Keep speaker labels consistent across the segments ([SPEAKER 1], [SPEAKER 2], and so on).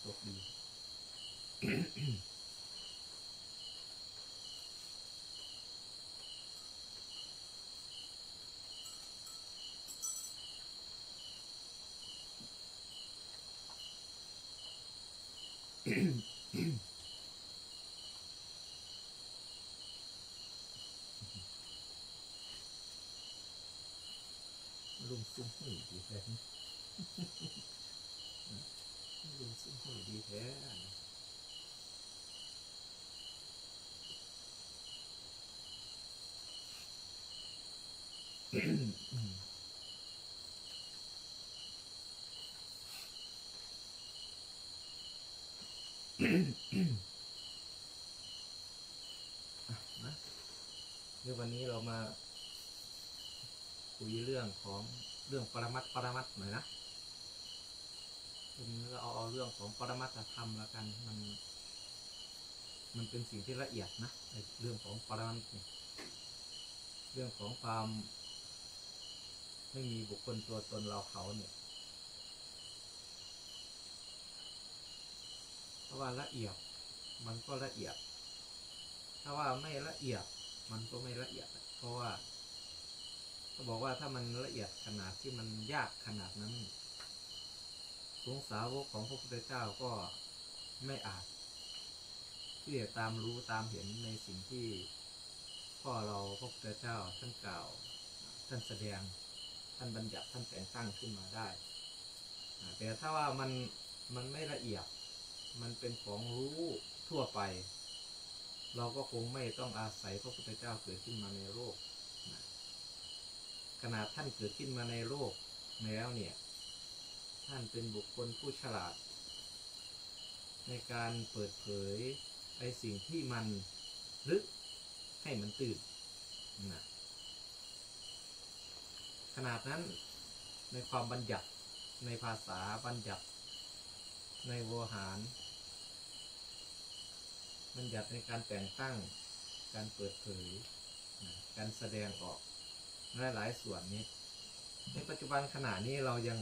[SPEAKER 1] ตกดีลุงซุ้มหุ่ยดีแท้ลุงซุ้มหุ่ยดีแท้เดี๋ยววันนี้เรามาคุยเรื่องของเรื่องปรมัตถ์หน่อยนะวันนี้เราเอาเรื่องของปรมัตถธรรมละกันมันเป็นสิ่งที่ละเอียดนะในเรื่องของปรมัตถ์เนี่ยเรื่องของความไม่มีบุคคลตัวตนเราเขาเนี่ยเพราะว่าละเอียดมันก็ละเอียดถ้าว่าไม่ละเอียดมันก็ไม่ละเอียดเพราะว่าเขาบอกว่าถ้ามันละเอียดขนาดที่มันยากขนาดนั้นสงฆ์สาวกของพระพุทธเจ้าก็ไม่อาจที่จะตามรู้ตามเห็นในสิ่งที่พ่อเราพระพุทธเจ้าท่านกล่าวท่านแสดงท่านบัญญัติท่านแต่งตั้งขึ้นมาได้แต่ถ้าว่ามันไม่ละเอียดมันเป็นของรู้ทั่วไปเราก็คงไม่ต้องอาศัยพระพุทธเจ้าเกิดขึ้นมาในโลกขนาดท่านเกิดขึ้นมาในโลกแล้วเนี่ยท่านเป็นบุคคลผู้ฉลาดในการเปิดเผยไอ้สิ่งที่มันลึกให้มันตื่นนะขนาดนั้นในความบัญญัติในภาษาบัญญัติในโวหารบัญญัติในการแต่งตั้งการเปิดเผยการแสดงออกหลายส่วนนี้ในปัจจุบันขณะนี้เรายัง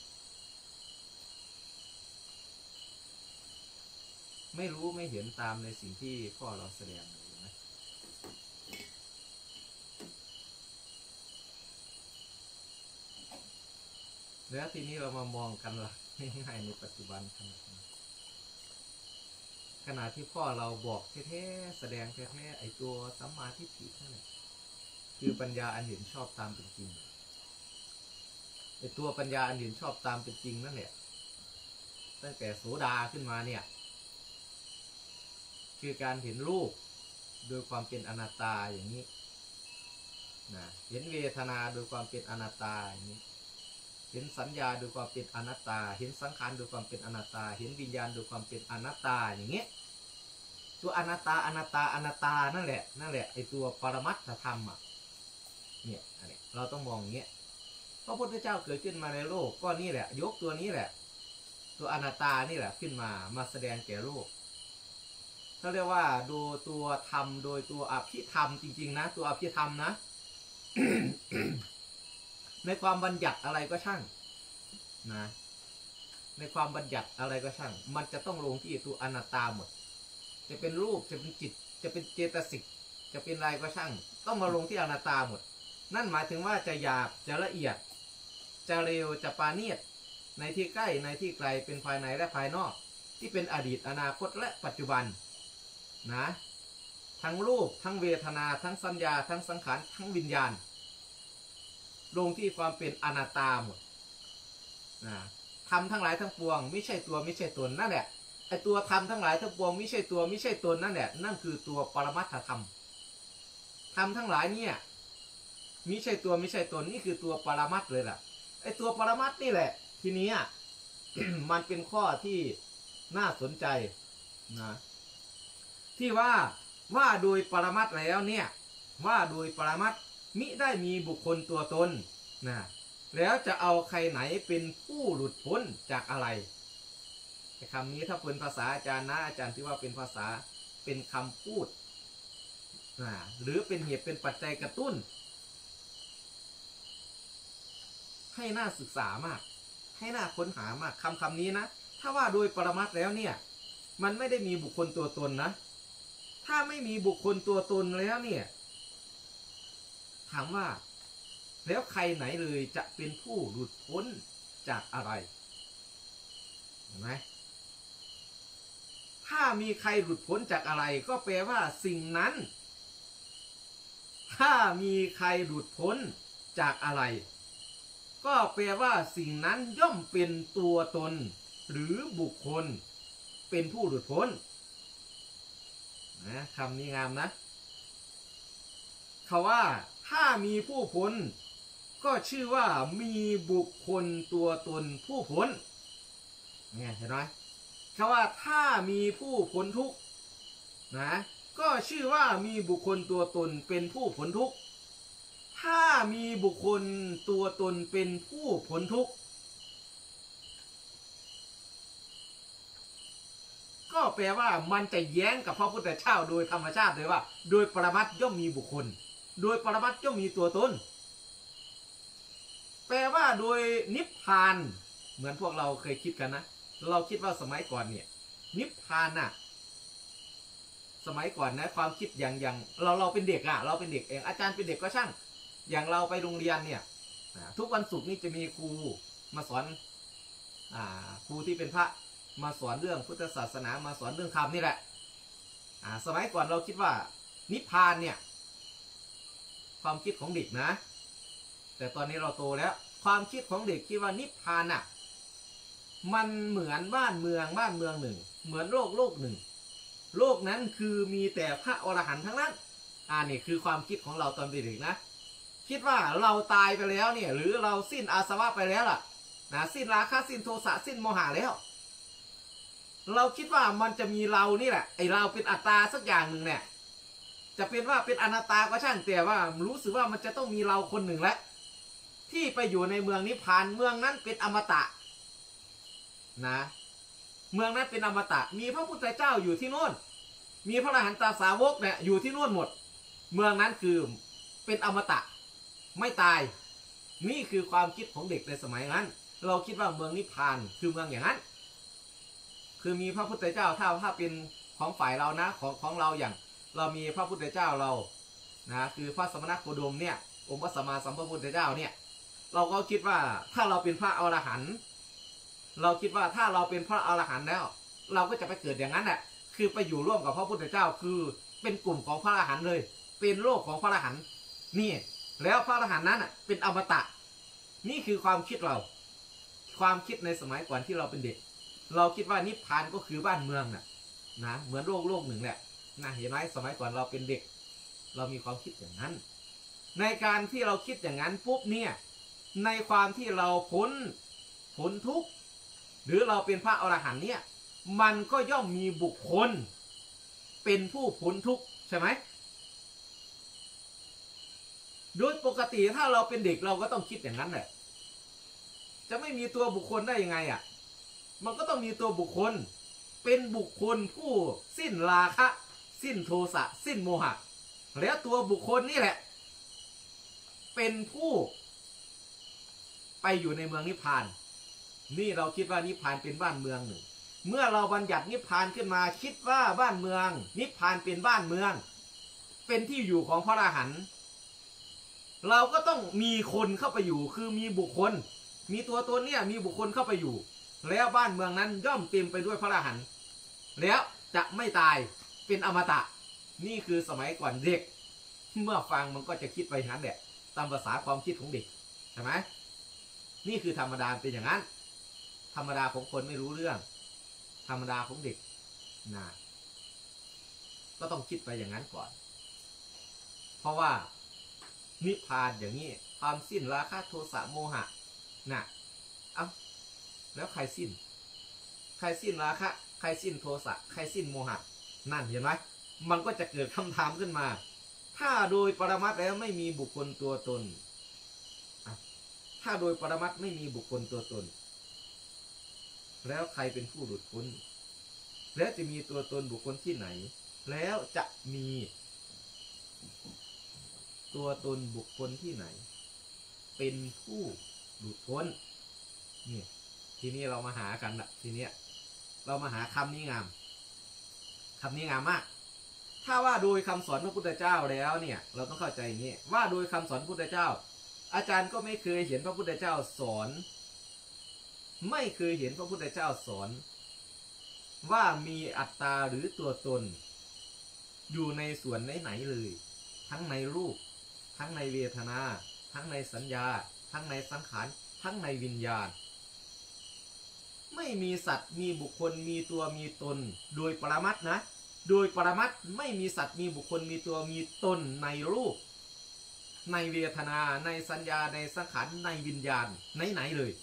[SPEAKER 1] ไม่รู้ไม่เห็นตามในสิ่งที่พ่อเราแสดงเลยนะแล้วทีนี้เรามามองกันหลักง่ายๆในปัจจุบันขณะที่พ่อเราบอกแท้ๆแสดงแท้ๆไอตัวสัมมาทิฏฐินั่นแหละคือปัญญาอันเห็นชอบตามเป็นจริงไอตัวปัญญาอันเห็นชอบตามเป็นจริงนั่นแหละตั้งแต่โสดาขึ้นมาเนี่ยคือการเห็นรูปโดยความเป็นอนัตตาอย่างนี้นะเห็นเวทนาโดยความเป็นอนัตตาอย่างนี้เห็นสัญญาโดยความเป็นอนัตตาเห็นสังขารโดยความเป็นอนัตตาเห็นวิญญาณโดยความเป็นอนัตตาอย่างเงี้ยตัวอนัตตานั่นแหละไอตัวปรมัตถธรรมอ่ะเนี่ยเราต้องมองอย่างเงี้ยพระพุทธเจ้าเกิดขึ้นมาในโลกก็นี่แหละยกตัวนี้แหละตัวอนัตตานี่แหละขึ้นมาแสดงแก่โลกเขาเรียกว่าดูตัวธรรมโดยตัวอภิธรรมจริงๆนะตัวอภิธรรมนะ ในความบัญญัติอะไรก็ช่างนะในความบัญญัติอะไรก็ช่างมันจะต้องลงที่ตัวอนัตตาหมดจะเป็นรูปจะเป็นจิตจะเป็นเจตสิกจะเป็นอะไรก็ช่างต้องมาลงที่อนัตตาหมดนั่นหมายถึงว่าจะหยาบจะละเอียดจะเร็วจะปราณีตในที่ใกล้ในที่ไกลเป็นภายในและภายนอกที่เป็นอดีตอนาคตและปัจจุบันนะทั้งรูปทั้งเวทนาทั้งสัญญาทั้งสังขารทั้งวิญญาณลงที่ความเป็นอนัตตาหมดนะธรรมทั้งหลายทั้งปวงไม่ใช่ตัวไม่ใช่ตนนั่นแหละไอตัวธรรมทั้งหลายทั้งปวงไม่ใช่ตัวไม่ใช่ตนนั่นแหละนั่นคือตัวปรมัตถธรรมธรรมทั้งหลายเนี่ยไม่ใช่ตัวไม่ใช่ตนนี่คือตัวปรมัตถ์เลยล่ะไอตัวปรมัตถ์นี่แหละทีนี้ มันเป็นข้อที่น่าสนใจนะที่ว่าโดยปรมัตถ์แล้วเนี่ยว่าโดยปรมัตถ์มิได้มีบุคคลตัวตนนะแล้วจะเอาใครไหนเป็นผู้หลุดพ้นจากอะไรคำนี้ถ้าเป็นภาษาอาจารย์นะอาจารย์ที่ว่าเป็นภาษาเป็นคำพูดนะหรือเป็นเหตุเป็นปัจจัยกระตุ้นให้น่าศึกษามากให้น่าค้นหามากคำนี้นะถ้าว่าโดยปรมัตถ์แล้วเนี่ยมันไม่ได้มีบุคคลตัวตนนะถ้าไม่มีบุคคลตัวตนแล้วเนี่ยถามว่าแล้วใครไหนเลยจะเป็นผู้หลุดพ้นจากอะไรเห็นไหมถ้ามีใครหลุดพ้นจากอะไรก็แปลว่าสิ่งนั้นถ้ามีใครหลุดพ้นจากอะไรก็แปลว่าสิ่งนั้นย่อมเป็นตัวตนหรือบุคคลเป็นผู้หลุดพ้นนะคำนี้งามนะเขาว่าถ้ามีผู้พ้นก็ชื่อว่ามีบุคคลตัวตนผู้พ้นเนี่ยเห็นไหมเขาว่าถ้ามีผู้พ้นทุกข์นะก็ชื่อว่ามีบุคคลตัวตนเป็นผู้พ้นทุกข์ถ้ามีบุคคลตัวตนเป็นผู้พ้นทุกข์ก็แปลว่ามันจะแย้งกับพระพุทธเจ้าโดยธรรมชาติเลยว่าโดยปรมัตถ์ย่อมมีบุคคลโดยปรมัตถ์ย่อมมีตัวตนแปลว่าโดยนิพพานเหมือนพวกเราเคยคิดกันนะเราคิดว่าสมัยก่อนเนี่ยนิพพานน่ะสมัยก่อนนะความคิดอย่างเราเป็นเด็กอ่ะเราเป็นเด็กเองอาจารย์เป็นเด็กก็ช่างอย่างเราไปโรงเรียนเนี่ยทุกวันศุกร์นี่จะมีครูมาสอนครูที่เป็นพระมาสอนเรื่องพุทธศาสนามาสอนเรื่องธรรมนี่แหละสมัยก่อนเราคิดว่านิพพานเนี่ยความคิดของเด็กนะแต่ตอนนี้เราโตแล้วความคิดของเด็กคิดว่านิพพานน่ะมันเหมือนบ้านเมืองหนึ่งเหมือนโลกหนึ่งโลกนั้นคือมีแต่พระอรหันต์ทั้งนั้นนี่คือความคิดของเราตอนเด็กๆนะคิดว่าเราตายไปแล้วเนี่ยหรือเราสิ้นอาสวะไปแล้วล่ะสิ้นราคะสิ้นโทสะสิ้นโมหะแล้วเราคิดว่ามันจะมีเรานี่แหละไอเราเป็นอัตตาสักอย่างหนึ่งเนี่ยจะเป็นว่าเป็นอนัตตาก็ช่างแต่ว่ารู้สึกว่ามันจะต้องมีเราคนหนึ่งแล้วที่ไปอยู่ในเมืองนิพพานเมืองนั้นเป็นอมตะนะเมืองนั้นเป็นอมตะมีพระพุทธเจ้าอยู่ที่โน่นมีพระอรหันตสาวกเนี่ยอยู่ที่โน่นหมดเมืองนั้นคือเป็นอมตะไม่ตายนี่คือความคิดของเด็กในสมัยนั้นเราคิดว่าเมืองนิพพานคือเมืองอย่างนั้นคือมีพระพุทธเจ้าถ้าเป็นของฝ่ายเรานะของเราอย่างเรามีพระพุทธเจ้าเรานะคือพระสมณโคดมเนี่ยองค์พระสัมมาสัมพุทธเจ้าเนี่ยเราก็คิดว่าถ้าเราเป็นพระอรหันต์เราคิดว่าถ้าเราเป็นพระอรหันต์แล้วเราก็จะไปเกิดอย่างนั้นแหละคือไปอยู่ร่วมกับพระพุทธเจ้าคือเป็นกลุ่มของพระอรหันต์เลยเป็นโลกของพระอรหันต์นี่แล้วพระอรหันต์นั้นเป็นอมตะนี่คือความคิดเราความคิดในสมัยก่อนที่เราเป็นเด็กเราคิดว่านิพพานก็คือบ้านเมืองนะเหมือนโลกหนึ่งแหละนะเห็นไหมสมัยก่อนเราเป็นเด็กเรามีความคิดอย่างนั้นในการที่เราคิดอย่างนั้นปุ๊บเนี่ยในความที่เราพ้นทุกข์หรือเราเป็นพระอรหันต์เนี่ยมันก็ย่อมมีบุคคลเป็นผู้พ้นทุกข์ใช่ไหมโดยปกติถ้าเราเป็นเด็กเราก็ต้องคิดอย่างนั้นแหละจะไม่มีตัวบุคคลได้ยังไงมันก็ต้องมีตัวบุคคลเป็นบุคคลผู้สิ้นราคะสิ้นโทสะสิ้นโมหะแล้วตัวบุคคลนี่แหละเป็นผู้ไปอยู่ในเมืองนิพพานนี่เราคิดว่านิพพานเป็นบ้านเมืองหนึ่งเมื่อเราบัญญัตินิพพานขึ้นมาคิดว่าบ้านเมืองนิพพานเป็นบ้านเมืองเป็นที่อยู่ของพระอรหันต์เราก็ต้องมีคนเข้าไปอยู่คือมีบุคคลมีตัวตนเนี่ยมีบุคคลเข้าไปอยู่แล้วบ้านเมืองนั้นย่อมเต็มไปด้วยพระอรหันต์แล้วจะไม่ตายเป็นอมตะนี่คือสมัยก่อนเด็กเมื่อฟังมันก็จะคิดไปอย่างนั้นแหละตามภาษาความคิดของเด็กใช่ไหมนี่คือธรรมดาเป็นอย่างนั้นธรรมดาของคนไม่รู้เรื่องธรรมดาของเด็กนะก็ต้องคิดไปอย่างนั้นก่อนเพราะว่านิพพานอย่างนี้ความสิ้นราคะโทสะโมหะแล้วใครสิ้นราคะใครสิ้นโทสะใครสิ้นโมหะนั่นเห็นไหมมันก็จะเกิดคำถามขึ้นมาถ้าโดยปรมัตถ์แล้วไม่มีบุคคลตัวตนถ้าโดยปรมัตถ์ไม่มีบุคคลตัวตนแล้วใครเป็นผู้หลุดพ้นแล้วจะมีตัวตนบุคคลที่ไหนแล้วจะมีตัวตนบุคคลที่ไหนเป็นผู้หลุดพ้นนี่ทีนี้เรามาหากันทีเนี้ยเรามาหาคำนี้งามคำนี้งามมากถ้าว่าโดยคำสอนพระพุทธเจ้าแล้วเนี่ยเราต้องเข้าใจอย่างนี้ว่าโดยคำสอนพระพุทธเจ้าอาจารย์ก็ไม่เคยเห็นพระพุทธเจ้าสอนไม่เคยเห็นพระพุทธเจ้าสอนว่ามีอัตตาหรือตัวตนอยู่ในส่วนไหนๆเลยทั้งในรูปทั้งในเวทนาทั้งในสัญญาทั้งในสังขารทั้งในวิญญาณไม่มีสัตว์มีบุคคลมีตัวมีตนโดยปรมัตถ์นะโดยปรมัตถ์ไม่มีสัตว์มีบุคคลมีตัวมีตนในรูปในเวทนาในสัญญาในสังขารในวิญญาณไหนๆเลย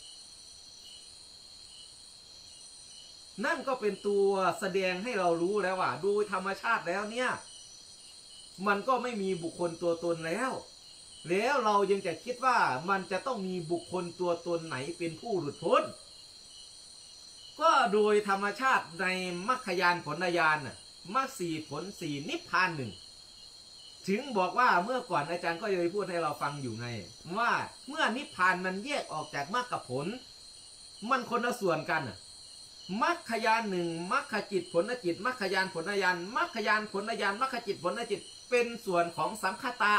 [SPEAKER 1] นั่นก็เป็นตัวแสดงให้เรารู้แล้วว่าโดยธรรมชาติแล้วเนี่ยมันก็ไม่มีบุคคลตัวตนแล้วเรายังจะคิดว่ามันจะต้องมีบุคคลตัวตนไหนเป็นผู้หลุดพ้นก็โดยธรรมชาติในมรรคญาณผลญาณมรรคสี่ผลสี่นิพพานหนึ่งถึงบอกว่าเมื่อก่อนอาจารย์ก็เคยพูดให้เราฟังอยู่ไงว่าเมื่อนิพพานมันแยกออกจากมรรคกับผลมันคนละส่วนกันมรรคญาณหนึ่งมรรคจิตผลจิตมรรคญาณผลญาณมรรคญาณผลญาณมรรคจิตผลจิตเป็นส่วนของสังคตะ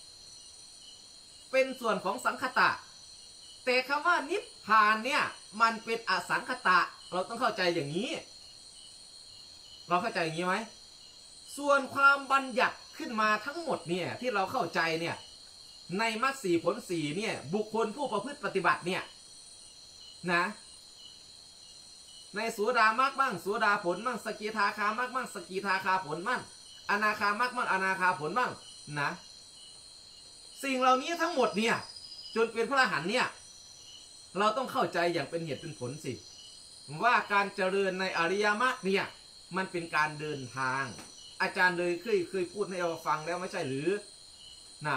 [SPEAKER 1] เป็นส่วนของสังคตะแต่คำว่านิพพานเนี่ยมันเป็นอสังคตะเราต้องเข้าใจอย่างนี้เราเข้าใจอย่างนี้ไหมส่วนความบัญญัติขึ้นมาทั้งหมดเนี่ยที่เราเข้าใจเนี่ยในมรรคสี่ผลสี่เนี่ยบุคคลผู้ประพฤติปฏิบัติเนี่ยนะในโสดามรรคบ้างโสดาผลบ้างสกิทาคามรรคบ้างสกิทาคาผลบ้างอนาคามรรคบ้างอนาคาผลบ้างนะสิ่งเหล่านี้ทั้งหมดเนี่ยจนเป็นพระอรหันต์เนี่ยเราต้องเข้าใจอย่างเป็นเหตุเป็นผลสิว่าการเจริญในอริยมรรคเนี่ยมันเป็นการเดินทางอาจารย์เลยเคยพูดให้เราฟังแล้วไม่ใช่หรือนะ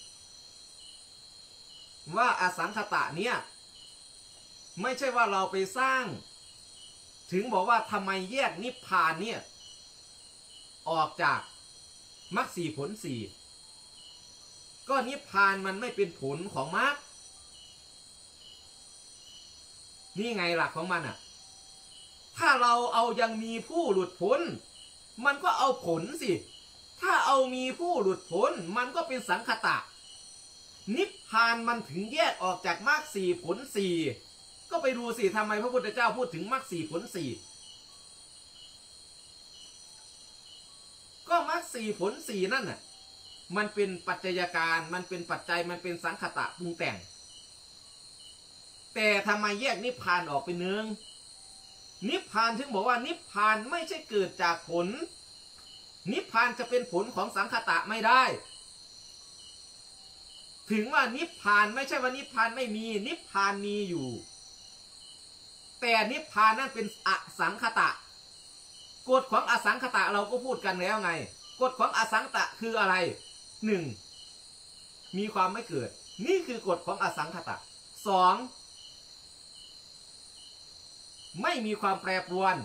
[SPEAKER 1] ว่าอสังขตะเนี่ยไม่ใช่ว่าเราไปสร้างถึงบอกว่าทำไมแยกนิพพานเนี่ยออกจากมรรคสี่ผลสี่ก็นิพพานมันไม่เป็นผลของมรรคนี่ไงหลักของมันถ้าเราเอายังมีผู้หลุดพ้นมันก็เอาผลสิถ้าเอามีผู้หลุดพ้นมันก็เป็นสังคตะนิพพานมันถึงแยกออกจากมรรคสี่ผลสี่ก็ไปดูสิทำไมพระพุทธเจ้าพูดถึงมรรคสี่ผลสี่ก็มรรคสี่ผลสี่นั่นน่ะมันเป็นปัจจัยการมันเป็นปัจจัยมันเป็นสังคตะปรุงแต่งแต่ทำไมแยกนิพพานออกเป็นหนึ่งนิพพานถึงบอกว่านิพพานไม่ใช่เกิดจากผลนิพพานจะเป็นผลของสังคตะไม่ได้ถึงว่านิพพานไม่ใช่ว่านิพพานไม่มีนิพพานมีอยู่แต่นิพพานนั่นเป็นอสังคตะกฎของอสังคตะเราก็พูดกันแล้วไงกฎของอสังคตะคืออะไรหนึ่งมีความไม่เกิดนี่คือกฎของอสังคตะสองไม่มีความแปรปรวน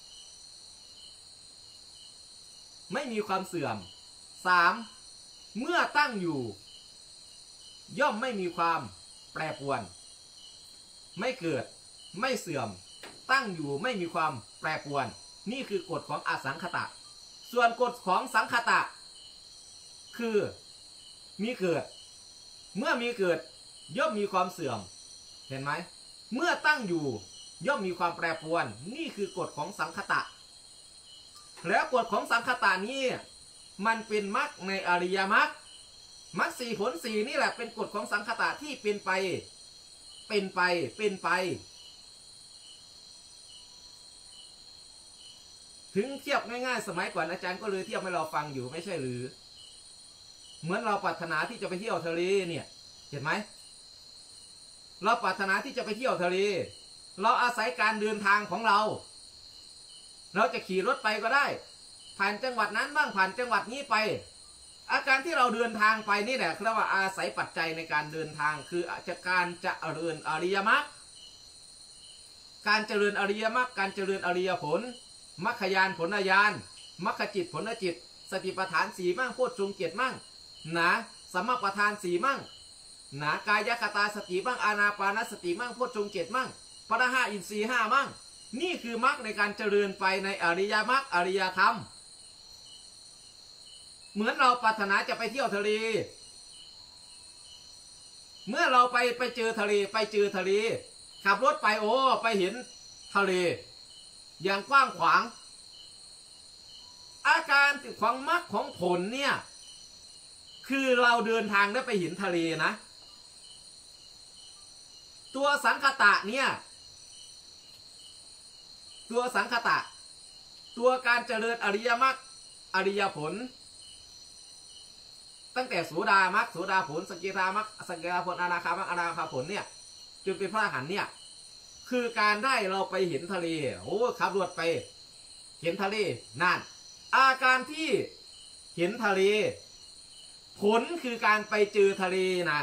[SPEAKER 1] ไม่มีความเสื่อมสามเมื่อตั้งอยู่ย่อมไม่มีความแปรปรวนไม่เกิดไม่เสื่อมตั้งอยู่ไม่มีความแปรปรวนนี่คือกฎของอสังคตะส่วนกฎของสังคตะคือมีเกิดเมื่อมีเกิดย่อมมีความเสื่อมเห็นไหมเมื่อตั้งอยู่ย่อมมีความแปรปรวนนี่คือกฎของสังคตะแล้วกฎของสังคตะนี้มันเป็นมรรคในอริยมรรคมรรคสี่ผลสี่นี่แหละเป็นกฎของสังคตะที่เป็นไปถึงเทียบง่ายๆสมัยก่อนอาจารย์ก็เลยเทียบให้เราฟังอยู่ไม่ใช่หรือเหมือนเราปรารถนาที่จะไปเที่ยวทะเลเนี่ยเห็นไหมเราปรารถนาที่จะไปเที่ยวทะเลเราอาศัยการเดินทางของเราจะขี่รถไปก็ได้ผ่านจังหวัดนั้นบ้างผ่านจังหวัดนี้ไปอาการที่เราเดินทางไปนี่แหละเรียกว่าอาศัยปัจจัยในการเดินทางคือการเจริญอริยมรรคการเจริญอริยมรรคการเจริญอริยผลมรรคญาณผลญาณมรรคจิตผลจิตสติปัฏฐานสี่มั่งโพชฌงค์เจ็ดมั่งนะสัมมาปัฏฐานสี่มั่งนะกายคตาสติมั่งอานาปานสติมั่งโพชฌงค์เจ็ดมั่งพระห้าอินทรีย์ห้ามั่งนี่คือมรรคในการเจริญไปในอริยมรรคอริยธรรมเหมือนเราปรารถนาจะไปเที่ยวทะเลเมื่อเราไปเจอทะเลขับรถไปโอ้ไปเห็นทะเลอย่างกว้างขวางอาการของมรรคของผลเนี่ยคือเราเดินทางได้ไปเห็นทะเลนะตัวสังคตะเนี่ยตัวสังคตะตัวการเจริญอริยมรรคอริยผลตั้งแต่โสดามรรคโสดาผลสกิทามรรคสกิทาผลอนาคามรรคอนาคาผลเนี่ยจนเป็นพระอรหันต์เนี่ยคือการได้เราไปเห็นทะเลโอ้ขับรถไปเห็นทะเลนั่นอาการที่เห็นทะเลผลคือการไปเจอทะเลนะ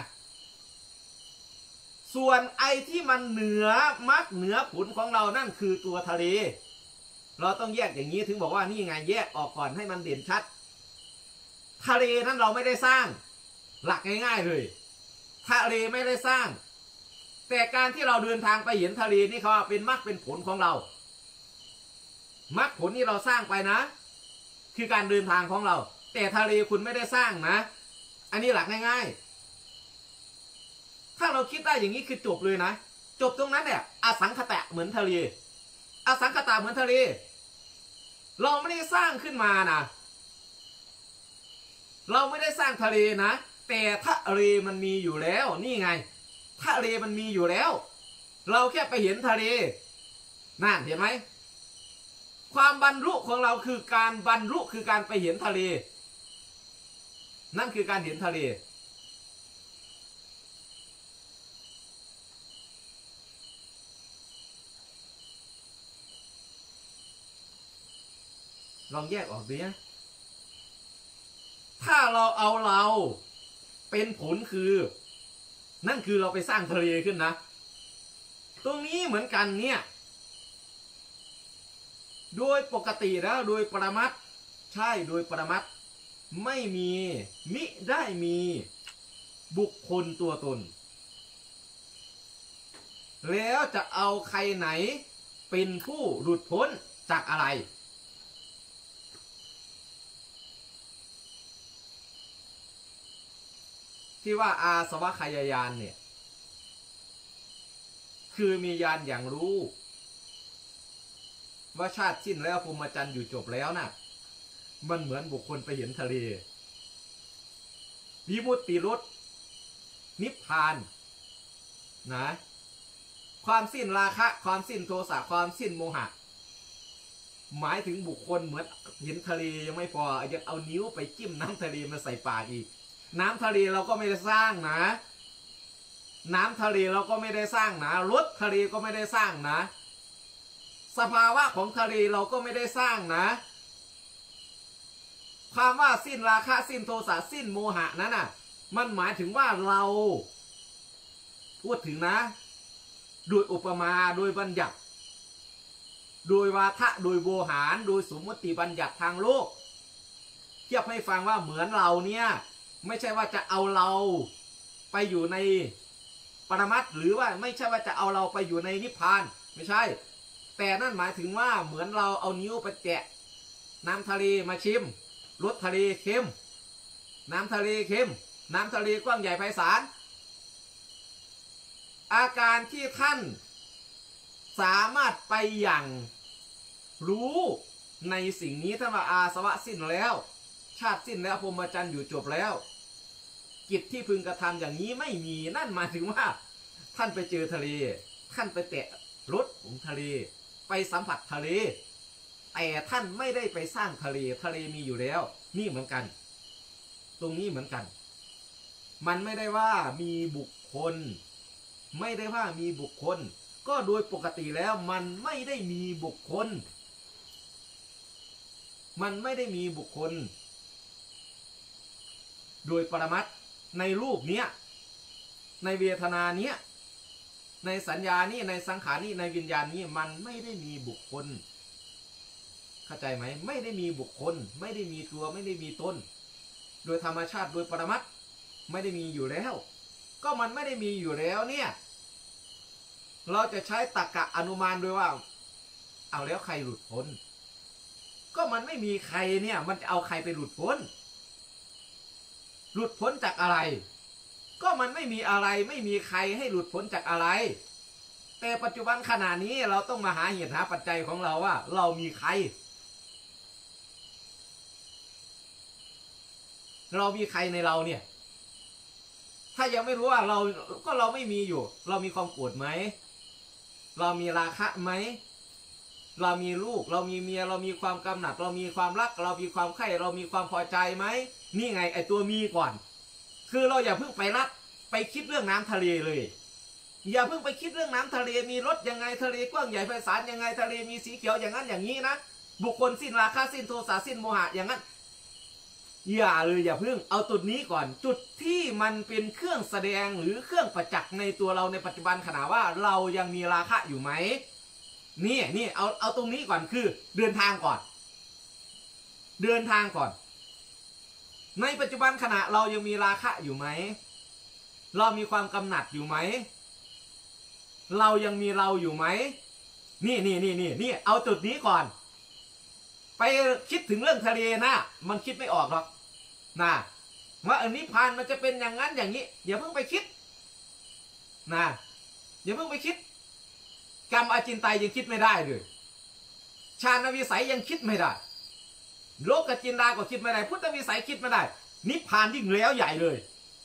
[SPEAKER 1] ส่วนไอ้ที่มันเหนือมรรคเหนือผลของเรานั่นคือตัวทะเลเราต้องแยกอย่างนี้ถึงบอกว่านี่ไงแยกออกก่อนให้มันเด่นชัดทะเลนั้นเราไม่ได้สร้างหลักง่ายๆเลยทะเลไม่ได้สร้างแต่การที่เราเดินทางไปเห็นทะเลนี่เขาเป็นมรรคเป็นผลของเรามรรคผลที่เราสร้างไปนะคือการเดินทางของเราแต่ทะเลคุณไม่ได้สร้างนะอันนี้หลักง่ายๆถ้าเราคิดได้อย่างนี้คือจบเลยนะจบตรงนั้นเนี่ยอสังขตะเหมือนทะเลอสังขตะเหมือนทะเลเราไม่ได้สร้างขึ้นมานะเราไม่ได้สร้างทะเลนะแต่ทะเลมันมีอยู่แล้วนี่ไงทะเลมันมีอยู่แล้วเราแค่ไปเห็นทะเลนั่นเห็นไหมความบรรลุของเราคือการบรรลุคือการไปเห็นทะเลนั่นคือการเห็นทะเลลองแยกออกดิถ้าเราเอาเราเป็นผลคือนั่นคือเราไปสร้างทะเลขึ้นนะตรงนี้เหมือนกันเนี่ยโดยปกติแล้วโดยปรมัตถ์ใช่โดยปรมัตถ์ไม่มีมิได้มีบุคคลตัวตนแล้วจะเอาใครไหนเป็นผู้หลุดพ้นจากอะไรที่ว่าอาสวะขยายานเนี่ยคือมีญาณอย่างรู้ว่าชาติสิ้นแล้วพรหมจรรย์อยู่จบแล้วนะมันเหมือนบุคคลไปเห็นทะเลวิมุตติรสนิพพานนะความสิ้นราคะความสิ้นโทสะความสิ้นโมหะหมายถึงบุคคลเหมือนเห็นทะเลยังไม่พอยังเอานิ้วไปจิ้มน้ำทะเลมาใส่ปากอีกน้ำทะเลเราก็ไม่ได้สร้างนะน้ำทะเลเราก็ไม่ได้สร้างนะรถทะเลก็ไม่ได้สร้างนะสภาวะของทะเลเราก็ไม่ได้สร้างนะความว่าสิ้นราคะสิ้นโทสะสิ้นโมหะนั้นน่ะมันหมายถึงว่าเราพูดถึงนะโดยอุปมาโดยบัญญัติโดยวาทะโดยโวหารโดยสมมติบัญญัติทางโลกเทียบให้ฟังว่าเหมือนเราเนี่ยไม่ใช่ว่าจะเอาเราไปอยู่ในปรมัตถ์หรือว่าไม่ใช่ว่าจะเอาเราไปอยู่ในนิพพานไม่ใช่แต่นั่นหมายถึงว่าเหมือนเราเอานิ้วไปแตะน้ำทะเลมาชิมรสทะเลเค็มน้ำทะเลเค็มน้ำทะเลกว้างใหญ่ไพศาลอาการที่ท่านสามารถไปอย่างรู้ในสิ่งนี้ท่านว่าอาสวะสิ้นแล้วชาติสิ้นแล้วพรหมจรรย์อยู่จบแล้วกิจที่พึงกระทำอย่างนี้ไม่มีนั่นหมายถึงว่าท่านไปเจอทะเลท่านไปแตะรสของทะเลไปสัมผัสทะเลแต่ท่านไม่ได้ไปสร้างทะเลทะเลมีอยู่แล้วนี่เหมือนกันตรงนี้เหมือนกันมันไม่ได้ว่ามีบุคคลไม่ได้ว่ามีบุคคลก็โดยปกติแล้วมันไม่ได้มีบุคคลมันไม่ได้มีบุคคลโดยปรมัตถ์ในรูปเนี้ยในเวทนาเนี้ยในสัญญานี้ในสังขารนี้ในวิญญาณนี้มันไม่ได้มีบุคคลเข้าใจไหมไม่ได้มีบุคคลไม่ได้มีตัวไม่ได้มีตนโดยธรรมชาติโดยปรมัตถ์ไม่ได้มีอยู่แล้วก็มันไม่ได้มีอยู่แล้วเนี่ยเราจะใช้ตรรกะอนุมานโดยว่าเอาแล้วใครหลุดพ้นก็มันไม่มีใครเนี่ยมันจะเอาใครไปหลุดพ้นหลุดพ้นจากอะไรก็มันไม่มีอะไรไม่มีใครให้หลุดพ้นจากอะไรแต่ปัจจุบันขณะนี้เราต้องมาหาเหตุหาปัจจัยของเราว่าเรามีใครเรามีใครในเราเนี่ยถ้ายังไม่รู้ว่าเราไม่มีอยู่เรามีความโกรธไหมเรามีราคะไหมเรามีลูกเรามีเมียเรามีความกำหนัดเรามีความรักเรามีความใคร่เรามีความพอใจไหมนี่ไงไอตัวมีก่อนคือเราอย่าเพิ่งไปคิดเรื่องน้ำทะเลเลยอย่าเพิ่งไปคิดเรื่องน้ำทะเลมีรสยังไงทะเลกว้างใหญ่ไพศาลยังไงทะเลมีสีเขียวอย่างนั้นอย่างนี้นะบุคคลสิ้นราคะสิ้นโทสะสิ้นโมหะอย่างนั้นอย่าเลยอย่าเพิ่งเอาจุดนี้ก่อนจุดที่มันเป็นเครื่องแสดงหรือเครื่องประจักษ์ในตัวเราในปัจจุบันขณะว่าเรายังมีราคะอยู่ไหมนี่เอาตรงนี้ก่อนคือเดินทางก่อนในปัจจุบันขณะเรายังมีราคะอยู่ไหมเรามีความกำหนัดอยู่ไหมเรายังมีเราอยู่ไหมนี่เอาจุดนี้ก่อนไปคิดถึงเรื่องทะเลนะมันคิดไม่ออกหรอกนะว่านิพพานมันจะเป็นอย่างนั้นอย่างนี้อย่าเพิ่งไปคิดนะอย่าเพิ่งไปคิดกรรมอาจินไตยยังคิดไม่ได้เลยฌานวิสัยยังคิดไม่ได้โลกจินดาก็คิดไม่ได้พุทธวิสัยคิดไม่ได้นิพพานยิ่งแล้วใหญ่เลย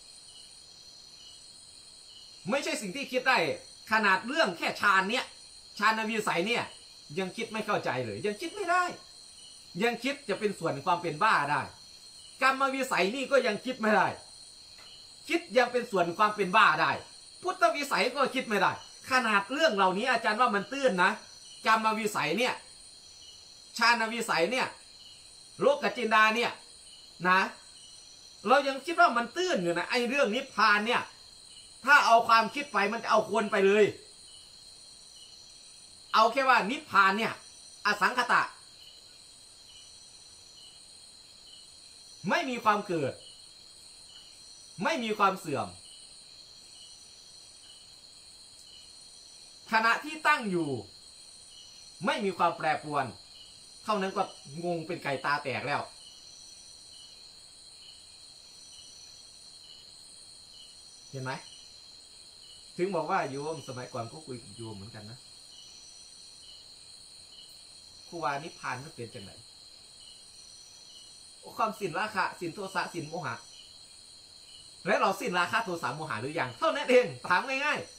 [SPEAKER 1] ไม่ใช่สิ่งที่คิดได้ขนาดเรื่องแค่ฌานเนี่ยฌานวิสัยเนี่ยยังคิดไม่เข้าใจเลยยังคิดไม่ได้ยังคิดจะเป็นส่วนความเป็นบ้าได้กรรมวิสัยนี่ก็ยังคิดไม่ได้คิดยังเป็นส่วนความเป็นบ้าได้พุทธวิสัยก็คิดไม่ได้ขนาดเรื่องเหล่านี้อาจารย์ว่ามันตื้นนะกรรมวิสัยเนี่ยฌานวิสัยเนี่ยโลกจินดาเนี่ยนะเรายังคิดว่ามันตื้นอยู่นะไอ้เรื่องนิพพานเนี่ยถ้าเอาความคิดไปมันจะเอาคนไปเลยเอาแค่ว่านิพพานเนี่ยอสังขตะไม่มีความเกิดไม่มีความเสื่อมขณะที่ตั้งอยู่ไม่มีความแปรปรวนเท่านั้นก็งงเป็นไก่ตาแตกแล้วเห็นไหมถึงบอกว่าโยมสมัยก่อนก็คุยกับโยมเหมือนกันนะครูวานิพพานมันเป็นจังไหนความสิ้นราคะสิ้นโทสะสิ้นโมหะและเราสิ้นราคะโทสะโมหะหรือยังเท่านั้นเองถามง่าย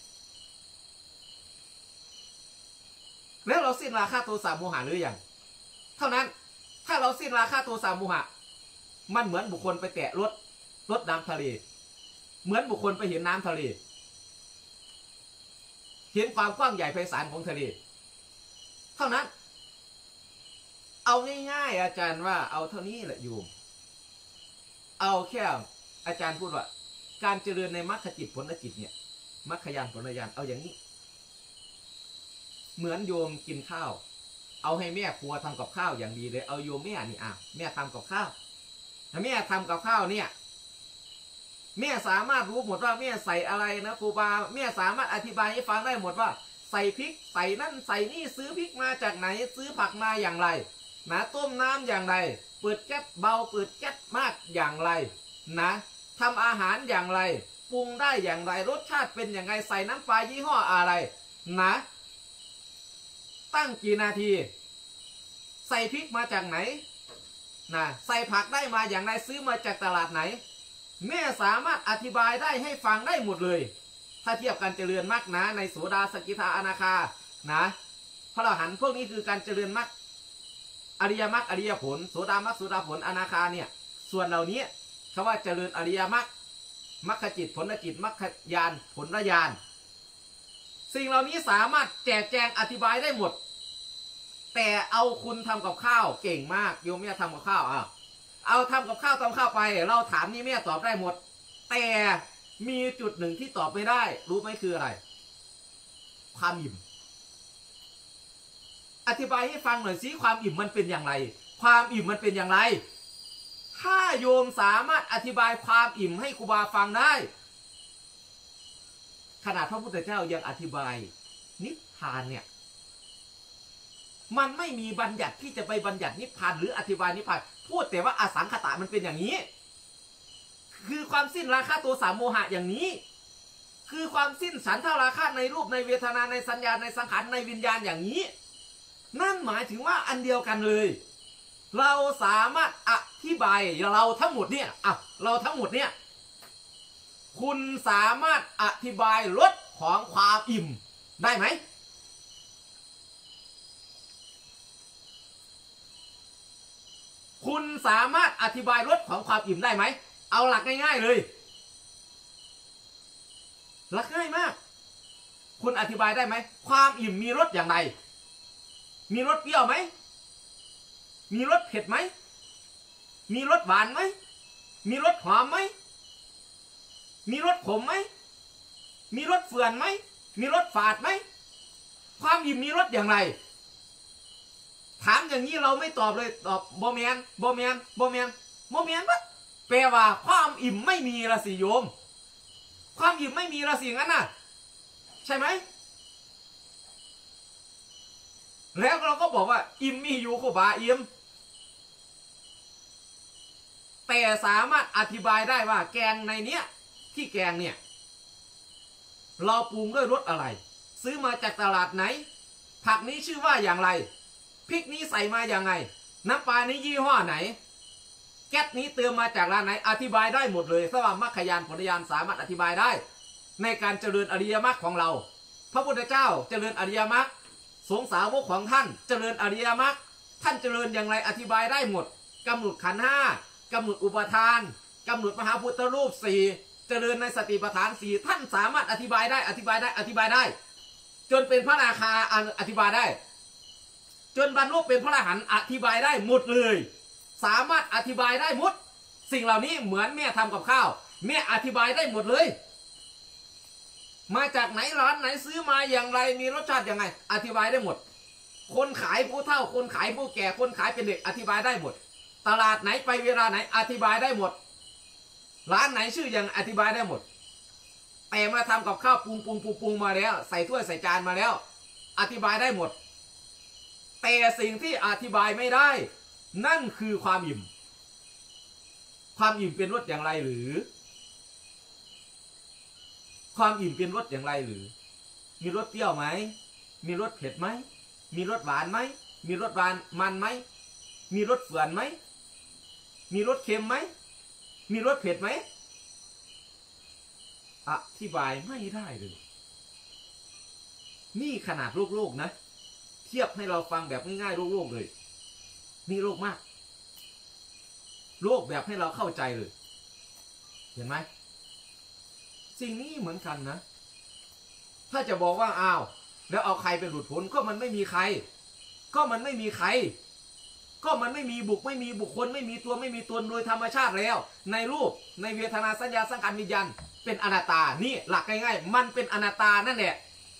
[SPEAKER 1] ๆแล้วเราสิ้นราคะโทสะโมหะหรือยังเท่านั้นถ้าเราสิ้นราคะโทสะโมหะมันเหมือนบุคคลไปแตะรถน้ำทะเลเหมือนบุคคลไปเห็นน้ำทะเลเห็นความกว้างใหญ่ไพศาลของทะเลเท่านั้นเอาง่ายๆอาจารย์ว่าเอาเท่านี้แหละโยมเอาแค่อาจารย์พูดว่าการเจริญในมรรคจิตผลจิตเนี่ยมรรคญาณผลญาณเอาอย่างนี้เหมือนโยมกินข้าวเอาให้แม่ครัวทำกับข้าวอย่างดีเลยเอาโยมแม่นี่แม่ทำกับข้าวแม่ทำกับข้าวเนี่ยแม่สามารถรู้หมดว่าแม่ใส่อะไรนะครูบาแม่สามารถอธิบายให้ฟังได้หมดว่าใส่พริกใส่นั่นใส่นี่ซื้อพริกมาจากไหนซื้อผักมาอย่างไรนะต้มน้ำอย่างไรเปิดแก๊สเบาเปิดแก๊สมากอย่างไรนะทำอาหารอย่างไรปรุงได้อย่างไรรสชาติเป็นอย่างไรใส่น้ำปลายี่ห้ออะไรนะตั้งกี่นาทีใส่พริกมาจากไหนนะใส่ผักได้มาอย่างไรซื้อมาจากตลาดไหนแม่สามารถอธิบายได้ให้ฟังได้หมดเลยถ้าเทียบกันเจริญมรรคนะในโสดาสกิทาอนาคานะพระอรหันต์พวกนี้คือการเจริญมรรคอริยมรรคอริยผลโสดามรรคโสดาผลอนาคาเนี่ยส่วนเหล่านี้คำว่าเจริญอริยมรรคมรรคจิตผลจิตมรรคญาณผลญาณสิ่งเหล่านี้สามารถแจกแจงอธิบายได้หมดแต่เอาคุณทำกับข้าวเก่งมากโยมแม่ทำกับข้าวเอาทำกับข้าวทำข้าวไปเราถามนี่แม่ตอบได้หมดแต่มีจุดหนึ่งที่ตอบไม่ได้รู้ไหมคืออะไรความอิ่มอธิบายให้ฟังหน่อยสิความอิ่มมันเป็นอย่างไรความอิ่มมันเป็นอย่างไรถ้าโยมสามารถอธิบายความอิ่มให้ครูบาฟังได้ขนาดพระพุทธเจ้ายังอธิบายนิพพานเนี่ยมันไม่มีบัญญัติที่จะไปบัญญัตินิพพานหรืออธิบายนิพพานพูดแต่ว่าอสังขตะมันเป็นอย่างนี้คือความสิ้นราคะโทสะโมหะอย่างนี้คือความสิ้นฉันทราคะในรูปในเวทนาในสัญญาในสังขารในวิญญาณอย่างนี้นั่นหมายถึงว่าอันเดียวกันเลยเราสามารถอธิบายเราทั้งหมดเนี่ยเราทั้งหมดเนี่ยคุณสามารถอธิบายรสของความอิ่มได้ไหมคุณสามารถอธิบายรสของความอิ่มได้ไหมเอาหลักง่ายๆเลยหลักง่ายมากคุณอธิบายได้ไหมความอิ่มมีรสอย่างไรมีรสเปรี้ยวไหมมีรสเผ็ดไหมมีรสหวานไหมมีรสหอมไหมมีรสขมไหมมีรสเฟื่อนไหมมีรสฝาดไหมความอิ่มมีรสอย่างไรถามอย่างนี้เราไม่ตอบเลยตอบบ่แมนบ่แมนบ่แมนบ่แมนวะแปลว่าความอิ่มไม่มีละสิโยมความอิ่มไม่มีละสิงั้นน่ะใช่ไหมแล้วเราก็บอกว่าอิ่มมีอยู่ครูบาอิ่มแต่สามารถอธิบายได้ว่าแกงในเนี้ยที่แกงเนี่ยเราปรุงด้วยรสอะไรซื้อมาจากตลาดไหนผักนี้ชื่อว่าอย่างไรพริกนี้ใส่มาอย่างไงน้ำปลานี้ยี่ห้อไหนแก๊สนี้เติมมาจากร้านไหนอธิบายได้หมดเลยสว่างมรรคยานผลยานสามารถอธิบายได้ในการเจริญอริยมรรคของเราพระพุทธเจ้าเจริญอริยมรรคสงฆ์สาวกของท่านเจริญอริยมรรคท่านเจริญอย่างไรอธิบายได้หมดกำหนดขันธ์ห้ากำหนดอุปทานกำหนดมหาพุทธรูปสี่เจริญในสติปัฏฐานสี่ท่านสามารถอธิบายได้อธิบายได้จนเป็นพระราชาอธิบายได้จนบรรลุเป็นพระอรหันต์อธิบายได้หมดเลยสามารถอธิบายได้หมดสิ่งเหล่านี้เหมือนแม่ทำกับข้าวแม่อธิบายได้หมดเลยมาจากไหนร้านไหนซื้อมาอย่างไรมีรสชาติยังไงอธิบายได้หมดคนขายผู้เฒ่าคนขายผู้แก่คนขายเป็นเด็กอธิบายได้หมดตลาดไหนไปเวลาไหนอธิบายได้หมดร้านไหนชื่อยังอธิบายได้หมดแต่มาทำกับข้าวปรุงมาแล้วใส่ถ้วยใส่จานมาแล้วอธิบายได้หมดแต่สิ่งที่อธิบายไม่ได้นั่นคือความอิ่มความอิ่มเป็นรสอย่างไรหรือความอิ่มเป็นรสอย่างไรหรือมีรสเปรี้ยวไหมมีรสเผ็ดไหมมีรสหวานไหมมีรสหวานมันไหมมีรสเฟื่อนไหมมีรสเค็มไหมมีรสเผ็ดไหมอธิบายไม่ได้เลยนี่ขนาดโลกนะเทียบให้เราฟังแบบง่ายๆโลกเลยนี่โลกมากโลกแบบให้เราเข้าใจเลยเห็นไหมสิ่งนี้เหมือนกันนะถ้าจะบอกว่าอ้าวแล้วเอาใครเป็นหลุดพ้นก็มันไม่มีใครก็มันไม่มีใครก็มันไม่มีไม่มีบุคคลไม่มีตัวไม่มีตนโดยธรรมชาติแล้วในรูปในเวทนาสัญญาสังขารวิญญาณเป็นอนัตตานี่หลักง่ายๆมันเป็นอนัตตานั่นแหละ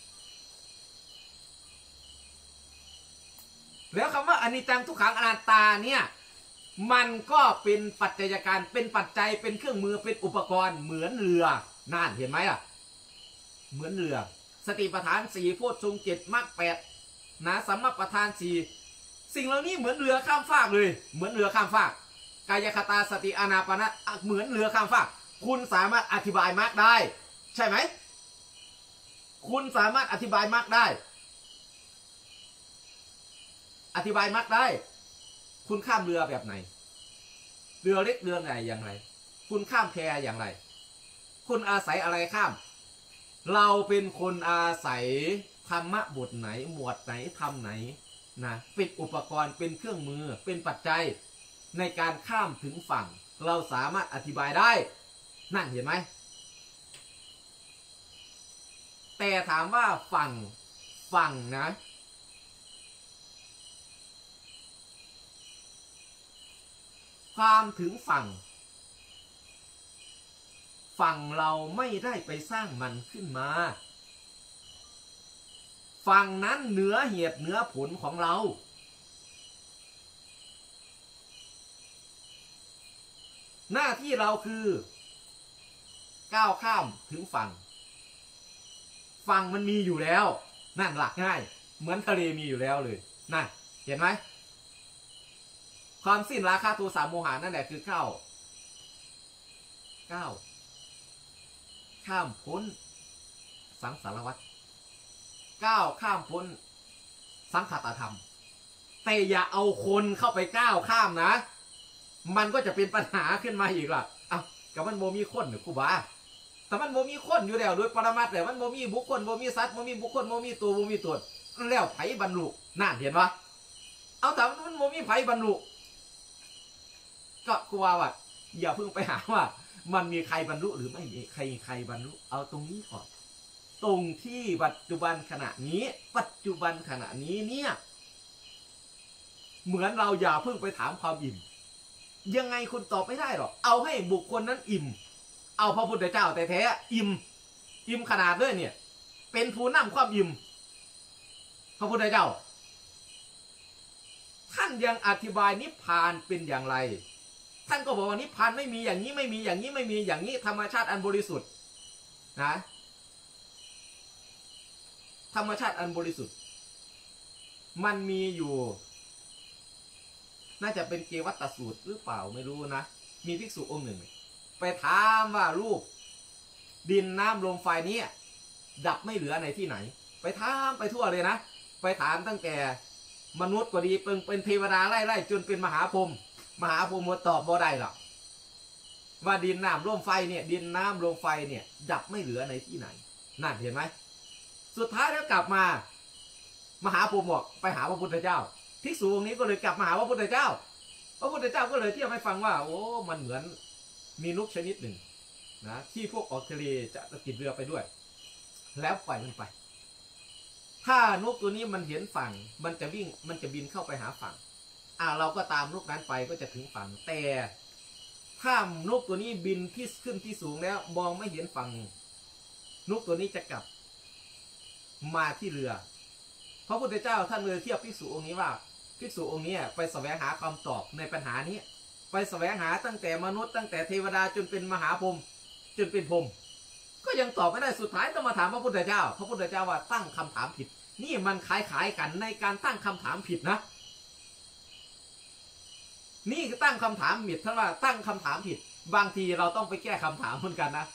[SPEAKER 1] แล้วคำว่าอนิจจังทุกขังอนัตตาเนี่ยมันก็เป็นปัจจัยการเป็นปัจจัยเป็นเครื่องมือเป็นอุปกรณ์เหมือนเรือนั่นเห็นไหมล่ะเหมือนเรือสติปัฏฐานสี่โพชฌงค์เจ็ดมรรคแปดนะสัมมาปัฏฐานสี่สิ่งเหล่านี้เหมือนเรือข้ามฟากเลยเหมือนเรือข้ามฟากกายคตาสติอานาปานเหมือนเรือข้ามฟากคุณสามารถอธิบายมรรคได้ใช่ไหมคุณสามารถอธิบายมรรคได้อธิบายมรรคได้คุณข้ามเรือแบบไหนเรือเล็กเรือใหญ่อย่างไรคุณข้ามแพอย่างไรคุณอาศัยอะไรข้ามเราเป็นคนอาศัยธรรมะบทไหนหมวดไหนธรรมไหนนะเป็นอุปกรณ์เป็นเครื่องมือเป็นปัจจัยในการข้ามถึงฝั่งเราสามารถอธิบายได้นั่นเห็นไหมแต่ถามว่าฝั่งนะความถึงฝั่งเราไม่ได้ไปสร้างมันขึ้นมาฝั่งนั้นเหนือเหตุเหนือผลของเราหน้าที่เราคือก้าวข้ามถึงฝั่งมันมีอยู่แล้วนั่นหลักง่ายเหมือนทะเลมีอยู่แล้วเลยนั่นเห็นไหมความสิ้นราคะโทสะโมหะนั่นแหละคือก้าวข้ามพ้นสังสารวัฏก้าวข้ามพ้นสังขตธรรมแต่อย่าเอาคนเข้าไปก้าวข้ามนะมันก็จะเป็นปัญหาขึ้นมาอีกล่ะอ้าวกับมันโมมีคนหรือครูบาแต่มันโมมีคนอยู่แล้วโดยปรมัตถ์แต่มันโมมีบุคคลโมมีสัตว์โมมีบุคคลโมมีตัวโมมีตนแล้วไผบรรลุน่าเห็นปะเอาแต่มันโมมีไผบรรลุก็ครูบาว่าอย่าเพิ่งไปหาว่ามันมีใครบรรลุหรือไม่มีใครบรรลุเอาตรงนี้ก่อนตรงที่ปัจจุบันขณะนี้เนี่ยเหมือนเราอย่าเพิ่งไปถามความอิ่มยังไงคุณตอบไม่ได้หรอกเอาให้บุคคลนั้นอิ่มเอาพระพุทธเจ้าแต่แท้อิ่มขนาดเลยเนี่ยเป็นผู้นำความอิ่มพระพุทธเจ้าท่านยังอธิบายนิพพานเป็นอย่างไรท่านก็บอกว่านิพพานไม่มีอย่างนี้ไม่มีอย่างนี้ไม่มีอย่างนี้ธรรมชาติอันบริสุทธิ์นะธรรมชาติอันบริสุทธิ์มันมีอยู่น่าจะเป็นเกวัตตสูตรหรือเปล่าไม่รู้นะมีภิกษุองค์หนึ่งไปถามว่ารูปดินน้ำลมไฟนี้ดับไม่เหลือในที่ไหนไปถามไปทั่วเลยนะไปถามตั้งแต่มนุษย์ก็ดีเป็นเทวดาไล่จนเป็นมหาพรหมหมดตอบบ่ได้หรอกว่าดินน้ำลมไฟเนี่ยดินน้ำลมไฟเนี่ยดับไม่เหลือในที่ไหนนั่นเห็นไหมสุดท้ายแล้วกลับมามหาพรหมบอกไปหาพระพุทธเจ้าภิกษุองค์นี้ก็เลยกลับมาหาพระพุทธเจ้าก็เลยเทียบให้ฟังว่าโอ้มันเหมือนมีนกชนิดหนึ่งนะที่พวกออกทะเลจะติดเรือไปด้วยแล้วปล่อยมันไปถ้านกตัวนี้มันเห็นฝั่งมันจะบินเข้าไปหาฝั่งเราก็ตามนกนั้นไปก็จะถึงฝั่งแต่ถ้านกตัวนี้บินที่ขึ้นที่สูงแล้วมองไม่เห็นฝั่งนกตัวนี้จะกลับมาที่เรือพระพุทธเจ้าท่านเลยเทียบภิกษุองค์นี้ว่าภิกษุองค์นี้ไปแสวงหาคำตอบในปัญหานี้ไปแสวงหาตั้งแต่มนุษย์ตั้งแต่เทวดาจนเป็นมหาพรหมจนเป็นพรหมก็ยังตอบไม่ได้สุดท้ายต้องมาถามพระพุทธเจ้าว่าตั้งคำถามผิดนี่มันคล้ายกันในการตั้งคำถามผิดนะนี่คือตั้งคำถามผิดท่านว่าตั้งคำถามผิดบางทีเราต้องไปแก้คำถามเหมือนกันนะ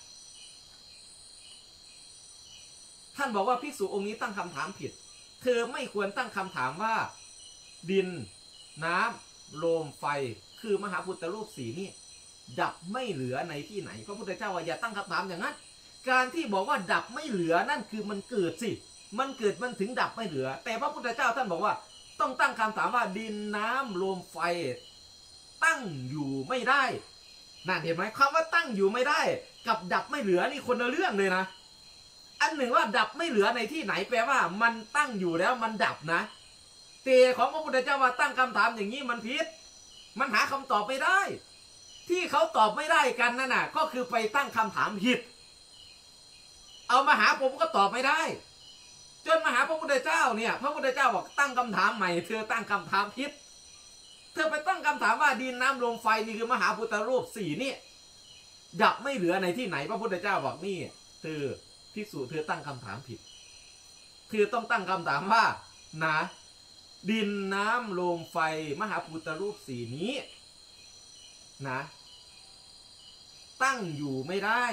[SPEAKER 1] ท่านบอกว่าภิกษุองค์นี้ตั้งคำถามผิดเธอไม่ควรตั้งคำถามว่าดินน้ำลมไฟคือมหาพุทธรูปสี่นี่ดับไม่เหลือในที่ไหนพระพุทธเจ้าว่าอย่าตั้งคำถามอย่างนั้นการที่บอกว่าดับไม่เหลือนั่นคือมันเกิดสิมันเกิดมันถึงดับไม่เหลือแต่พระพุทธเจ้าท่านบอกว่าต้องตั้งคำถามว่าดินน้ำลมไฟตั้งอยู่ไม่ได้นั่นเห็นไหมคำว่าตั้งอยู่ไม่ได้กับดับไม่เหลือนี่คนละเรื่องเลยนะอันหนึ่งว่าดับไม่เหลือในที่ไหนแปลว่ามันตั้งอยู่แล้วมันดับนะแต่ของพระพุทธเจ้าว่าตั้งคำถามอย่างนี้มันผิดมันหาคำตอบไม่ได้ที่เขาตอบไม่ได้กันนั่นน่ะก็คือไปตั้งคำถามผิดเอามาหาผมก็ตอบไม่ได้จนมาหาพระพุทธเจ้าเนี่ยพระพุทธเจ้าบอกตั้งคำถามใหม่เธอตั้งคำถามผิดเธอไปตั้งคำถามว่าดินน้ำลมไฟนี่คือมหาพุทธรูปสี่นี่ดับไม่เหลือในที่ไหนพระพุทธเจ้าบอกนี่เธอภิกษุเธอตั้งคำถามผิดเธอต้องตั้งคำถามว่านะดินน้ำลมไฟมหาพุทธรูปสี่นี้นะตั้งอยู่ไม่ได้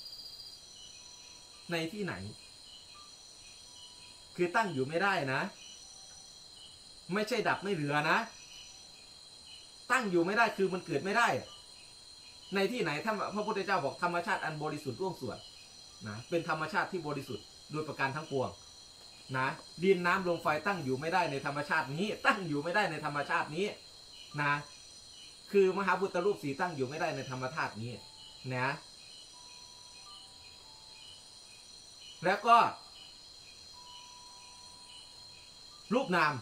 [SPEAKER 1] ในที่ไหนคือตั้งอยู่ไม่ได้นะไม่ใช่ดับไม่เหลือนะตั้งอยู่ไม่ได้คือมันเกิดไม่ได้ในที่ไหนท่านพระพุทธเจ้าบอกธรรมชาติอันบริสุทธิ์ร่วงส่วนนะเป็นธรรมชาติที่บริสุทธิ์โดยประการทั้งปวงนะดินน้ำลมไฟตั้งอยู่ไม่ได้ในธรรมชาตินี้ตั้งอยู่ไม่ได้ในธรรมชาตินี้นะคือมหาพุทธรูปสีตั้งอยู่ไม่ได้ในธรรมชาตินี้นะแล้วก็รูปนาม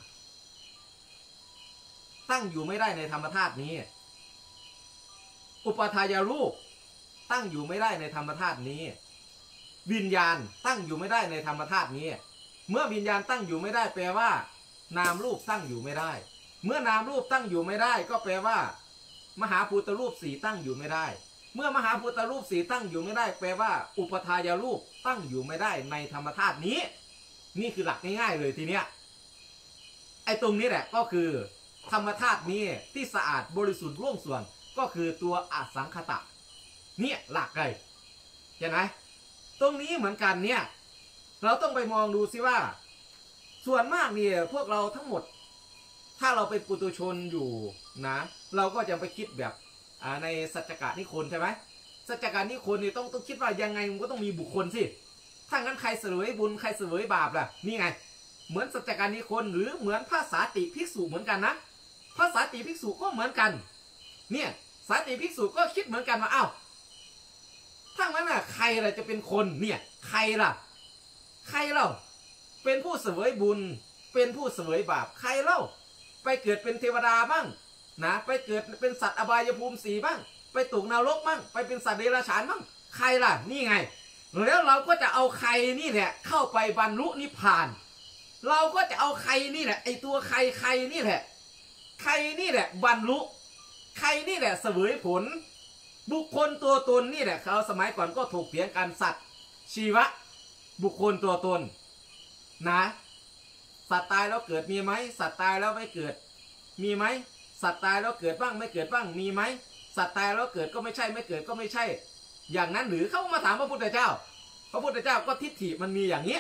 [SPEAKER 1] ตั้งอยู่ไม่ได้ในธรรมชาตินี้อุปทายรูปตั้งอยู่ไม่ได้ในธรรมชาตินี้วิญญาณตั้งอยู่ไม่ได้ในธรรมชาตินี้เมื่อวิญญาณตั้งอยู่ไม่ได้แปลว่านามรูปตั้งอยู่ไม่ได้เมื่อนามรูปตั้งอยู่ไม่ได้ก็แปลว่ามหาพุทธรูปสีตั้งอยู่ไม่ได้เมื่อมหาพุทธรูปสีตั้งอยู่ไม่ได้แปลว่าอุปทายรูปตั้งอยู่ไม่ได้ในธรรมชาตินี้นี่คือหลักง่ายๆเลยทีเนี้ยไอ้ตรงนี้แหละก็คือธรรมธาตุนี้ที่สะอาดบริสุทธิ์ร่วงส่วนก็คือตัวอสังขตะเนี่ยหลักเลยเห็นไหมตรงนี้เหมือนกันเนี่ยเราต้องไปมองดูซิว่าส่วนมากเนี่ยพวกเราทั้งหมดถ้าเราเป็นปุถุชนอยู่นะเราก็จะไปคิดแบบในสัจจกะนิคนใช่ไหมสัจจกะนิคนนี่ต้องคิดว่ายังไงมันก็ต้องมีบุคคลสิถ้างั้นใครเสวยบุญใครเสวยบาปล่ะนี่ไงเหมือนสัจจกะนิคนหรือเหมือนพระสาติภิกษุเหมือนกันนะพระสาติภิกษุก็เหมือนกันเนี่ยสาติภิกษุก็คิดเหมือนกันว่าอ้าวถ้างั้นน่ะใครล่ะจะเป็นคนเนี่ยใครล่ะใครเล่าเป็นผู้เสวยบุญเป็นผู้เสวยบาปใครเล่าไปเกิดเป็นเทวดาบ้างนะไปเกิดเป็นสัตว์อบายภูมิ4บ้างไปตกนรกบ้างไปเป็นสัตว์เดรัจฉานบ้างใครล่ะนี่ไงแล้วเราก็จะเอาใครนี่แหละเข้าไปบรรลุนิพพานเราก็จะเอาใครนี่แหละไอตัวใครนี่แหละใครนี่แหละบรรลุใครนี่แหละเสวยผลบุคคลตัวตนนี่แหละเขาสมัยก่อนก็ถกเถียงกันสัตว์ชีวะบุคคลตัวตนนะสัตว์ตายแล้วเกิดมีไหมสัตว์ตายแล้วไม่เกิดมีไหมสัตว์ตายแล้วเกิดบ้างไม่เกิดบ้างมีไหมสัตว์ตายแล้วเกิดก็ไม่ใช่ไม่เกิดก็ไม่ใช่อย่างนั้นหรือเขามาถามพระพุทธเจ้าพระพุทธเจ้าก็ทิฏฐิมันมีอย่างนี้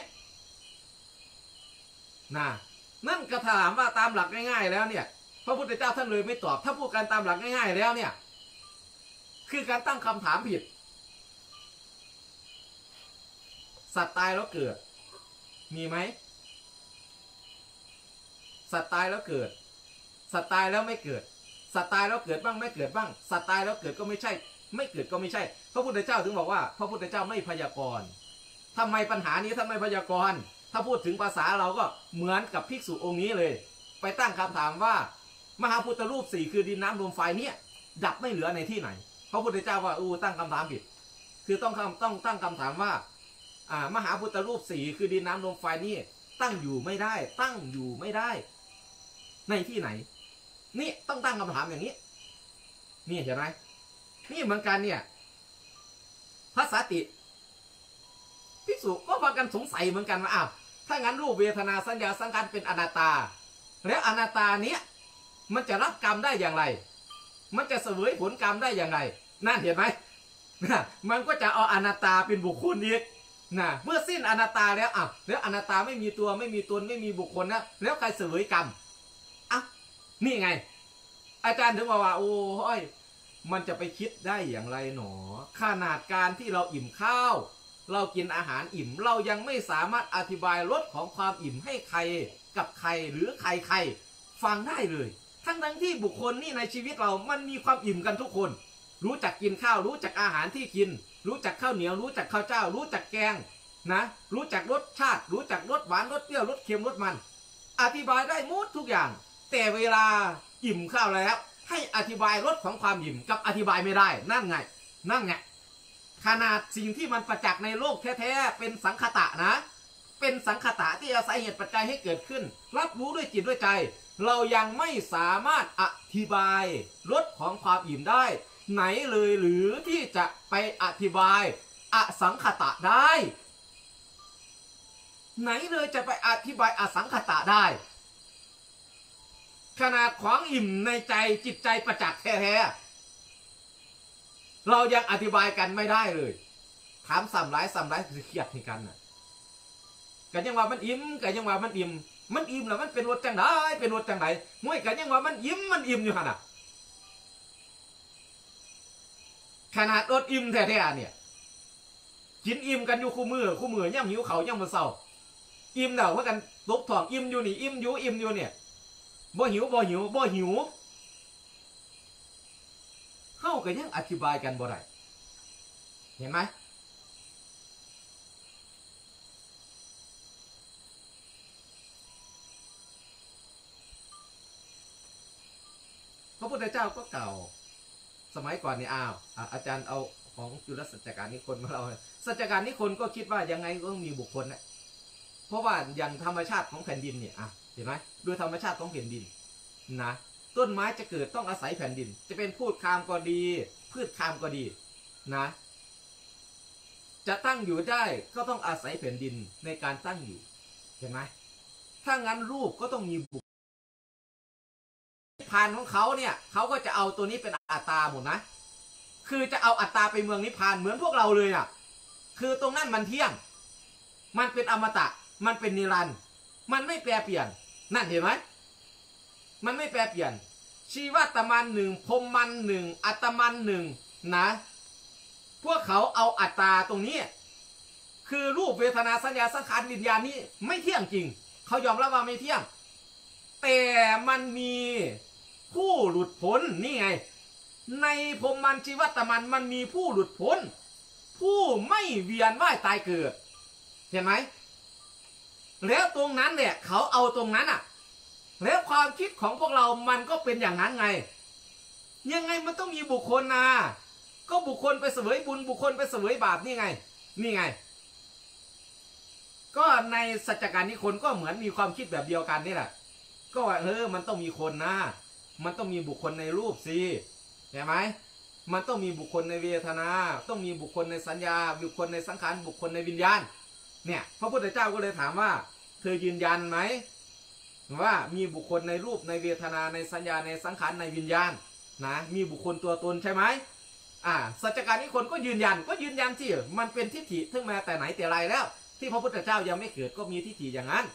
[SPEAKER 1] นะนั่นก็ถามว่าตามหลักง่ายๆแล้วเนี่ยพระพุทธเจ้าท่านเลยไม่ตอบถ้าพูดกันตามหลักง่ายๆแล้วเนี่ยคือการตั้งคำถามผิดสัตว์ตายแล้วเกิดมีไหมสัตว์ตายแล้วเกิดสัตว์ตายแล้วไม่เกิดสัตว์ตายแล้วเกิดบ้างไม่เกิดบ้างสัตว์ตายแล้วเกิดก็ไม่ใช่ไม่เกิดก็ไม่ใช่พระพุทธเจ้าถึงบอกว่าพระพุทธเจ้าไม่พยากรณ์ทำไมปัญหานี้ท่านไม่พยากรณ์ถ้าพูดถึงภาษาเราก็เหมือนกับภิกษุองค์นี้เลยไปตั้งคำถามว่ามหาพุทธรูป4คือดินน้ำลมไฟเนี่ยดับไม่เหลือในที่ไหนพระพุทธเจ้าว่าตั้งคำถามผิดคือต้องตั้งคำถามว่ามหาพุทธรูป4คือดินน้ำลมไฟนี่ตั้งอยู่ไม่ได้ตั้งอยู่ไม่ได้ในที่ไหนนี่ต้องตั้งคำถามอย่างนี้นี่เห็นไหมนี่เหมือนกันเนี่ยพระสาติภิกษุก็พากันสงสัยเหมือนกันว่าอ้าวถ้างั้นรูปเวทนาสัญญาสังขารเป็นอนัตตาแล้วอนัตตาเนี้ยมันจะรับกรรมได้อย่างไรมันจะเสวยผลกรรมได้อย่างไรนั่นเห็นไหมมันก็จะเอาอนัตตาเป็นบุคคลอีกนะเมื่อสิ้นอนัตตาแล้วแล้วอนัตตาไม่มีตัวไม่มีตนไม่มีบุคคลนะแล้วใครเสวยกรรมนี่ไงอาจารย์ถึงบอกว่าโอ้ยมันจะไปคิดได้อย่างไรหนอขนาดการที่เราอิ่มข้าวเรากินอาหารอิ่มเรายังไม่สามารถอธิบายรสของความอิ่มให้ใครกับใครหรือใครฟังได้เลยทั้งที่บุคคลนี่ในชีวิตเรามันมีความอิ่มกันทุกคนรู้จักกินข้าวรู้จักอาหารที่กินรู้จักข้าวเหนียวรู้จักข้าวเจ้ารู้จักแกงนะรู้จักรสชาติรู้จักรสหวานรสเปรี้ยวรสเค็มรสมันอธิบายได้หมดทุกอย่างแต่เวลาอิ่มข้าวแล้วให้อธิบายรสของความอิ่มกับอธิบายไม่ได้นั่นไงขนาดสิ่งที่มันประจักษ์ในโลกแท้ๆเป็นสังคตะนะเป็นสังคตะที่อาศัยเหตุปัจจัยให้เกิดขึ้นรับรู้ด้วยจิตด้วยใจเรายังไม่สามารถอธิบายรสของความอิ่มได้ไหนเลยหรือที่จะไปอธิบายอสังคตะได้ไหนเลยจะไปอธิบายอสังคตะได้ขนาดของอิ่มในใจจิตใจประจักษ์แท้ๆเรายังอธิบายกันไม่ได้เลยถามซ้ำหลายคือเครียดให้กันน่ะกันยังว่ามันอิ่มกันยังว่ามันอิ่มแล้วมันเป็นรสจังไดเป็นรสจังไดมวยกันยังว่ามันอิ่มอยู่ขนาดรสอิ่มแท้ๆเนี่ยกินอิ่มกันอยู่คู่มือย่ำหิวเขาย่ำมือเศร้าอิ่มแล้วว่ากันตกท้องอิ่มอยู่นี่อิ่มอยู่เนี่ยบ่หิวเข้ากันยังอธิบายกันบ่ได้เห็นไหมพระพุทธเจ้าก็เก่าสมัยก่อนนี่อาจารย์เอาของจุลสัจจการนิคนมาเราสัจจการนิคนก็คิดว่ายังไงก็ต้องมีบุคคลนะเพราะว่าอย่างธรรมชาติของแผ่นดินเนี่ยเห็นไหมด้วยธรรมชาติของแผ่นดินนะต้นไม้จะเกิดต้องอาศัยแผ่นดินจะเป็นพืชคามก็ดีพืชคามก็ดีนะจะตั้งอยู่ได้ก็ต้องอาศัยแผ่นดินในการตั้งอยู่เห็นไหมถ้างั้นรูปก็ต้องมีบุคพพานของเขาเนี่ยเขาก็จะเอาตัวนี้เป็นอัตตาหมดนะคือจะเอาอัตตาไปเมืองนิพพานเหมือนพวกเราเลยอ่ะคือตรงนั้นมันเที่ยงมันเป็นอมตะมันเป็นนิรันดร์มันไม่แปรเปลี่ยนนั่นเห็นไหมมันไม่แปรเปลี่ยนชีวตมันหนึ่งพรหมมันหนึ่งอัตมันหนึ่งนะพวกเขาเอาอัตตาตรงนี้คือรูปเวทนาสัญญาสังขารวิญญาณนี้ไม่เที่ยงจริงเขายอมรับว่าไม่เที่ยงแต่มันมีผู้หลุดพ้นนี่ไงในพรหมมันชีวตมันมีผู้หลุดพ้นผู้ไม่เวียนว่ายตายเกิดเห็นไหมแล้วตรงนั้นเนี่ยเขาเอาตรงนั้นอ่ะแล้วความคิดของพวกเรามันก็เป็นอย่างนั้นไงยังไงมันต้องมีบุคคลนะก็บุคคลไปเสวยบุญบุคคลไปเสวยบาปนี่ไงนี่ไงก็ในสัจจการนิคนก็เหมือนมีความคิดแบบเดียวกันนี่แหละก็ว่ามันต้องมีคนนะมันต้องมีบุคคลในรูปสิใช่ไหมมันต้องมีบุคคลในเวทนาต้องมีบุคคลในสัญญาบุคคลในสังขารบุคคลในวิญญาณเนี่ยพระพุทธเจ้าก็เลยถามว่าเธอยืนยันไหมว่ามีบุคคลในรูปในเวทนาในสัญญาในสังขารในวิญญาณนะมีบุคคลตัวตนใช่ไหมสัจจการนิคนก็ยืนยันที่มันเป็นทิฏฐิถึงมาแต่ไหนแต่ไรแล้วที่พระพุทธเจ้ายังไม่เกิดก็มีทิฏฐิอย่างนั้น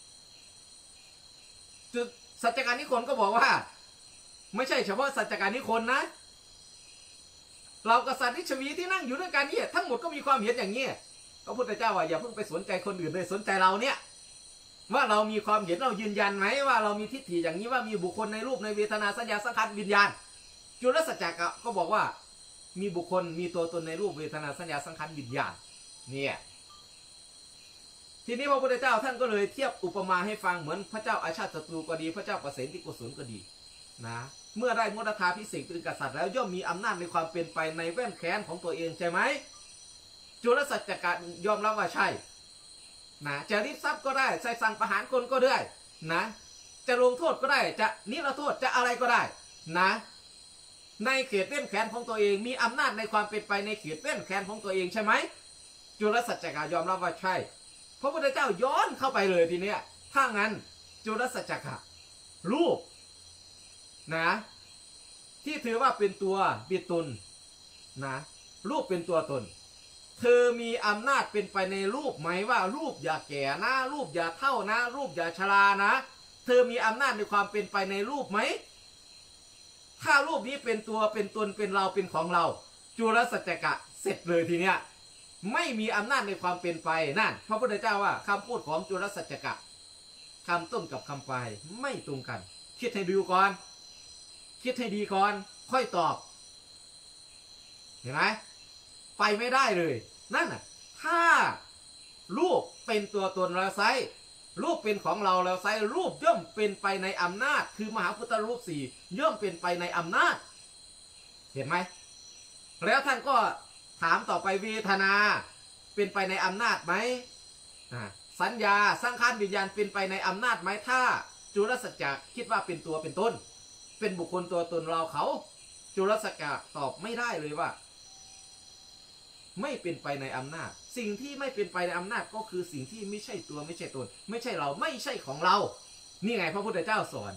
[SPEAKER 1] จุดสัจจการนิคนก็บอกว่าไม่ใช่เฉพาะสัจจการนิคนนะเรากับสัตว์นิชวีที่นั่งอยู่ด้วยกันเนี่ยทั้งหมดก็มีความเห็นอย่างนี้พระพุทธเจ้าว่าอย่าเพิ่งไปสนใจคนอื่นเลยสนใจเราเนี่ยว่าเรามีความเห็นเรายืนยันไหมว่าเรามีทิฏฐิอย่างนี้ว่ามีบุคคลในรูปในเวทนาสัญญาสังขารวิญญาณจุลสัจจะก็บอกว่ามีบุคคลมีตัวตนในรูปเวทนาสัญญาสังขารวิญญาณเนี่ยทีนี้พระพุทธเจ้าท่านก็เลยเทียบอุปมาให้ฟังเหมือนพระเจ้าอาชาติศัตรูก็ดีพระเจ้าเกษมที่กุศลก็ดีนะเมื่อได้มุตตาภิเษกเป็นกษัตริย์แล้วย่อมมีอำนาจในความเป็นไปในแว่นแขนของตัวเองใช่ไหมจุลสัจจะยอมรับว่าใช่นะจะริบทรัพย์ก็ได้ใส่สั่งประหารคนก็ได้นะจะลงโทษก็ได้จะนิรโทษจะอะไรก็ได้นะในเขตแว่นแขนของตัวเองมีอำนาจในความเป็นไปในเขตแว่นแขนของตัวเองใช่ไหมจุลสัจจะยอมรับว่าใช่พระพุทธเจ้าย้อนเข้าไปเลยทีเนี้ยถ้างั้นจุลสัจจะรูปนะที่ถือว่าเป็นตัวเป็นตนนะรูปเป็นตัวตนเธอมีอำนาจเป็นไปในรูปไหมว่ารูปอย่าแก่นะรูปอย่าเฒ่านะรูปอย่าชรานะเธอมีอำนาจในความเป็นไปในรูปไหมถ้ารูปนี้เป็นตัวเป็นตนเป็นเราเป็นของเราจุลสัจจะเสร็จเลยทีเนี้ยไม่มีอำนาจในความเป็นไปนั่นพระพุทธเจ้าว่าคำพูดของจุลสัจจะคำต้นกับคำปลายไม่ตรงกันคิดให้ดูก่อนคิดให้ดีก่อนค่อยตอบเห็นไหมไปไม่ได้เลยนั่นน่ะถ้ารูปเป็นตัวตนเราไซรูปเป็นของเราเราไซรูปย่อมเป็นไปในอำนาจคือมหาพุทธรูปสี่ย่อมเป็นไปในอำนาจเห็นไหมแล้วท่านก็ถามต่อไปเวทนาเป็นไปในอำนาจไหมสัญญาสังขารวิญญาณเป็นไปในอำนาจไหมถ้าจุลสัจจะคิดว่าเป็นตัวเป็นตนเป็นบุคคลตัวตนเราเขาจุลสัจจะตอบไม่ได้เลยว่าไม่เป็นไปในอำนาจสิ่งที่ไม่เป็นไปในอำนาจก็คือสิ่งที่ไม่ใช่ตัวไม่ใช่ตนไม่ใช่เราไม่ใช่ของเรานี่ไงพระพุทธเจ้าสอน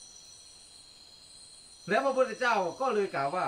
[SPEAKER 1] แล้วพระพุทธเจ้าก็เลยกล่าวว่า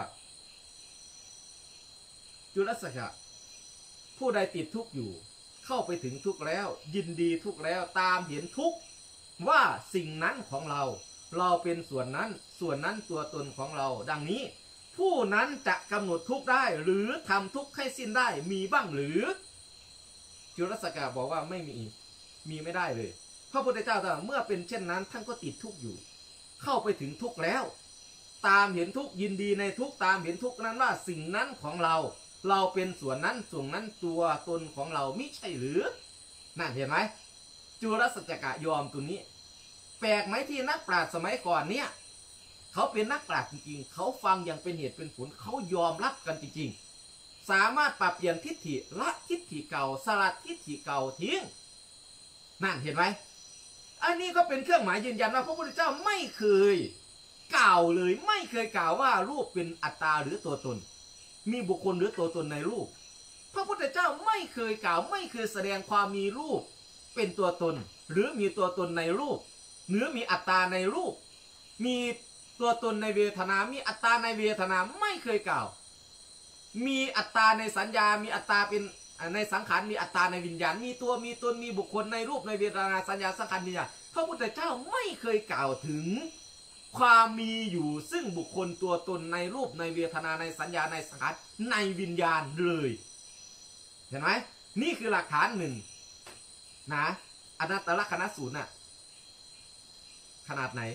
[SPEAKER 1] จุลสัจจะผู้ใดติดทุกข์อยู่เข้าไปถึงทุกข์แล้วยินดีทุกข์แล้วตามเห็นทุกข์ว่าสิ่งนั้นของเราเป็นส่วนนั้นตัวตนของเราดังนี้ผู้นั้นจะกำหนดทุกข์ได้หรือทำทุกข์ให้สิ้นได้มีบ้างหรือจุลสัจจะบอกว่าไม่มีไม่ได้เลยพระพุทธเจ้าเมื่อเป็นเช่นนั้นท่านก็ติดทุกข์อยู่เข้าไปถึงทุกข์แล้วตามเห็นทุกข์ยินดีในทุกข์ตามเห็นทุกข์นั้นว่าสิ่งนั้นของเราเป็นส่วนนั้นตัวตนของเราไม่ใช่หรือนั่นเห็นไหมจุลสัจจะยอมตัวนี้แปลกไหมที่นักปราชญ์สมัยก่อนเนี่ยเขาเป็นนักปราชญ์จริงๆเขาฟังอย่างเป็นเหตุเป็นผลเขายอมรับกันจริงๆสามารถปรับเปลี่ยนทิฏฐิละทิฏฐิเก่าสลัดทิฏฐิเก่าทิ้งนั่นเห็นไหมอันนี้ก็เป็นเครื่องหมายยืนยันว่าพระพุทธเจ้าไม่เคยกล่าวเลยไม่เคยกล่าวว่ารูปเป็นอัตตาหรือตัวตนมีบุคคลหรือตัวตนในรูปพระพุทธเจ้าไม่เคยกล่าวไม่เคยแสดงความมีรูปเป็นตัวตนหรือมีตัวตนในรูปหรือมีอัตตาในรูปมีตัวตนในเวทนามีอัตตาในเวทนาไม่เคยกล่าวมีอัตตาในสัญญามีอัตตาเป็นในสังขารมีอัตตาในวิญญาณมีตัวมีตนมีบุคคลในรูปในเวทนาสัญญาสังขารวิญญาณพระพุทธเจ้าไม่เคยกล่าวถึงความมีอยู่ซึ่งบุคคลตัวตนในรูปในเวทนาในสัญญาในสังขารในวิญญาณเลยเห็นไหมนี่คือหลักฐานหนึ่งนะอนัตตลกนัสสูตรน่ะขนาดไหน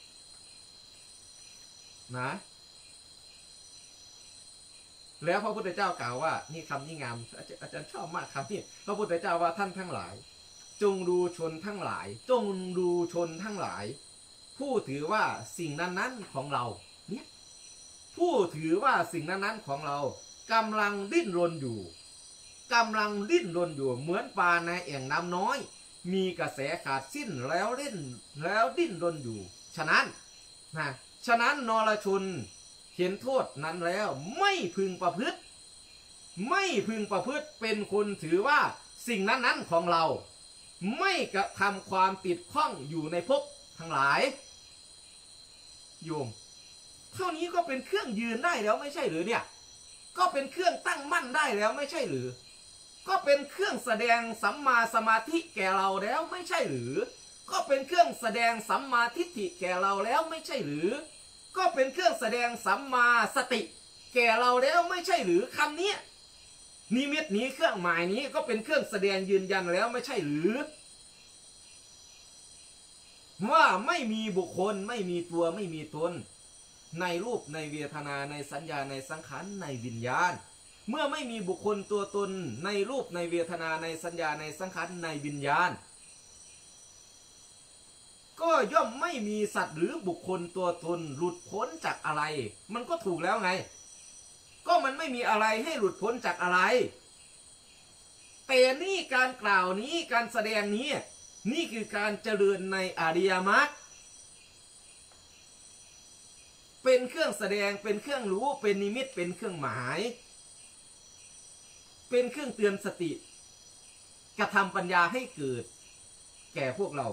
[SPEAKER 1] นะแล้วพระพุทธเจ้ากล่าวว่านี่คำนี้งามอาจารย์ชอบมากคำนี้พระพุทธเจ้าว่าท่านทั้งหลายจงดูชนทั้งหลายจงดูชนทั้งหลายผู้ถือว่าสิ่งนั้นๆของเราเนี่ยผู้ถือว่าสิ่งนั้นๆของเรากำลังดิ้นรนอยู่กำลังดิ้นรนอยู่เหมือนปลาในแอ่งน้ำน้อยมีกระแสขาดสิ้นแล้วดิ้นรนอยู่ฉะนั้นนรชนเห็นโทษนั้นแล้วไม่พึงประพฤติเป็นคนถือว่าสิ่งนั้นของเราไม่กระทำความติดข้องอยู่ในภพทั้งหลายโยมเท่านี้ก็เป็นเครื่องยืนได้แล้วไม่ใช่หรือเนี่ยก็เป็นเครื่องตั้งมั่นได้แล้วไม่ใช่หรือก็เป็นเครื่องแสดงสัมมาสมาธิแก่เราแล้วไม่ใช่หรือก็เป็นเครื่องแสดงสัมมาทิฏฐิแก่เราแล้วไม่ใช่หรือก็เป็นเครื่องแสดงสัมมาสติแก่เราแล้วไม่ใช่หรือคำนี้นิมิตนี้เครื่องหมายนี้ก็เป็นเครื่องแสดงยืนยันแล้วไม่ใช่หรือว่าไม่มีบุคคลไม่มีตัวไม่มีตนในรูปในเวทนาในสัญญาในสังขารในวิญญาณเมื่อไม่มีบุคคลตัวตนในรูปในเวทนาในสัญญาในสังขารในวิญญาณก็ย่อมไม่มีสัตว์หรือบุคคลตัวตนหลุดพ้นจากอะไรมันก็ถูกแล้วไงก็มันไม่มีอะไรให้หลุดพ้นจากอะไรแต่นี่การกล่าวนี้การแสดงนี้นี่คือการเจริญในอริยมรรคเป็นเครื่องแสดงเป็นเครื่องรู้เป็นนิมิตเป็นเครื่องหมายเป็นเครื่องเตือนสติกระทำปัญญาให้เกิดแก่พวกเรา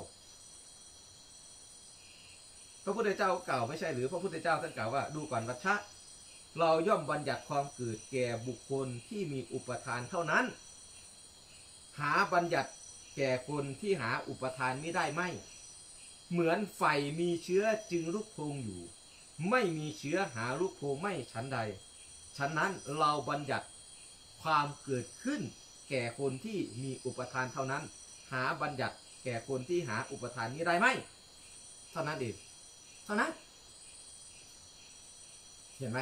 [SPEAKER 1] พระพุทธเจ้ากล่าวไม่ใช่หรือพระพุทธเจ้าท่านกล่าวว่าดูก่อนวัชชะเราย่อมบัญญัติความเกิดแก่บุคคลที่มีอุปทานเท่านั้นหาบัญญัติแก่คนที่หาอุปทานไม่ได้ไม่เหมือนไฟมีเชื้อจึงลุกโพลงอยู่ไม่มีเชื้อหาลุกโพลงไม่ฉันใดฉะนั้นเราบัญญัติความเกิดขึ้นแก่คนที่มีอุปทานเท่านั้นหาบัญญัติแก่คนที่หาอุปทานนี้ได้ไม่เท่านั้นเองเท่านั้นเห็นไหม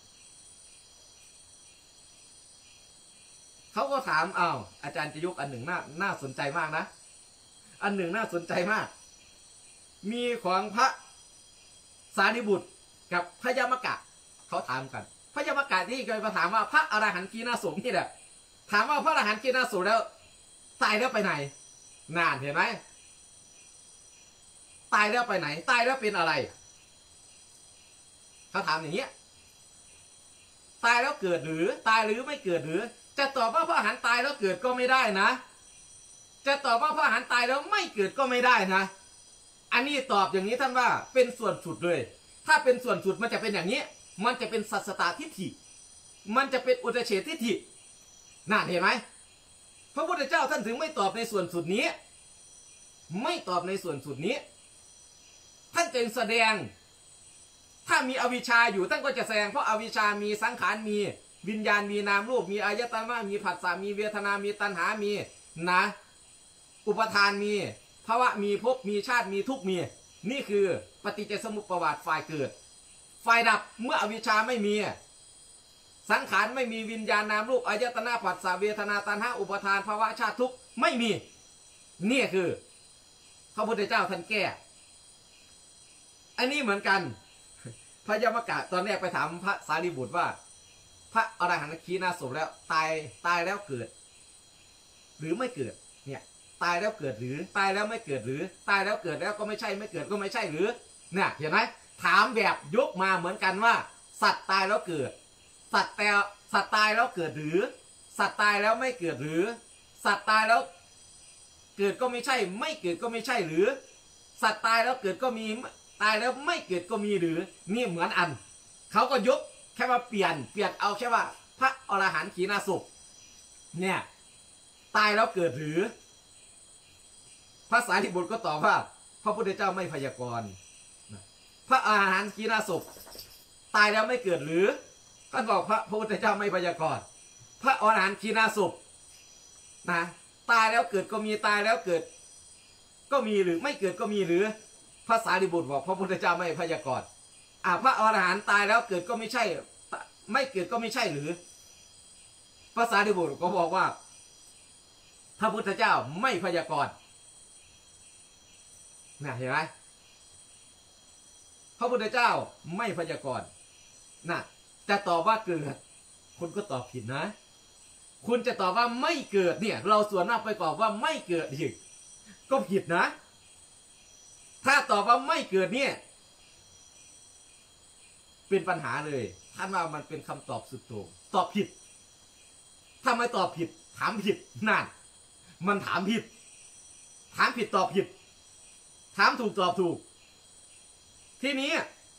[SPEAKER 1] เขาก็ถามอาจารย์จะยกอันหนึ่งน่าสนใจมากนะอันหนึ่งน่าสนใจมากมีของพระสารีบุตรกับพระยมกะเขาถามกันพระยมกะที่เคยมาถามว่าพระอรหันต์กีนาสงฆ์นี่แหละถามว่าพระอรหันต์กีนาสงฆ์แล้วตายแล้วไปไหนนานเห็นไหมตายแล้วไปไหนตายแล้วเป็นอะไรเขาถามอย่างเงี้ยตายแล้วเกิดหรือตายหรือไม่เกิดหรือจะตอบว่าพระอรหันต์ตายแล้วเกิดก็ไม่ได้นะจะตอบว่าพระอรหันต์ตายแล้วไม่เกิดก็ไม่ได้นะอันนี้ตอบอย่างนี้ท่านว่าเป็นส่วนสุดเลยถ้าเป็นส่วนสุดมันจะเป็นอย่างนี้มันจะเป็นสัสตทิฏฐิมันจะเป็นอุตเฉททิฏฐิน่าเห็นไหมพระพุทธเจ้าท่านถึงไม่ตอบในส่วนสุดนี้ไม่ตอบในส่วนสุดนี้ท่านจึงแสดงถ้ามีอวิชชาอยู่ท่านก็จะแสดงเพราะอวิชชามีสังขารมีวิญญาณมีนามรูปมีอายตนะมีผัสสะมีเวทนามีตัณหามีนะอุปทานมีภาวะมีภพมีชาติมีทุกข์มีนี่คือปฏิจจสมุปบาทฝ่ายเกิดฝ่ายดับเมื่ออวิชชาไม่มีสังขารไม่มีวิญญาณนามรูปอายตนะผัสสะเวทนาตัณหาอุปทานภาวะชาติทุกข์ไม่มีนี่คือพระพุทธเจ้าท่านแก้อันนี้เหมือนกันพระยมกะตอนแรกไปถามพระสารีบุตรว่าพระอรหันต์ขีณาสพแล้วตายแล้วเกิดหรือไม่เกิดเนี่ยตายแล้วเกิดหรือตายแล้วไม่เกิดหรือตายแล้วเกิดแล้วก็ไม่ใช่ไม่เกิดก็ไม่ใช่หรือเนี่ยเห็นไหมถามแบบยกมาเหมือนกันว่าสัตว์ตายแล้วเกิดสัตว์ตายแล้วเกิดหรือสัตว์ตายแล้วไม่เกิดหรือสัตว์ตายแล้วเกิดก็ไม่ใช่ไม่เกิดก็ไม่ใช่หรือสัตว์ตายแล้วเกิดก็มีตายแล้วไม่เกิดก็มีหรือนี่เหมือนอันเขาก็ยกแค่ว่าเปลี่ยนเอาแค่ว่าพระอรหันต์ขีณาสพเนี่ยตายแล้วเกิดหรือพระสารีบุตรก็ตอบว่าพระพุทธเจ้าไม่พยากรณ์พระอรหันต์ขีณาสพตายแล้วไม่เกิดหรือท่านบอกพระพุทธเจ้าไม่พยากรณ์พระอรหันต์ขีณาสพนะตายแล้วเกิดก็มีตายแล้วเกิดก็มีหรือไม่เกิดก็มีหรือพระสารีบุตรบอกพระพุทธเจ้าไม่พยากรณ์พระอรหันต์ตายแล้วเกิดก็ไม่ใช่ไม่เกิดก็ไม่ใช่หรือพระสารีบุตรก็บอกว่าพระพุทธเจ้าไม่พยากรณ์นะเห็นไหมพระพุทธเจ้าไม่พยากรณ์นะจะตอบว่าเกิดคุณก็ตอบผิดนะคุณจะตอบว่าไม่เกิดเนี่ยเราส่วนมากไปตอบว่าไม่เกิดอีกก็ผิดนะถ้าตอบว่าไม่เกิดเนี่ยเป็นปัญหาเลยท่านว่ามันเป็นคำตอบสุดโต่งตอบผิดถ้าไม่ตอบผิดถามผิดนั่นมันถามผิดตอบผิดถามถูกตอบถูกทีนี้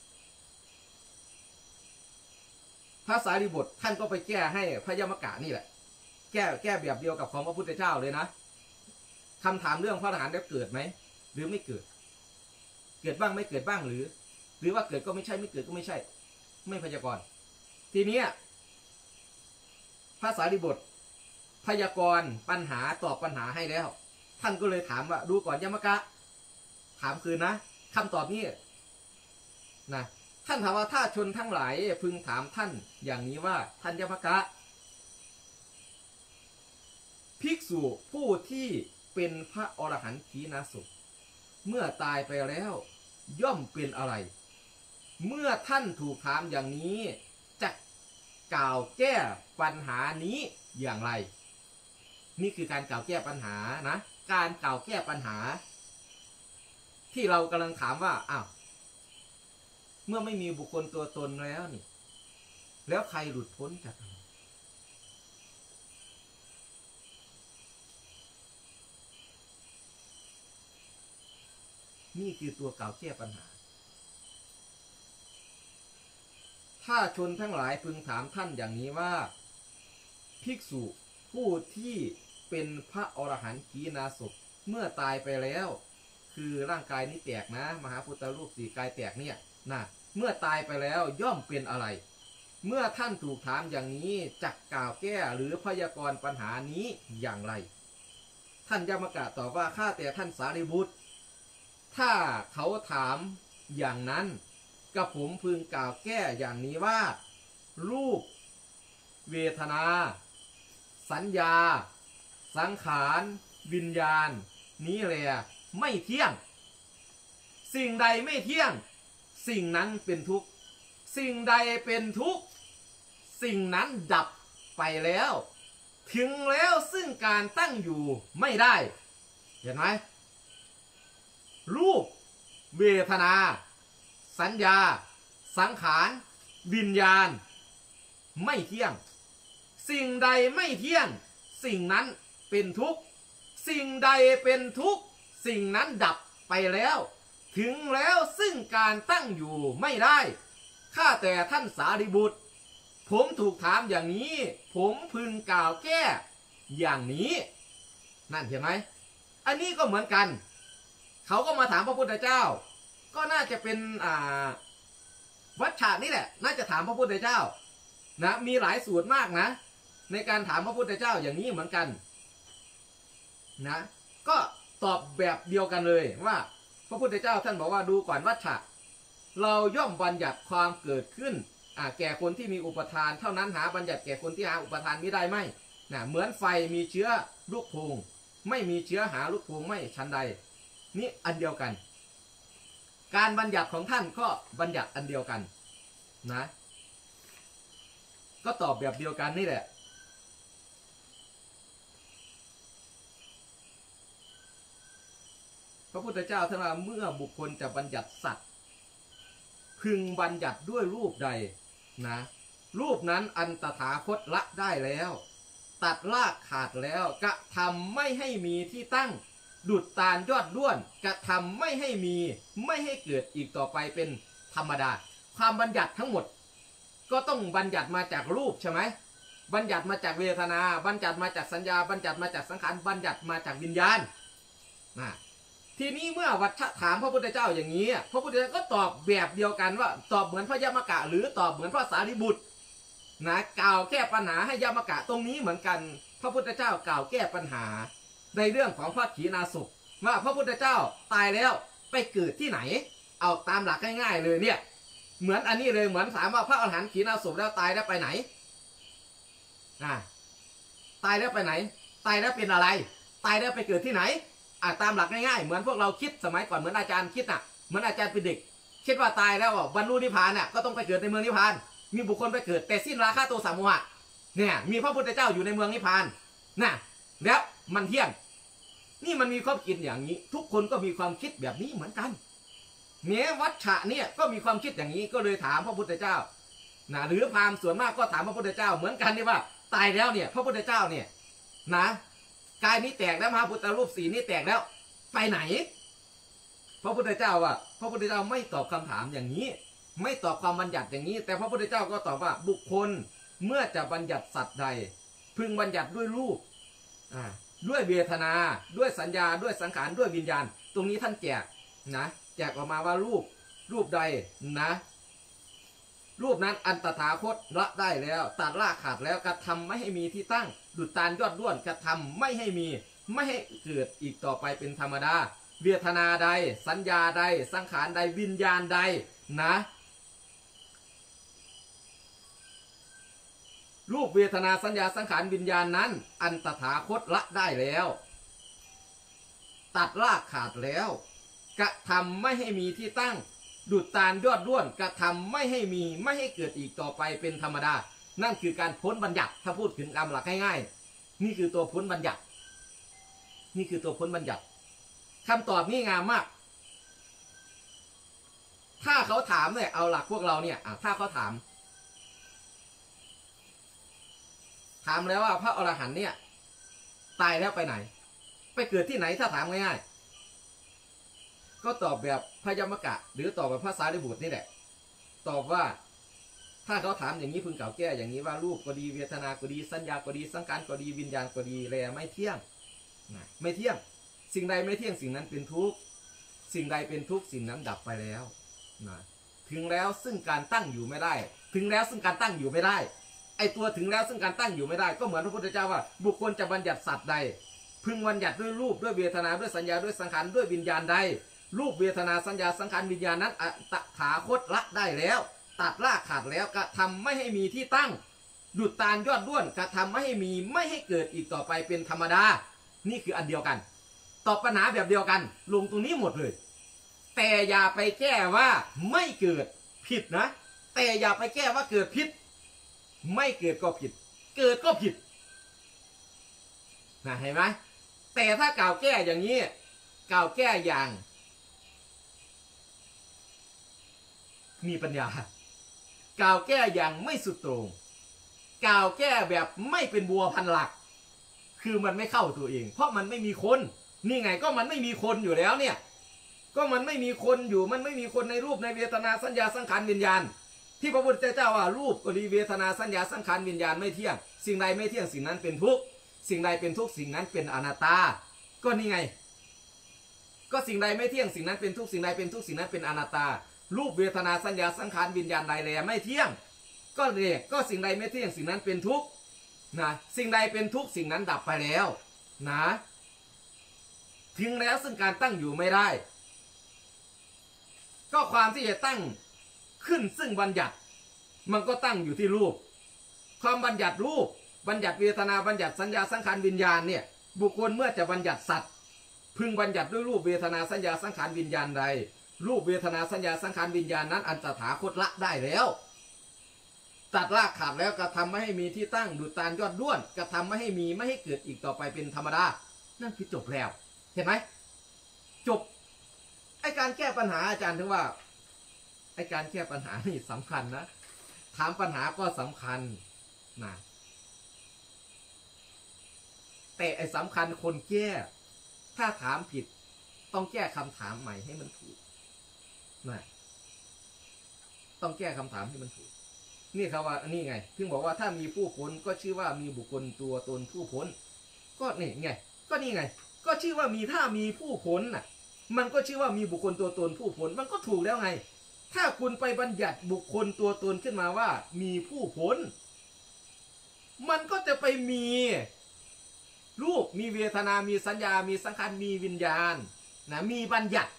[SPEAKER 1] พระสารีบุตรท่านก็ไปแก้ให้พระยมกะนี่แหละแก้แบบเดียวกับของพระพุทธเจ้าเลยนะคำถามเรื่องพระอรหันต์ได้เกิดไหมหรือไม่เกิดเกิดบ้างไม่เกิดบ้างหรือว่าเกิดก็ไม่ใช่ไม่เกิดก็ไม่ใช่ไม่พยากรณ์ทีนี้พระสารีบุตรพยากรณ์ปัญหาตอบปัญหาให้แล้วท่านก็เลยถามว่าดูก่อนยมกะถามคืนนะคำตอบนี้นะท่านถามว่าถ้าชนทั้งหลายพึงถามท่านอย่างนี้ว่าท่านยมกะภิกษุผู้ที่เป็นพระอรหันต์ขีณาสพเมื่อตายไปแล้วย่อมเป็นอะไรเมื่อท่านถูกถามอย่างนี้จะกล่าวแก้ปัญหานี้อย่างไรนี่คือการกล่าวแก้ปัญหานะการกล่าวแก้ปัญหาที่เรากำลังถามว่าอ้าวเมื่อไม่มีบุคคลตัวตนแล้วนี่แล้วใครหลุดพ้นจากนี่คือตัวกล่าวแก้ปัญหาถ้าชนทั้งหลายพึงถามท่านอย่างนี้ว่าภิกษุผู้ที่เป็นพระอรหันต์ขีณาสพเมื่อตายไปแล้วคือร่างกายนี้แตกนะมหาพุทธรูปสี่กายแตกเนี่ยนะเมื่อตายไปแล้วย่อมเป็นอะไรเมื่อท่านถูกถามอย่างนี้จักกล่าวแก้หรือพยากรณ์ปัญหานี้อย่างไรท่านยมกะตอบว่าข้าแต่ท่านสารีบุตรถ้าเขาถามอย่างนั้นกับผมพึงกล่าวแก้อย่างนี้ว่ารูปเวทนาสัญญาสังขารวิญญาณนี้แหละไม่เที่ยงสิ่งใดไม่เที่ยงสิ่งนั้นเป็นทุกข์สิ่งใดเป็นทุกข์สิ่งนั้นดับไปแล้วถึงแล้วซึ่งการตั้งอยู่ไม่ได้เห็นไหมรูปเวทนาสัญญาสังขารวิญญาณไม่เที่ยงสิ่งใดไม่เที่ยงสิ่งนั้นเป็นทุกข์สิ่งใดเป็นทุกข์สิ่งนั้นดับไปแล้วถึงแล้วซึ่งการตั้งอยู่ไม่ได้ข้าแต่ท่านสารีบุตรผมถูกถามอย่างนี้ผมพึงกล่าวแก้อย่างนี้นั่นเห็นไหมอันนี้ก็เหมือนกันเขาก็มาถามพระพุทธเจ้าก็น่าจะเป็นวัชชะนี่แหละน่าจะถามพระพุทธเจ้านะมีหลายสูตรมากนะในการถามพระพุทธเจ้าอย่างนี้เหมือนกันนะก็ตอบแบบเดียวกันเลยว่าพระพุทธเจ้าท่านบอกว่าดูก่อนวัชชะเราย่อมบัญญัติความเกิดขึ้นแก่คนที่มีอุปทานเท่านั้นหาบัญญัติแก่คนที่หาอุปทานไม่ได้ไหมนะเหมือนไฟมีเชื้อลูกโพงไม่มีเชื้อหาลูกโพงไม่ชั้นใดนี่อันเดียวกันการบัญญัติของท่านก็บัญญัติอันเดียวกันนะก็ตอบแบบเดียวกันนี่แหละพระพุทธเจ้าท่านว่าเมื่อบุคคลจะบัญญัติสัตว์พึงบัญญัติด้วยรูปใดนะรูปนั้นอันตถาคตละได้แล้วตัดรากขาดแล้วกระทำไม่ให้มีที่ตั้งดุจตาลยอดด้วนกระทำไม่ให้มีไม่ให้เกิดอีกต่อไปเป็นธรรมดาความบัญญัติทั้งหมดก็ต้องบัญญัติมาจากรูปใช่ไหมบัญญัติมาจากเวทนาบัญญัติมาจากสัญญาบัญญัติมาจากสังขารบัญญัติมาจากวิญญาณทีนี้เมื่อวัชถามพระพุทธเจ้าอย่างนี้พระพุทธเจ้าก็ตอบแบบเดียวกันว่าตอบเหมือนพระยมกะหรือตอบเหมือนพระสารีบุตรกล่าวแก้ปัญหาให้ยมกะตรงนี้เหมือนกันพระพุทธเจ้ากล่าวแก้ปัญหาในเรื่องของพระขีณาสพว่าพระพุทธเจ้าตายแล้วไปเกิดที่ไหนเอาตามหลักง่ายๆเลยเนี่ยเหมือนอันนี้เลยเหมือนถามว่าพระอรหันต์ขีณาสพแล้วตายแล้วไปไหนตายแล้วไปไหนตายแล้วเป็นอะไรตายแล้วไปเกิดที่ไหนตามหลักง่ายๆเหมือนพวกเราคิดสมัยก่อนเหมือนอาจารย์คิดเหมือนอาจารย์เป็นเด็กคิดว่าตายแล้วบรรลุนิพพานก็ต้องไปเกิดในเมืองนิพพานมีบุคคลไปเกิดแต่สิ้นราคะโทสะโมหะเนี่ยมีพระพุทธเจ้าอยู่ในเมืองนิพพานแล้วมันเที่ยงนี่มันมีความคิดอย่างนี้ทุกคนก็มีความคิดแบบนี้เหมือนกันแม้วัชชะเนี่ยก็มีความคิดอย่างนี้ก็เลยถามพระพุทธเจ้าหรือพราหมณ์ส่วนมากก็ถามพระพุทธเจ้าเหมือนกันนี่ว่าตายแล้วเนี่ยพระพุทธเจ้าเนี่ยกายนี้แตกแล้วมหาพุทธรูปสีนี้แตกแล้วไปไหนพระพุทธเจ้าพระพุทธเจ้าไม่ตอบคำถามอย่างนี้ไม่ตอบความบัญญัติอย่างนี้แต่พระพุทธเจ้าก็ตอบว่าบุคคลเมื่อจะบัญญัติสัตว์ใดพึงบัญญัติด้วยรูปด้วยเวทนาด้วยสัญญาด้วยสังขารด้วยวิญญาณตรงนี้ท่านแจกแจกออกมาว่ารูปใดรูปนั้นอันตถาคตละได้แล้วตัดรากขาดแล้วกระทำไม่ให้มีที่ตั้งดุจตาลยอดด้วนกระทำไม่ให้มีไม่ให้เกิดอีกต่อไปเป็นธรรมดาเวทนาใดสัญญาใดสังขารใดวิญญาณใดรูปเวทนาสัญญาสังขารวิญญาณนั้นอันตถาคตละได้แล้วตัดรากขาดแล้วกระทำไม่ให้มีที่ตั้งดุจตาลยอดด้วนกระทำไม่ให้มีไม่ให้เกิดอีกต่อไปเป็นธรรมดานั่นคือการพ้นบัญญัติถ้าพูดถึงตามหลักง่ายๆนี่คือตัวพ้นบัญญัตินี่คือตัวพ้นบัญญัติคำตอบนี่งามมากถ้าเขาถามเนี่ยเอาหลักพวกเราเนี่ยถ้าเขาถามแล้วว่าพระอรหันต์เนี่ยตายแล้วไปไหนไปเกิดที่ไหนถ้าถามง่ายๆก็ตอบแบบพยมกะหรือตอบแบบพระสารีบุตรนี่แหละตอบว่าถ้าเขาถามอย่างนี้พึงกล่าวแก้อย่างนี้ว่ารูปก็ดีเวทนาก็ดีสัญญาก็ดีสังขารก็ดีวิญญาณก็ดีแลไม่เที่ยงไม่เที่ยงสิ่งใดไม่เที่ยงสิ่งนั้นเป็นทุกข์สิ่งใดเป็นทุกข์สิ่งนั้นดับไปแล้วถึงแล้วซึ่งการตั้งอยู่ไม่ได้ถึงแล้วซึ่งการตั้งอยู่ไม่ได้ไอตัวถึงแล้วซึ่งการตั้งอยู่ไม่ได้ก็เหมือนพระพุทธเจ้าว่าบุคคลจะบัญญัติสัตว์ใดพึงบัญญัติด้วยรูปด้วยเวทนาด้วยสัญญาด้วยสังขารด้วยวิญญาณใดรูปเวทนาสัญญาสังขารวิญญาณนั้นตถาคตละได้แล้วตัดรากขาดแล้วกระทำไม่ให้มีที่ตั้งดุจตาลยอดด้วนกระทำไม่ให้มีไม่ให้เกิดอีกต่อไปเป็นธรรมดานี่คืออันเดียวกันตอบปัญหาแบบเดียวกันลงตรงนี้หมดเลยแต่อย่าไปแก้ว่าไม่เกิดผิดนะแต่อย่าไปแก้ว่าเกิดผิดไม่เกิดก็ผิดเกิดก็ผิดเห็นไหมแต่ถ้ากล่าวแก้อย่างนี้กล่าวแก้อย่างมีปัญญากล่าวแก้อย่างไม่สุดโต่งกล่าวแก้แบบไม่เป็นบัวพันหลักคือมันไม่เข้าตัวเองเพราะมันไม่มีคนนี่ไงก็มันไม่มีคนอยู่แล้วเนี่ยก็มันไม่มีคนอยู่มันไม่มีคนในรูปในเวทนาสัญญาสังขารวิญญาณที่พระพุทธเจ้าว่ารูปก็ดีเวทนาสัญญาสังขารวิญญาณไม่เที่ยงสิ่งใดไม่เที่ยงสิ่งนั้นเป็นทุกข์สิ่งใดเป็นทุกข์สิ่งนั้นเป็นอนัตตาก็นี่ไงก็สิ่งใดไม่เที่ยงสิ่งนั้นเป็นทุกข์สิ่งใดเป็นทุกข์สิ่งนั้นเป็นอนัตตารูปเวทนาสัญญาสังขารวิญญาณใดแลไม่เที่ยงก็เรียกก็สิ่งใดไม่เที่ยงสิ่งนั้นเป็นทุกข์สิ่งใดเป็นทุกข์สิ่งนั้นดับไปแล้วถึงแล้วซึ่งการตั้งอยู่ไม่ได้ก็ความที่จะตั้งขึ้นซึ่งบัญญัติมันก็ตั้งอยู่ที่รูปความบัญญัติรูปบัญญัติเวทนาบัญญัติสัญญาสังขารวิญญาณเนี่ยบุคคลเมื่อจะบัญญัติสัตว์พึงบัญญัติด้วยรูปเวทนาสัญญาสังขารวิญญาณใดรูปเวทนาสัญญาสังขารวิญญาณนั้นอันตถาคตละได้แล้วตัดรากขาดแล้วกระทำไม่ให้มีที่ตั้งดุจตาลยอดด้วนกระทำไม่ให้มีไม่ให้เกิดอีกต่อไปเป็นธรรมดานั่นคือจบแล้วเห็นไหมจบไอการแก้ปัญหาอาจารย์ถึงว่าไอการแก้ปัญหานี่สำคัญนะถามปัญหาก็สำคัญแต่ไอสำคัญคนแก้ถ้าถามผิดต้องแก้คำถามใหม่ให้มันถูกนะต้องแก้คำถามให้มันถูกนี่ครับว่านี่ไงถึงบอกว่าถ้ามีผู้พ้นก็ชื่อว่ามีบุคคลตัวตนผู้พ้นก็นี่ไงก็นี่ไงก็ชื่อว่ามีถ้ามีผู้พ้นน่ะมันก็ชื่อว่ามีบุคคลตัวตนผู้พ้นมันก็ถูกแล้วไงถ้าคุณไปบัญญัติบุคคลตัวตนขึ้นมาว่ามีผู้พ้นมันก็จะไปมีรูปมีเวทนามีสัญญามีสังขารมีวิญญาณนะมีบัญญัติ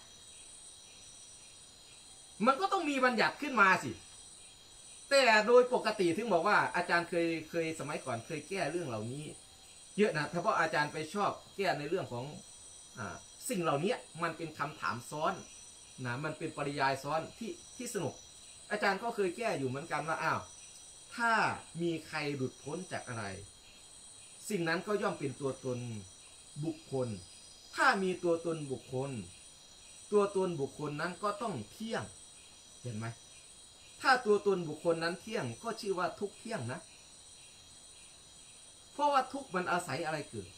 [SPEAKER 1] มันก็ต้องมีบัญญัติขึ้นมาสิแต่โดยปกติถึงบอกว่าอาจารย์เคยสมัยก่อนเคยแก้เรื่องเหล่านี้เยอะนะเพราะอาจารย์ไปชอบแก้ในเรื่องของสิ่งเหล่านี้มันเป็นคำถามซ้อนนะมันเป็นปริยายซ้อนที่สนุกอาจารย์ก็เคยแก้อยู่เหมือนกันว่าอ้าวถ้ามีใครหลุดพ้นจากอะไรสิ่งนั้นก็ย่อมเป็นตัวตนบุคคลถ้ามีตัวตนบุคคลตัวตนบุคคลนั้นก็ต้องเที่ยงเห็นไหมถ้าตัวตนบุคคลนั้นเที่ยงก็ชื่อว่าทุกข์เที่ยงนะเพราะว่าทุกข์มันอาศัยอะไรเกิด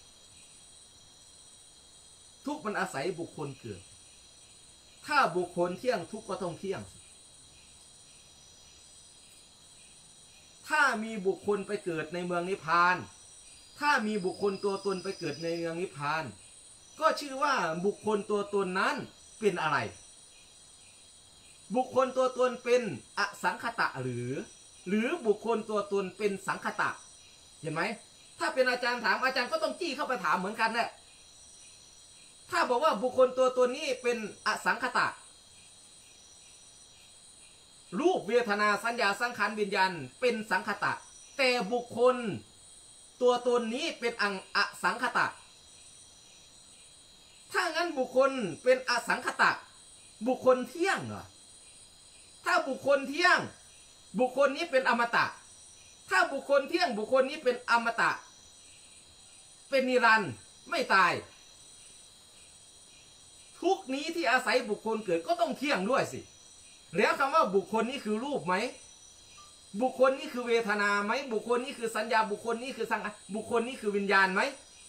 [SPEAKER 1] ทุกข์มันอาศัยบุคคลเกิดถ้าบุคคลเที่ยงทุกข์ก็ต้องเที่ยงถ้ามีบุคคลไปเกิดในเมืองนิพพานถ้ามีบุคคลตัวตนไปเกิดในเมืองนิพพานก็ชื่อว่าบุคคลตัวตนนั้นเป็นอะไรบุคคลตัวตนเป็นอสังขตะหรือบุคคลตัวตนเป็นสังขตะเห็นไหมถ้าเป็นอาจารย์ถามอาจารย์ก็ต้องจี้เข้าไปถามเหมือนกันแหละถ้าบอกว่าบุคคลตัวตนนี้เป็นอสังขตะรูปเวทนาสัญญาสังขารวิญญาณเป็นสังขตะแต่บุคคลตัวตนนี้เป็นอสังขตะถ้างั้นบุคคลเป็นอสังขตะบุคคลเที่ยงเหรอถ้าบุคคลเที่ยงบุคคลนี้เป็นอมตะถ้าบุคคลเที่ยงบุคคลนี้เป็นอมตะเป็นนิรันดร์ไม่ตายทุกนี้ที่อาศัยบุคคลเกิดก็ต้องเที่ยงด้วยสิแล้วคำว่าบุคคลนี้คือรูปไหมบุคคลนี้คือเวทนาไหมบุคคลนี้คือสัญญาบุคคลนี้คือสังขารบุคคลนี้คือวิญญาณไหม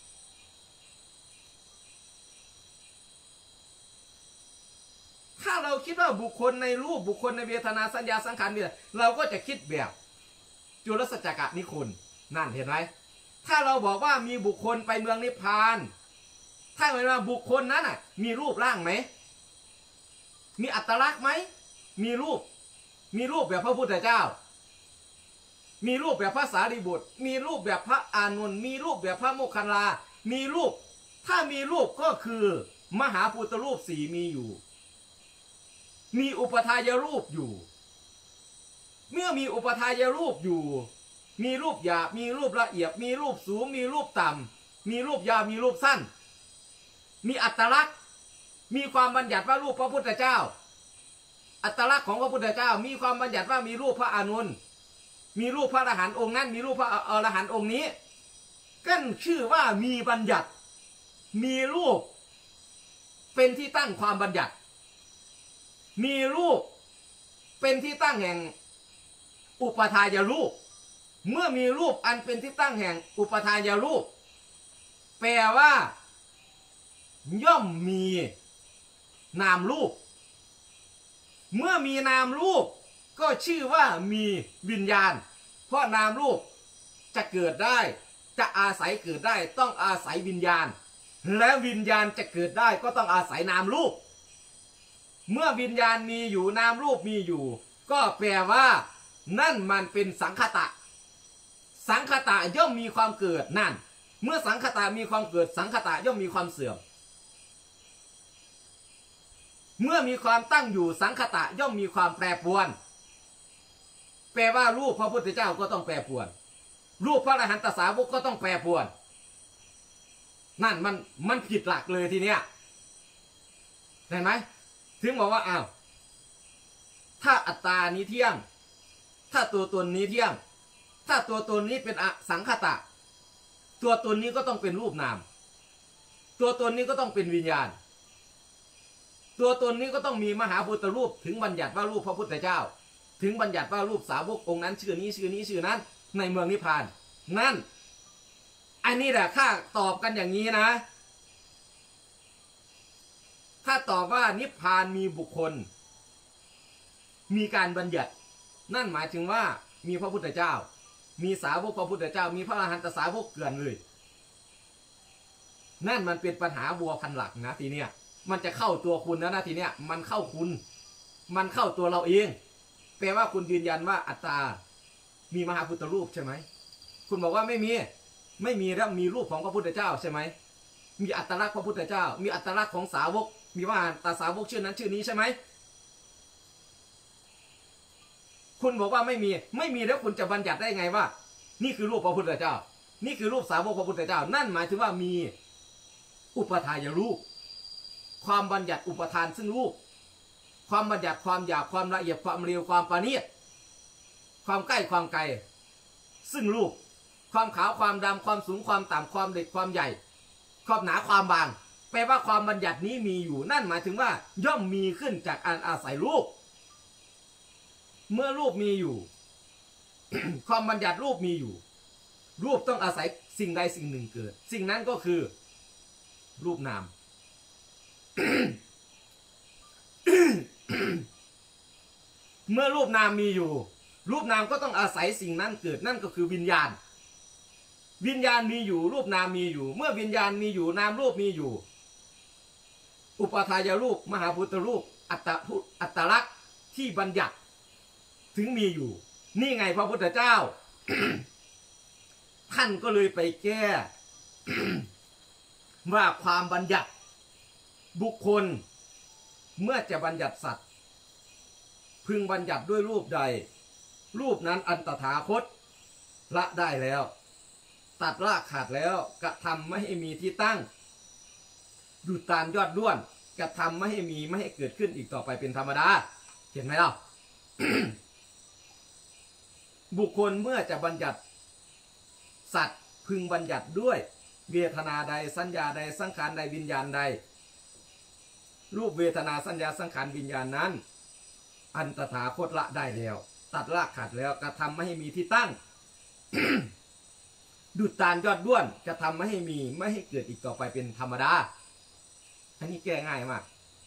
[SPEAKER 1] ถ้าเราคิดว่าบุคคลในรูปบุคคลในเวทนาสัญญาสังขารเนี่ยเราก็จะคิดแบบจุลสัจจกนิคุณนั่นเห็นไหมถ้าเราบอกว่ามีบุคคลไปเมืองนิพพานถ้าหมายว่าบุคคลนั้นน่ะมีรูปร่างไหมมีอัตลักษณ์ไหมมีรูปแบบพระพุทธเจ้ามีรูปแบบพระสารีบุตรมีรูปแบบพระอานนท์มีรูปแบบพระโมคคัลลามีรูปถ้ามีรูปก็คือมหาพุทธรูปสี่มีอยู่มีอุปทายรูปอยู่เมื่อมีอุปทายรูปอยู่มีรูปหยาบมีรูปละเอียดมีรูปสูงมีรูปต่ำมีรูปยาวมีรูปสั้นมีอัตลักษณ์มีความบัญญัติว่ารูปพระพุทธเจ้าอัตลักษณ์ของพระพุทธเจ้ามีความบัญญัติว่ามีรูปพระอานนท์มีรูปพระอรหันต์องค์นั้นมีรูปพระอรหันต์องค์นี้ก็ชื่อว่ามีบัญญัติมีรูปเป็นที่ตั้งความบัญญัติมีรูปเป็นที่ตั้งแห่งอุปทายรูปเมื่อมีรูปอันเป็นที่ตั้งแห่งอุปทายรูปแปลว่าย่อมมีนามรูปเมื่อมีนามรูปก็ชื่อว่ามีวิญญาณเพราะนามรูปจะเกิดได้จะอาศัยเกิดได้ต้องอาศัยวิญญาณและวิญญาณจะเกิดได้ก็ต้องอาศัยนามรูปเมื่อวิญญาณมีอยู่นามรูปมีอยู่ก็แปลว่านั่นมันเป็นสังขตะสังขตะย่อมมีความเกิดนั่นเมื่อสังขตะมีความเกิดสังขตะย่อมมีความเสื่อมเมื่อมีความตั้งอยู่สังขตะย่อมมีความแปรปรวนแปลว่ารูปพระพุทธเจ้าก็ต้องแปรปรวนรูปพระอรหันตสาวกก็ต้องแปรปรวนนั่นมันผิดหลักเลยทีเนี้ยเห็นไหมถึงบอกว่าอ้าวถ้าอัตตานี้เที่ยงถ้าตัวตนนี้เที่ยงถ้าตัวตนนี้เป็นอสังขตะตัวตนนี้ก็ต้องเป็นรูปนามตัวตนนี้ก็ต้องเป็นวิญญาณตัวตนนี้ก็ต้องมีมหาพุทธรูปถึงบัญญัติว่ารูปพระพุทธเจ้าถึงบัญญัติว่ารูปสาวกองค์นั้นชื่อนี้ชื่อนี้ชื่อนั้นในเมืองนิพพานนั่นอันนี้แหละข้าตอบกันอย่างนี้นะถ้าตอบว่านิพพานมีบุคคลมีการบัญญัตินั่นหมายถึงว่ามีพระพุทธเจ้ามีสาวกพระพุทธเจ้ามีพระอรหันตสาวกเกลื่อนเลยนั่นมันเป็นปัญหาบัวพันหลักนะทีเนี้ยมันจะเข้าตัวคุณนะทีเนี้ยมันเข้าคุณมันเข้าตัวเราเองแปลว่าคุณยืนยันว่าอัตตามีมหาพุทธรูปใช่ไหมคุณบอกว่าไม่มีแล้วมีรูปของพระพุทธเจ้าใช่ไหมมีอัตลักษณ์พระพุทธเจ้ามีอัตลักษณ์ของสาวกมีว่าตาสาวกชื่อนั้นชื่อนี้ใช่ไหมคุณบอกว่าไม่มีแล้วคุณจะบัญญัติได้ไงว่านี่คือรูปพระพุทธเจ้านี่คือรูปสาวกพระพุทธเจ้านั่นหมายถึงว่ามีอุปทายรูปความบัญญัติอุปทานซึ่งรูปความบัญญัติความหยาบความละเอียดความเร็วความประณีตความใกล้ความไกลซึ่งรูปความขาวความดำความสูงความต่ำความเล็กความใหญ่ความหนาความบางแปลว่าความบัญญัตินี้มีอยู่นั่นหมายถึงว่าย่อมมีขึ้นจากการอาศัยรูปเมื่อรูปมีอยู่ ความบัญญัติรูปมีอยู่รูปต้องอาศัยสิ่งใดสิ่งหนึ่งเกิดสิ่งนั้นก็คือรูปนาม เมื่อรูปนามมีอยู่รูปนามก็ต้องอาศัยสิ่งนั้นเกิดนั่นก็คือวิญญาณวิญญาณมีอยู่รูปนามมีอยู่เมื่อวิญญาณมีอยู่นามรูปมีอยู่อุปทายรูปมหาพุทธรูปอัตลักษณ์ที่บัญญัติถึงมีอยู่นี่ไงพระพุทธเจ้า ท่านก็เลยไปแก้ ว่าความบัญญัติบุคคลเมื่อจะบัญญัติสัตว์พึงบัญญัติด้วยรูปใดรูปนั้นอันตถาคตละได้แล้วตัดรากขาดแล้วกระทำไม่ให้มีที่ตั้งดุจตาลยอดด้วนกระทำไม่ให้มีไม่ให้เกิดขึ้นอีกต่อไปเป็นธรรมดาเห็นไหมเล่า บุคคลเมื่อจะบัญญัติสัตว์พึงบัญญัติด้วยเวทนาใดสัญญาใดสังขารใดวิญญาณใดรูปเวทนาสัญญาสังขารวิญญาณนั้นอันตถาคตละได้แล้วตัดรากขาดแล้วกระทำไม่ให้มีที่ตั้ง ดุจตาลยอดด้วนจะทำไม่ให้มีไม่ให้เกิดอีกต่อไปเป็นธรรมดาอันนี้แก้ง่ายมาก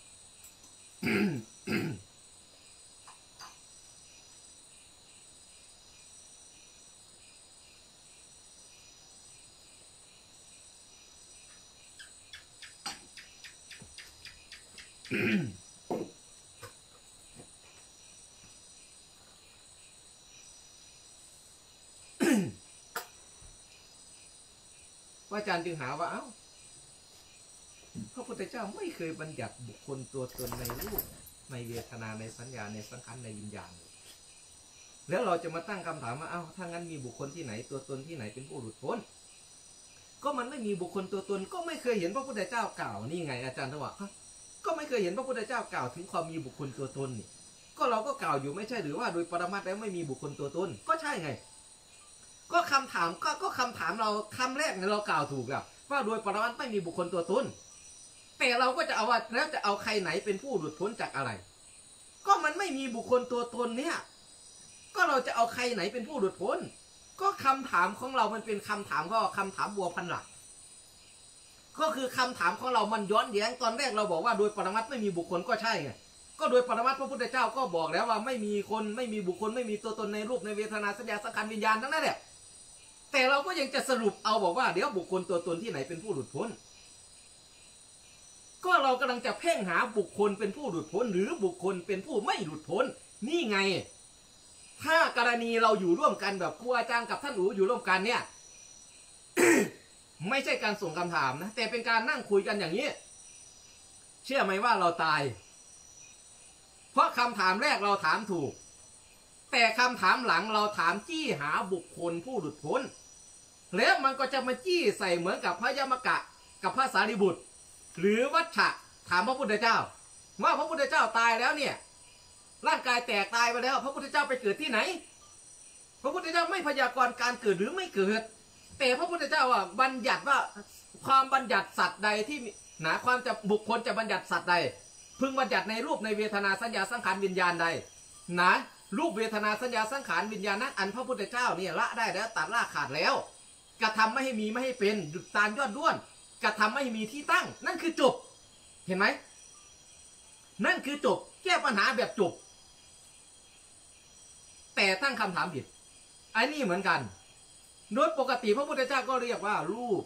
[SPEAKER 1] อาจารย์จึงหาว่าเอ้าพระพุทธเจ้าไม่เคยบัญญัติบุคคลตัวตนในรูปในเวทนาในสัญญาในสังขารในวิญญาณแล้วเราจะมาตั้งคำถามว่าเอ้าถ้างั้นมีบุคคลที่ไหนตัวตนที่ไหนเป็นผู้หลุดพ้นก็มันไม่มีบุคคลตัวตนก็ไม่เคยเห็นพระพุทธเจ้ากล่าวนี่ไงอาจารย์ถว่าก็ไม่เคยเห็นพระพุทธเจ้ากล่าวถึงความมีบุคคลตัวตนนี่ก็เราก็กล่าวอยู่ไม่ใช่หรือว่าโดยปรมัตถ์แล้วไม่มีบุคคลตัวตนก็ใช่ไงก็คำถามก็คำถามเราคำแรกเนี่ยเรากล่าวถูกแล้วว่าโดยปรมัตถ์ไม่มีบุคคลตัวตนแต่เราก็จะเอาว่าแล้วจะเอาใครไหนเป็นผู้หลุดพ้นจากอะไรก็มันไม่มีบุคคลตัวตนเนี่ยก็เราจะเอาใครไหนเป็นผู้หลุดพ้นก็คำถามของเรามันเป็นคำถามก็คำถามบัวพันหลักก็คือคำถามของเรามันย้อนแย้งตอนแรกเราบอกว่าโดยปรมัตถ์ไม่มีบุคคลก็ใช่ไงก็โดยปรมัตถ์พระพุทธเจ้าก็บอกแล้วว่าไม่มีคนไม่มีบุคคลไม่มีตัวตนในรูปในเวทนาสัญญาสังขารวิญญาณทั้งนั้นแหละแต่เราก็ยังจะสรุปเอาบอกว่าเดี๋ยวบุคคลตัวตนที่ไหนเป็นผู้หลุดพ้นก็เรากำลังจะเพ่งหาบุคคลเป็นผู้หลุดพ้นหรือบุคคลเป็นผู้ไม่หลุดพ้นนี่ไงถ้ากรณีเราอยู่ร่วมกันแบบครูอาจารย์กับท่านอู๋อยู่ร่วมกันเนี่ย ไม่ใช่การส่งคำถามนะแต่เป็นการนั่งคุยกันอย่างนี้เชื่อไหมว่าเราตายเพราะคำถามแรกเราถามถูกแต่คำถามหลังเราถามจี้หาบุคคลผู้หลุดพ้นแล้วมันก็จะมาจี้ใส่เหมือนกับพระยมกะกับพระสารีบุตรหรือวัชชะถามพระพุทธเจ้าว่าพระพุทธเจ้าตายแล้วเนี่ยร่างกายแตกตายไปแล้วพระพุทธเจ้าไปเกิดที่ไหนพระพุทธเจ้าไม่พยากรณ์การเกิดหรือไม่เกิดแต่พระพุทธเจ้าว่าบัญญัติว่าความบัญญัติสัตว์ใดที่นะความจะบุคคลจะบัญญัติสัตว์ใดพึงบัญญัติในรูปในเวทนาสัญญาสังขารวิญญาณใดนะรูปเวทนาสัญญาสังขารวิญญาณนั้นอันพระพุทธเจ้าเนี่ยละได้แล้วตัดรากขาดแล้วกระทำไม่ให้มีไม่ให้เป็นดุจตาลยอดด้วนกระทำไม่ให้มีที่ตั้งนั่นคือจบเห็นไหมนั่นคือจบแก้ปัญหาแบบจบแต่ตั้งคำถามผิดไอ้นี่เหมือนกันโดยปกติพระพุทธเจ้าก็เรียกว่ารูป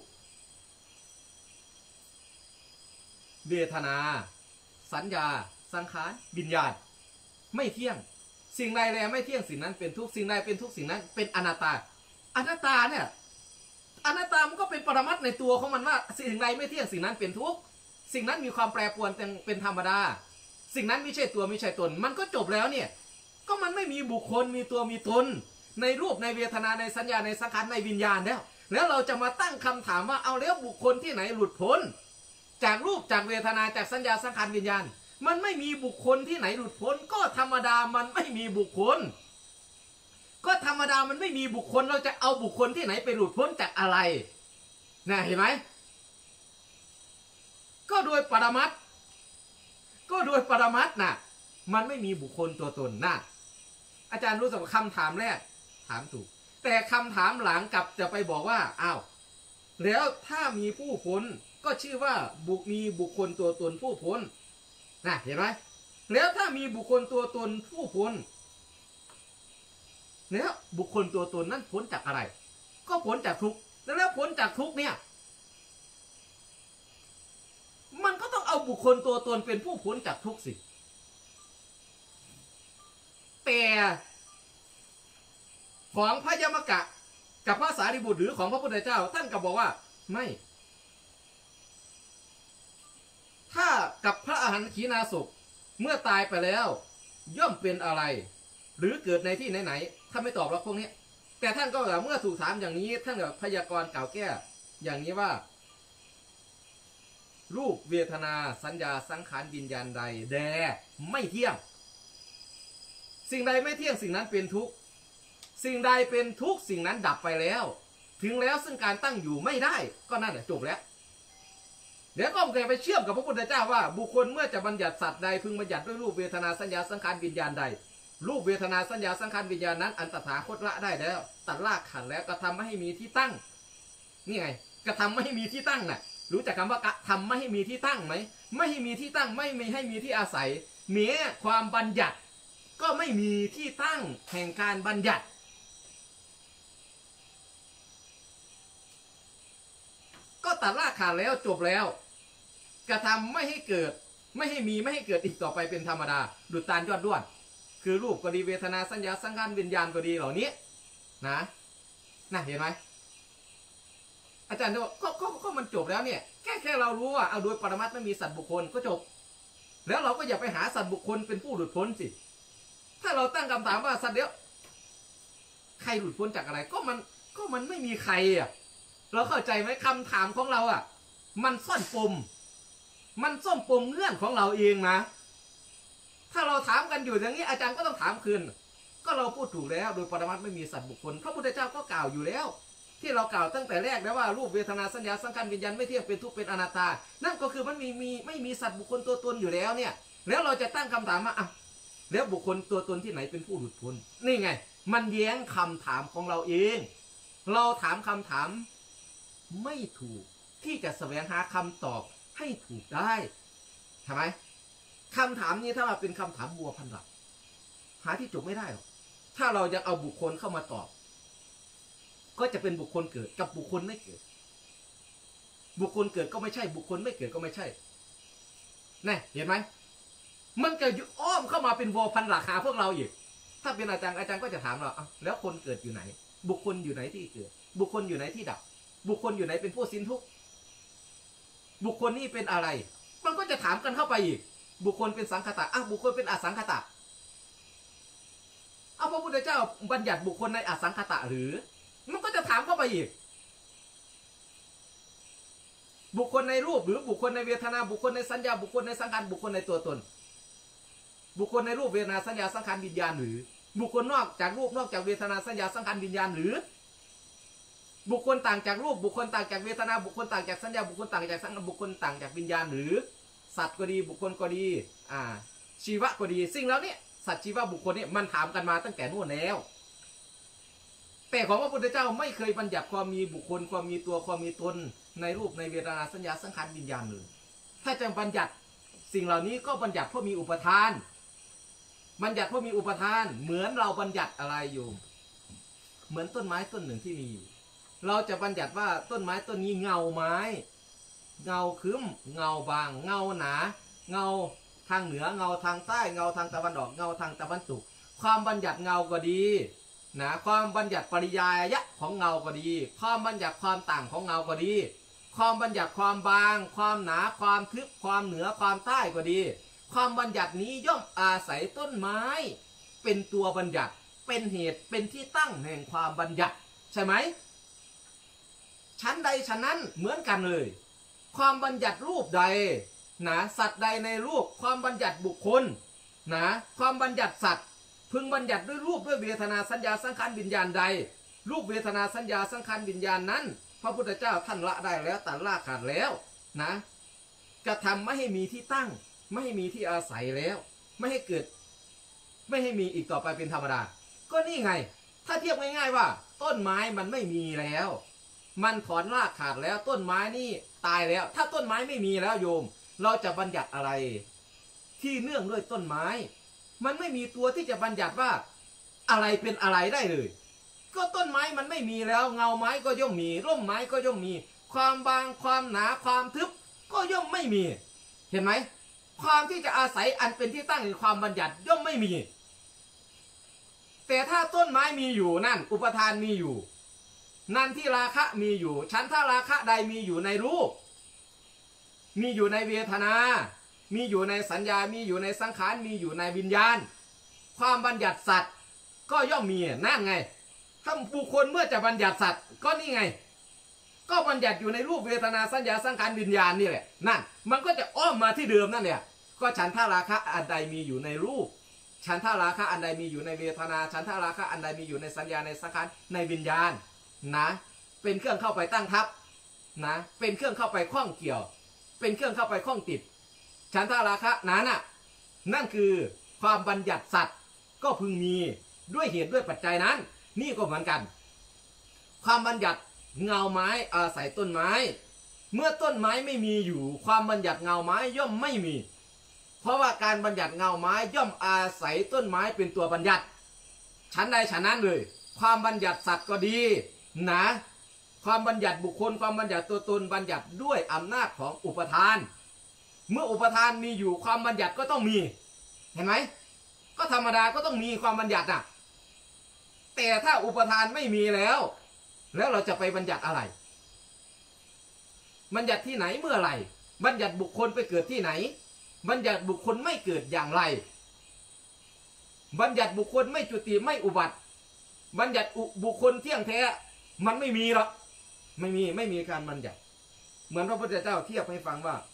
[SPEAKER 1] เวทนาสัญญาสังขารวิญญาณไม่เที่ยงสิ่งใดแลไม่เที่ยงสิ่งนั้นเป็นทุกสิ่งใดเป็นทุกสิ่งนั้นเป็นอนัตตาอนัตตาเนี่ยอนัตตามันก็เป็นปรมัตถ์ในตัวของมันว่าสิ่งใดไม่เที่ยงสิ่งนั้นเป็นทุกสิ่งนั้นมีความแปรปรวนเป็นธรรมดาสิ่งนั้นไม่ใช่ตัวไม่ใช่ตนมันก็จบแล้วเนี่ยก็มันไม่มีบุคคลมีตัวมีตนในรูปในเวทนาในสัญญาในสังขารในวิญญาณแล้วเราจะมาตั้งคำถามว่าเอาแล้วบุคคลที่ไหนหลุดพ้นจากรูปจากเวทนาจากสัญญาสังขารวิญญาณมันไม่มีบุคคลที่ไหนหลุดพ้นก็ธรรมดามันไม่มีบุคคลก็ธรรมดามันไม่มีบุคคลเราจะเอาบุคคลที่ไหนไปหลุดพ้นจากอะไรนะเห็นไหมก็โดยปรมัตถ์นะมันไม่มีบุคคลตัวตนนะอาจารย์รู้สึกว่าคำถามแรกถามถูกแต่คำถามหลังกลับจะไปบอกว่าอ้าวแล้วถ้ามีผู้พ้นก็ชื่อว่ามีบุคคลตัวตนผู้พ้นนะเห็นไหมแล้วถ้ามีบุคคลตัวตนผู้พ้นแล้วบุคคลตัวตนนั้นพ้นจากอะไรก็พ้นจากทุกข์แล้วพ้นจากทุกข์เนี่ยมันก็ต้องเอาบุคคลตัวตนเป็นผู้พ้นจากทุกข์สิแต่ของพระยมกะกับพระสารีบุตรหรือของพระพุทธเจ้าท่านก็บอกว่าไม่ถ้ากับพระอรหันต์ขีณาสพเมื่อตายไปแล้วย่อมเป็นอะไรหรือเกิดในที่ไหนๆท่านไม่ตอบหรอกพวกนี้แต่ท่านก็เมื่อถูกถามอย่างนี้ท่านก็พยากรณ์กล่าวแก้อย่างนี้ว่ารูปเวทนาสัญญาสังขารวิญญาณใดแดไม่เที่ยงสิ่งใดไม่เที่ยงสิ่งนั้นเป็นทุกข์สิ่งใดเป็นทุกข์สิ่งนั้นดับไปแล้วถึงแล้วซึ่งการตั้งอยู่ไม่ได้ก็นั่นแหละจบแล้วเดี๋ยวก็ไปเชื่อมกับพระพุทธเจ้าว่าบุคคลเมื่อจะบัญญัติสัตว์ใดพึงบัญญัติด้วยรูปเวทนาสัญญาสังขารวิญญาณใดรูปเวทนาสัญญาสังขารวิญญาณนั้นอันตถาคตละได้แล้วตัดรากขันแล้วกระทำไม่ให้มีที่ตั้งนี่ไงกระทำไม่ให้มีที่ตั้งน่ะรู้จักคำว่ากระทำไม่ให้มีที่ตั้งไหมไม่ให้มีที่ตั้งไม่มีให้มีที่อาศัยแม้ความบัญญัติก็ไม่มีที่ตั้งแห่งการบัญญัติก็ตัดรากขาดแล้วจบแล้วกระทำไม่ให้เกิดไม่ให้มีไม่ให้เกิดอีกต่อไปเป็นธรรมดาดุจตาลยอดด้วนคือรูปก็ดีเวทนาสัญญาสังขารวิญญาณก็ดีเหล่านี้นะเห็นไหมอาจารย์บอกก็มันจบแล้วเนี่ยแค่เรารู้ว่าเอาโดยปรมัตถ์ไม่มีสัตว์บุคคลก็จบแล้วเราก็อย่าไปหาสัตว์บุคคลเป็นผู้หลุดพ้นสิถ้าเราตั้งคำถามว่าสัตว์เดียวใครหลุดพ้นจากอะไรก็มันไม่มีใครอ่ะเราเข้าใจไหมคำถามของเราอ่ะมันซ่อนปมเงื่อนของเราเองนะถ้าเราถามกันอยู่อย่างนี้อาจารย์ก็ต้องถามคืนก็เราพูดถูกแล้วโดยปรมัตถ์ไม่มีสัตว์บุคคลพระพุทธเจ้าก็กล่าวอยู่แล้วที่เรากล่าวตั้งแต่แรกแล้วว่ารูปเวทนาสัญญาสังขารวิญญาณไม่เที่ยงเป็นทุกข์เป็นอนัตตานั่นก็คือมันไม่มีสัตว์บุคคลตัวตนอยู่แล้วเนี่ยแล้วเราจะตั้งคำถามว่าอ่ะแล้วบุคคลตัวตนที่ไหนเป็นผู้หลุดพ้นนี่ไงมันแย้งคำถามของเราเองเราถามคำถามไม่ถูกที่จะแสวงหาคำตอบให้ถูกได้ใช่ไหมคำถามนี้ถ้ามาเป็นคำถามบัวพันหลักหาที่จบไม่ได้หรอกถ้าเราจะเอาบุคคลเข้ามาตอบก็จะเป็นบุคคลเกิดกับบุคคลไม่เกิดบุคคลเกิดก็ไม่ใช่บุคคลไม่เกิดก็ไม่ใช่นี่เห็นไหมมันจะอ้อมเข้ามาเป็นวัวพันหลักหาพวกเราอีกถ้าเป็นอาจารย์ก็จะถามเราแล้วคนเกิดอยู่ไหนบุคคลอยู่ไหนที่เกิดบุคคลอยู่ไหนที่ดับบุคคลอยู่ไหนเป็นผู้สิ้นทุกข์บุคคลนี่เป็นอะไรมันก็จะถามกันเข้าไปอีกบุคคลเป็นสังคตะบุคคลเป็นอสังคตะพระพุทธเจ้าบัญญัติบุคคลในอสังคตะหรือมันก็จะถามเข้าไปอีกบุคคลในรูปหรือบุคคลในเวทนาบุคคลในสัญญาบุคคลในสังขารบุคคลในตัวตนบุคคลในรูปเวทนาสัญญาสังขารวิญญาณหรือบุคคลนอกจากรูปนอกจากเวทนาสัญญาสังขารวิญญาณหรือบุคคลต่างจากรูปบุคคลต่างจากเวทนาบุคคลต่างจากสัญญาบุคคลต่างจากสังขารบุคคลต่างจากวิญญาณหรือสัตว์ก็ดีบุคคลก็ดีชีวะก็ดีสิ่งแล้วเนี่ยสัตว์ชีวะบุคคลเนี่ยมันถามกันมาตั้งแต่นู่นแล้วแต่ของพระพุทธเจ้าไม่เคยบัญญัติความมีบุคคลความมีตัวความมีตนในรูปในเวทนาสัญญาสังขารวิญญาณเลยถ้าจะบัญญัติสิ่งเหล่านี้ก็บัญญัติเพราะมีอุปทาน บัญญัติเพราะมีอุปทานเหมือนเราบัญญัติอะไรอยู่เหมือนต้นไม้ต้นหนึ่งที่มีอยู่เราจะบัญญัติว่าต้นไม้ต้นนี้เงาไม้เงาคึ้มเงาบางเงาหนาเงาทางเหนือเงาทางใต้เงาทางตะวันออกเงาทางตะวันตกความบัญญัติเงาก็ดีนะความบัญญัติปริยายะของเงาก็ดีความบัญญัติความต่างของเงาก็ดีความบัญญัติความบางความหนาความทึบความเหนือความใต้ก็ดีความบัญญัตินี้ย่อมอาศัยต้นไม้เป็นตัวบัญญัติเป็นเหตุเป็นที่ตั้งแห่งความบัญญัติใช่ไหมชั้นใดชั้นนั้นเหมือนกันเลยความบัญญัติรูปใดนะสัตว์ใดในรูปความบัญญัติบุคคลนะความบัญญัติสัตว์พึงบัญญัติด้วยรูปด้วยเวทนาสัญญาสังขารวิญญาณใดรูปเวทนาสัญญาสังขารวิญญาณนั้นพระพุทธเจ้าท่านละได้แล้วตัดละขาดแล้วนะกระทำไม่ให้มีที่ตั้งไม่ให้มีที่อาศัยแล้วไม่ให้เกิดไม่ให้มีอีกต่อไปเป็นธรรมดาก็นี่ไงถ้าเทียบง่ายๆว่าต้นไม้มันไม่มีแล้วมันถอนรากขาดแล้วต้นไม้นี่ตายแล้วถ้าต้นไม้ไม่มีแล้วโยมเราจะบัญญัติอะไรที่เนื่องด้วยต้นไม้มันไม่มีตัวที่จะบัญญัติว่าอะไรเป็นอะไรได้เลยก็ต้นไม้มันไม่มีแล้วเงาไม้ก็ย่อมมีร่มไม้ก็ย่อมมีความบางความหนาความทึบก็ย่อมไม่มีเห็นไหมความที่จะอาศัยอันเป็นที่ตั้งแห่งความบัญญัติย่อมไม่มีแต่ถ้าต้นไม้มีอยู่นั่นอุปทานมีอยู่นั่นที่ราคะมีอยู่ฉันทราคะใดมีอยู่ในรูปมีอยู่ในเวทนามีอยู่ในสัญญามีอยู่ในสังขารมีอยู่ในวิญญาณความบัญญัติสัตว์ก็ย่อมมีนั่นไงถ้าบุคคลเมื่อจะบัญญัติสัตว์ก็นี่ไงก็บัญญัติอยู่ในรูปเวทนาสัญญาสังขารวิญญาณนี่แหละนั่นมันก็จะอ้อมมาที่เดิมนั่นแหละก็ฉันทราคะอันใดมีอยู่ในรูปฉันทราคะอันใดมีอยู่ในเวทนาฉันทราคะอันใดมีอยู่ในสัญญาในสังขารในวิญญาณนะเป็นเครื่องเข้าไปตั้งทับนะเป็นเครื่องเข้าไปข้องเกี่ยวเป็นเครื่องเข้าไปข้องติดฉันทราคะนั้นน่ะนั่นคือความบัญญัติสัตว์ก็พึงมีด้วยเหตุด้วยปัจจัยนั้นนี่ก็เหมือนกันความบัญญัติเงาไม้อาศัยต้นไม้เมื่อต้นไม้ไม่มีอยู่ความบัญญัติเงาไม้ย่อมไม่มีเพราะว่าการบัญญัติเงาไม้ย่อมอาศัยต้นไม้เป็นตัวบัญญัติฉันใดฉันนั้นเลยความบัญญัติสัตว์ก็ดีนะความบัญญัติบุคคลความบัญญัติตัวตนบัญญัติด้วยอำนาจของอุปทานเมื่ออุปทานมีอยู่ความบัญญัติก็ต้องมีเห็นไหมก็ธรรมดาก็ต้องมีความบัญญัติน่ะแต่ถ้าอุปทานไม่มีแล้วเราจะไปบัญญัติอะไรบัญญัติที่ไหนเมื่อไหร่บัญญัติบุคคลไปเกิดที่ไหนบัญญัติบุคคลไม่เกิดอย่างไรบัญญัติบุคคลไม่จุติไม่อุบัติบัญญัติบุคคลเที่ยงแท้มันไม่มีหรอกไม่มีการบัญญัติเหมือนพระพุทธเจ้าเทียบให้ฟังว่า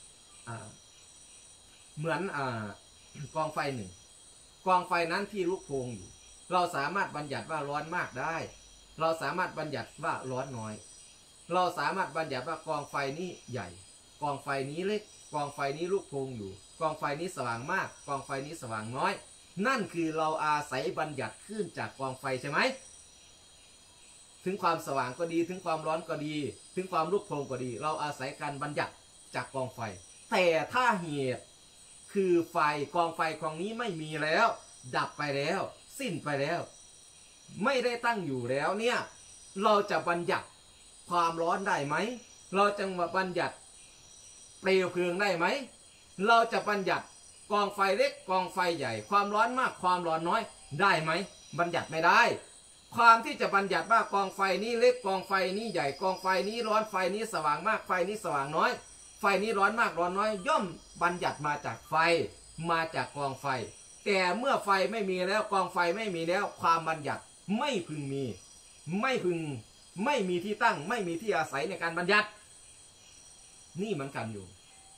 [SPEAKER 1] เหมือนกองไฟหนึ่งกองไฟนั้นที่ลุกโผงอยู่เราสามารถบัญญัติว่าร้อนมากได้เราสามารถบัญญัติว่าร้อนน้อยเราสามารถบัญญัติว่ากองไฟนี้ใหญ่กองไฟนี้เล็กกองไฟนี้ลุกโผงอยู่กองไฟนี้สว่างมากกองไฟนี้สว่างน้อยนั่นคือเราอาศัยบัญญัติขึ้นจากกองไฟใช่ไหมถึงความสว่างก็ดีถึงความร้อนก็ดีถึงความลุกโผงก็ดีเราอาศัยการบัญญัติจากกองไฟแต่ถ้าเหตุคือไฟกองไฟกองนี้ไม่มีแล้วดับไปแล้วสิ้นไปแล้วไม่ได้ตั้งอยู่แล้วเนี่ยเราจะบัญญัติความร้อนได้ไหมเราจะมาบัญญัติเปลวเพลิงได้ไหมเราจะบัญญัติกองไฟเล็กกองไฟใหญ่ความร้อนมากความร้อนน้อยได้ไหมบัญญัติไม่ได้ความที่จะบัญญัติว่ากองไฟนี้เล็กกองไฟนี้ใหญ่กองไฟนี้ร้อนไฟนี้สว่างมากไฟนี้สว่างน้อยไฟนี้ร้อนมากร้อนน้อยย่อมบัญญัติมาจากไฟมาจากกองไฟแต่เมื่อไฟไม่มีแล้วกองไฟไม่มีแล้วความบัญญัติไม่พึงมีไม่มีที่ตั้งไม่มีที่อาศัยในการบัญญัตินี่เหมือนกันอยู่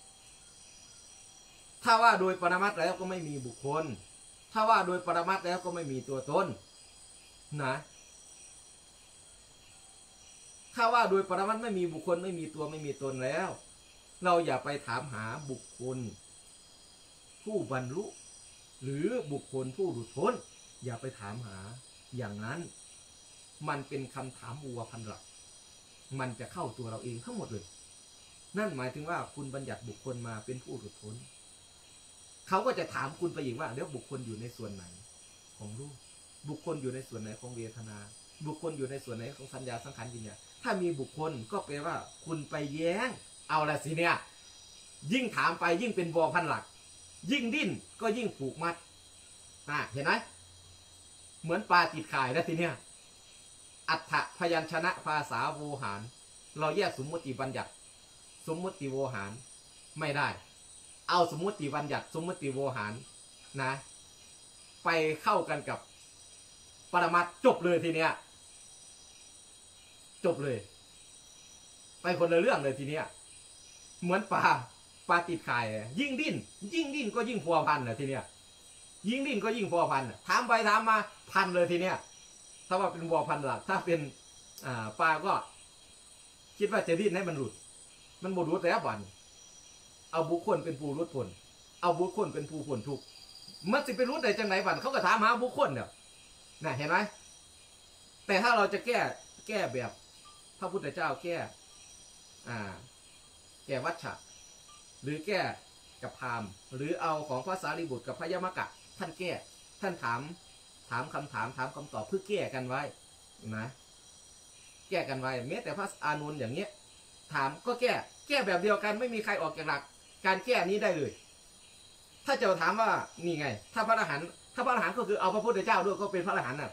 [SPEAKER 1] ถ้าว่าโดยปรมัตถ์แล้วก็ไม่มีบุคคลถ้าว่าโดยปรมัตถ์แล้วก็ไม่มีตัวตนนะถ้าว่าโดยปรมัตถ์ไม่มีบุคคลไม่มีตัวไม่มีตนแล้วเราอย่าไปถามหาบุคคลผู้บรรลุหรือบุคคลผู้หลุดพ้นอย่าไปถามหาอย่างนั้นมันเป็นคำถามวัวพันหลักมันจะเข้าตัวเราเองทั้งหมดเลยนั่นหมายถึงว่าคุณบัญญัติบุคคลมาเป็นผู้หลุดพ้นเขาก็จะถามคุณไปอีกว่าแล้วบุคคลอยู่ในส่วนไหนของรูปบุคคลอยู่ในส่วนไหนของเวทนาบุคคลอยู่ในส่วนไหนของสัญญาสังขารวิญญาณถ้ามีบุคคลก็แปลว่าคุณไปแย้งเอาละสิเนี่ยยิ่งถามไปยิ่งเป็นวอพันหลักยิ่งดิ้นก็ยิ่งผูกมัดเห็นไหมเหมือนปลาติดข่ายแล้วทีเนี้ยอัฏฐพยัญชนะภาษาโวหารเราแยกสมมติบัญญัติสมมติโวหารไม่ได้เอาสมมติบัญญัติสมมติโวหารนะไปเข้ากันกับปรมัตถ์จบเลยทีเนี้ยจบเลยไปคนละเรื่องเลยทีเนี้ยเหมือนปลาติดข่ายยิ่งดิ้นก็ยิ่งพัวพันทีเนี้ยยิ่งดิ้นก็ยิ่งพัวพันถามไปถามมาพันเลยทีเนี้ยถ้าว่าเป็นวัวพันหลักถ้าเป็นปลาก็คิดว่าจะดิ้นให้มันหลุดมันหมดรุดแล้ววันเอาบุคคลเป็นผู้รุดผลเอาบุคคลเป็นผู้ผลทุกมันจะไปรุดได้จังไหนวันเขาก็ถามหาบุคคลเนี่ยนะเห็นไหมแต่ถ้าเราจะแก้แบบพระพุทธเจ้าแก้วัชชะหรือแก้กับพราหมณ์หรือเอาของพระสารีบุตรกับพระยมกะท่านแก้ท่านถามคำถามถามคำตอบเพื่อแก้กันไว้นะแก้กันไว้แม้แต่พระอานนท์อย่างเงี้ยถามก็แก้แบบเดียวกันไม่มีใครออกจากหลักการแก้นี้ได้เลยถ้าจะถามว่านี่ไงถ้าพระอรหันต์ก็คือเอาพระพุทธเจ้าด้วยก็เป็นพระอรหันต์น่ะ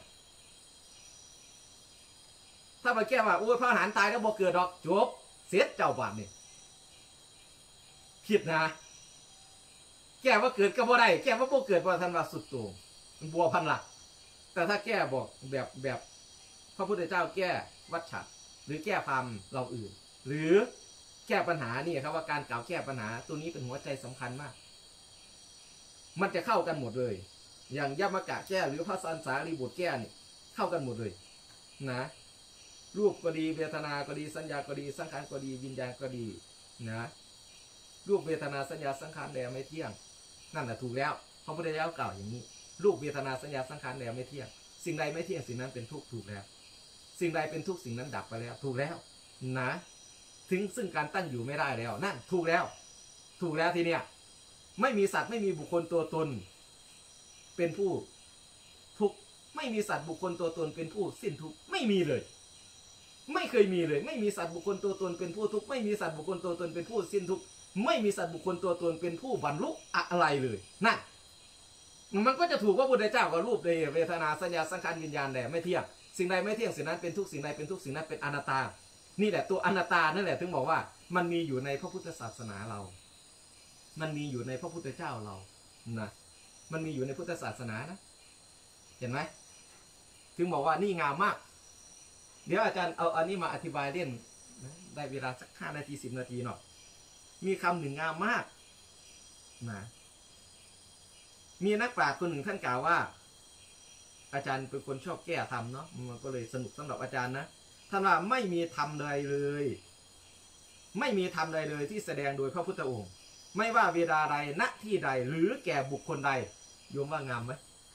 [SPEAKER 1] ถ้ามาแก้ว่าโอ้ยพระอรหันต์ตายแล้วบ่เกิดดอกจบเสียเจ้าบาปนี่ผิดนะแก้ว่าเกิดก็บ่ได้แก้ว่าบ่เกิดว่าท่านว่าสุดโต่งบัวพันหลักแต่ถ้าแก้บอกแบบพระพุทธเจ้าแก้วัชชะหรือแก้พราหมณ์เราอื่นหรือแก้ปัญหานี่ครับว่าการกล่าวแก้ปัญหาตัวนี้เป็นหัวใจสำคัญมากมันจะเข้ากันหมดเลยอย่างยมกะแก้หรือพระสันสารีบุตรแก้นี่เข้ากันหมดเลยนะรูปก็ดีเวทนาก็ดีสัญญาก็ดีสังขารก็ดีวิญญาณก็ดีนะรูปเวทนาสัญญาสังขารแลไม่เที่ยงนั่นแหละถูกแล้วพระพุทธเจ้ากล่าวอย่างนี้รูปเวทนาสัญญาสังขารแลไม่เที่ยงสิ่งใดไม่เที่ยงสิ่งนั้นเป็นทุกข์ถูกแล้วสิ่งใดเป็นทุกข์สิ่งนั้นดับไปแล้วถูกแล้วนะถึงซึ่งการตั้งอยู่ไม่ได้แล้วนั่นถูกแล้วทีเนี้ยไม่มีสัตว์ไม่มีบุคคลตัวตนเป็นผู้ทุกข์ไม่มีสัตว์บุคคลตัวตนเป็นผู้สิ้นทุกข์ไม่มีเลยไม่เคยมีเลยไม่มีสัตว์บุคคลตัวตนเป็นผู้ทุกข์ไม่มีสัตว์บุคคลตัวตนเป็นผู้สิ้นทุกข์ไม่มีสัตว์บุคคลตัวตนเป็นผู้บรรลุอะไรเลยนั่นมันก็จะถูกว่าพุทธเจ้ากับรูปในเวทนาสัญญาสังขารวิญญาณแหละไม่เที่ยงสิ่งใดไม่เที่ยงสิ่งนั้นเป็นทุกสิ่งใดเป็นทุกสิ่งนั้นเป็นอนัตตานี่แหละตัวอนัตตานั่นแหละถึงบอกว่ามันมีอยู่ในพระพุทธศาสนาเรามันมีอยู่ในพระพุทธเจ้าเรานะมันมีอยู่ในพุทธศาสนานะเห็นไหมถึงบอกว่านี่งามมากเดี๋ยวอาจารย์เอาอันนี้มาอธิบายเล่นนะได้เวลาสัก5 นาที10 นาทีหน่อยมีคำหนึ่งงามมากนะมีนักปราชญ์คนหนึ่งท่านกล่าวว่าอาจารย์เป็นคนชอบแก้ธรรมเนาะมันก็เลยสนุกสำหรับอาจารย์นะท่านว่าไม่มีธรรมใดเลยไม่มีธรรมใดเลยที่แสดงโดยพระพุทธองค์ไม่ว่าเวลาใดณที่ใดหรือแก่บุคคลใดโยมว่างามไหม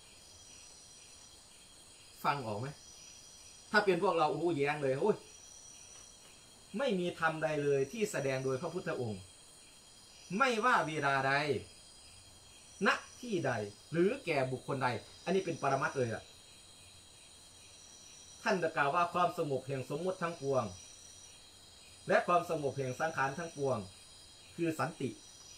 [SPEAKER 1] ฟังออกไหมถ้าเป็นพวกเราแย้งเลยโอ้ยไม่มีธรรมใดเลยที่แสดงโดยพระพุทธองค์ไม่ว่าเวลาใดณที่ใดหรือแก่บุคคลใดอันนี้เป็นปรมัตถ์เลยอะท่านจะกล่าวว่าความสงบแห่งสมมุติทั้งปวงและความสงบแห่งสังขารทั้งปวงคือสันติ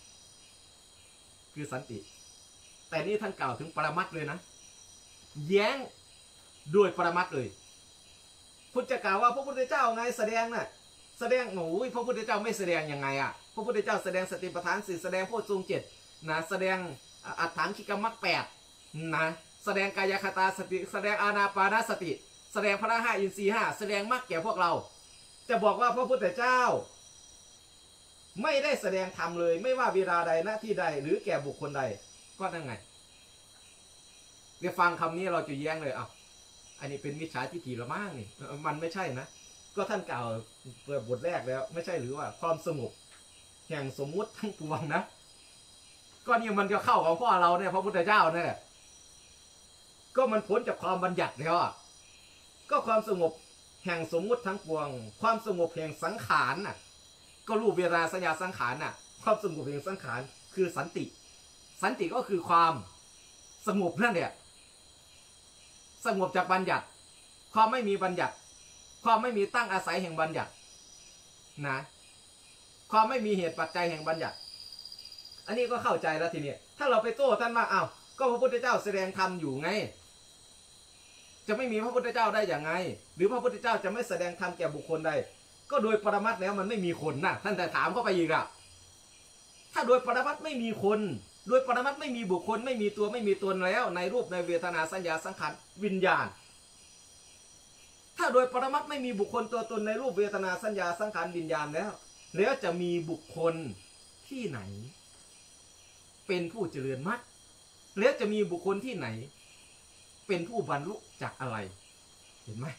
[SPEAKER 1] แต่นี่ท่านกล่าวถึงปรมัตถ์เลยนะแย้งด้วยปรมัตถ์เลยคุณจะกล่าวว่าพระพุทธเจ้าไงแสดงน่ะแสดงโอ้ยพระพุทธเจ้าไม่แสดงยังไงอ่ะพระพุทธเจ้าแสดงสติปัฏฐาน4แสดงโพชฌงค์ 7นะแสดงอัฏฐานคิกมรรค 8นะแสดงกายคตาสติแสดงอานาปานสติแสดงพระ5 อินทรีย์ 5แสดงมรรคแก่พวกเราจะบอกว่าพระพุทธเจ้าไม่ได้แสดงธรรมเลยไม่ว่าเวลาใดณที่ใดหรือแก่บุคคลใดก็นั่นไงเดี๋ยวฟังคำนี้เราจะแย้งเลยอันนี้เป็นมิจฉาทิฏฐิละมั้งนี่มันไม่ใช่นะก็ท่านกล่าวเปิดบทแรกแล้วไม่ใช่หรือว่าความสงบแห่งสมมุติทั้งปวงนะก็นี่มันจะเข้าของพ่อเราเนี่ยพระพุทธเจ้าเนี่ยก็มันพ้นจากความบัญญัติแล้วก็ความสงบแห่งสมมุติทั้งปวงความสงบแห่งสังขารน่ะก็รูปเวทนาสัญญาสังขารน่ะความสงบแห่งสังขารคือสันติสันติก็คือความสงบนั่นแหละสงบจากบัญญัติความไม่มีบัญญัติความไม่มีตั้งอาศัยแห่งบัญญัตินะความไม่มีเหตุปัจจัยแห่งบัญญัติอันนี้ก็เข้าใจแล้วทีนี้ถ้าเราไปโต้ท่านว่าอ้าวก็พระพุทธเจ้าแสดงธรรมอยู่ไงจะไม่มีพระพุทธเจ้าได้อย่างไงหรือพระพุทธเจ้าจะไม่แสดงธรรมแก่บุคคลใดก็โดยปรมัตถ์แล้วมันไม่มีคนนะท่านแต่ถามเข้าไปอีกอะถ้าโดยปรมัตถ์ไม่มีคนโดยปรมัตถ์ไม่มีบุคคลไม่มีตัวไม่มีตนแล้วในรูปในเวทนาสัญญาสังขารวิญญาณถ้าโดยปรมัตถ์ไม่มีบุคคลตัวตนในรูปเวทนาสัญญาสังขารวิญญาณแล้วจะมีบุคคลที่ไหนเป็นผู้เจริญมรรคแล้วจะมีบุคคลที่ไหนเป็นผู้บรรลุจากอะไรเห็นไหม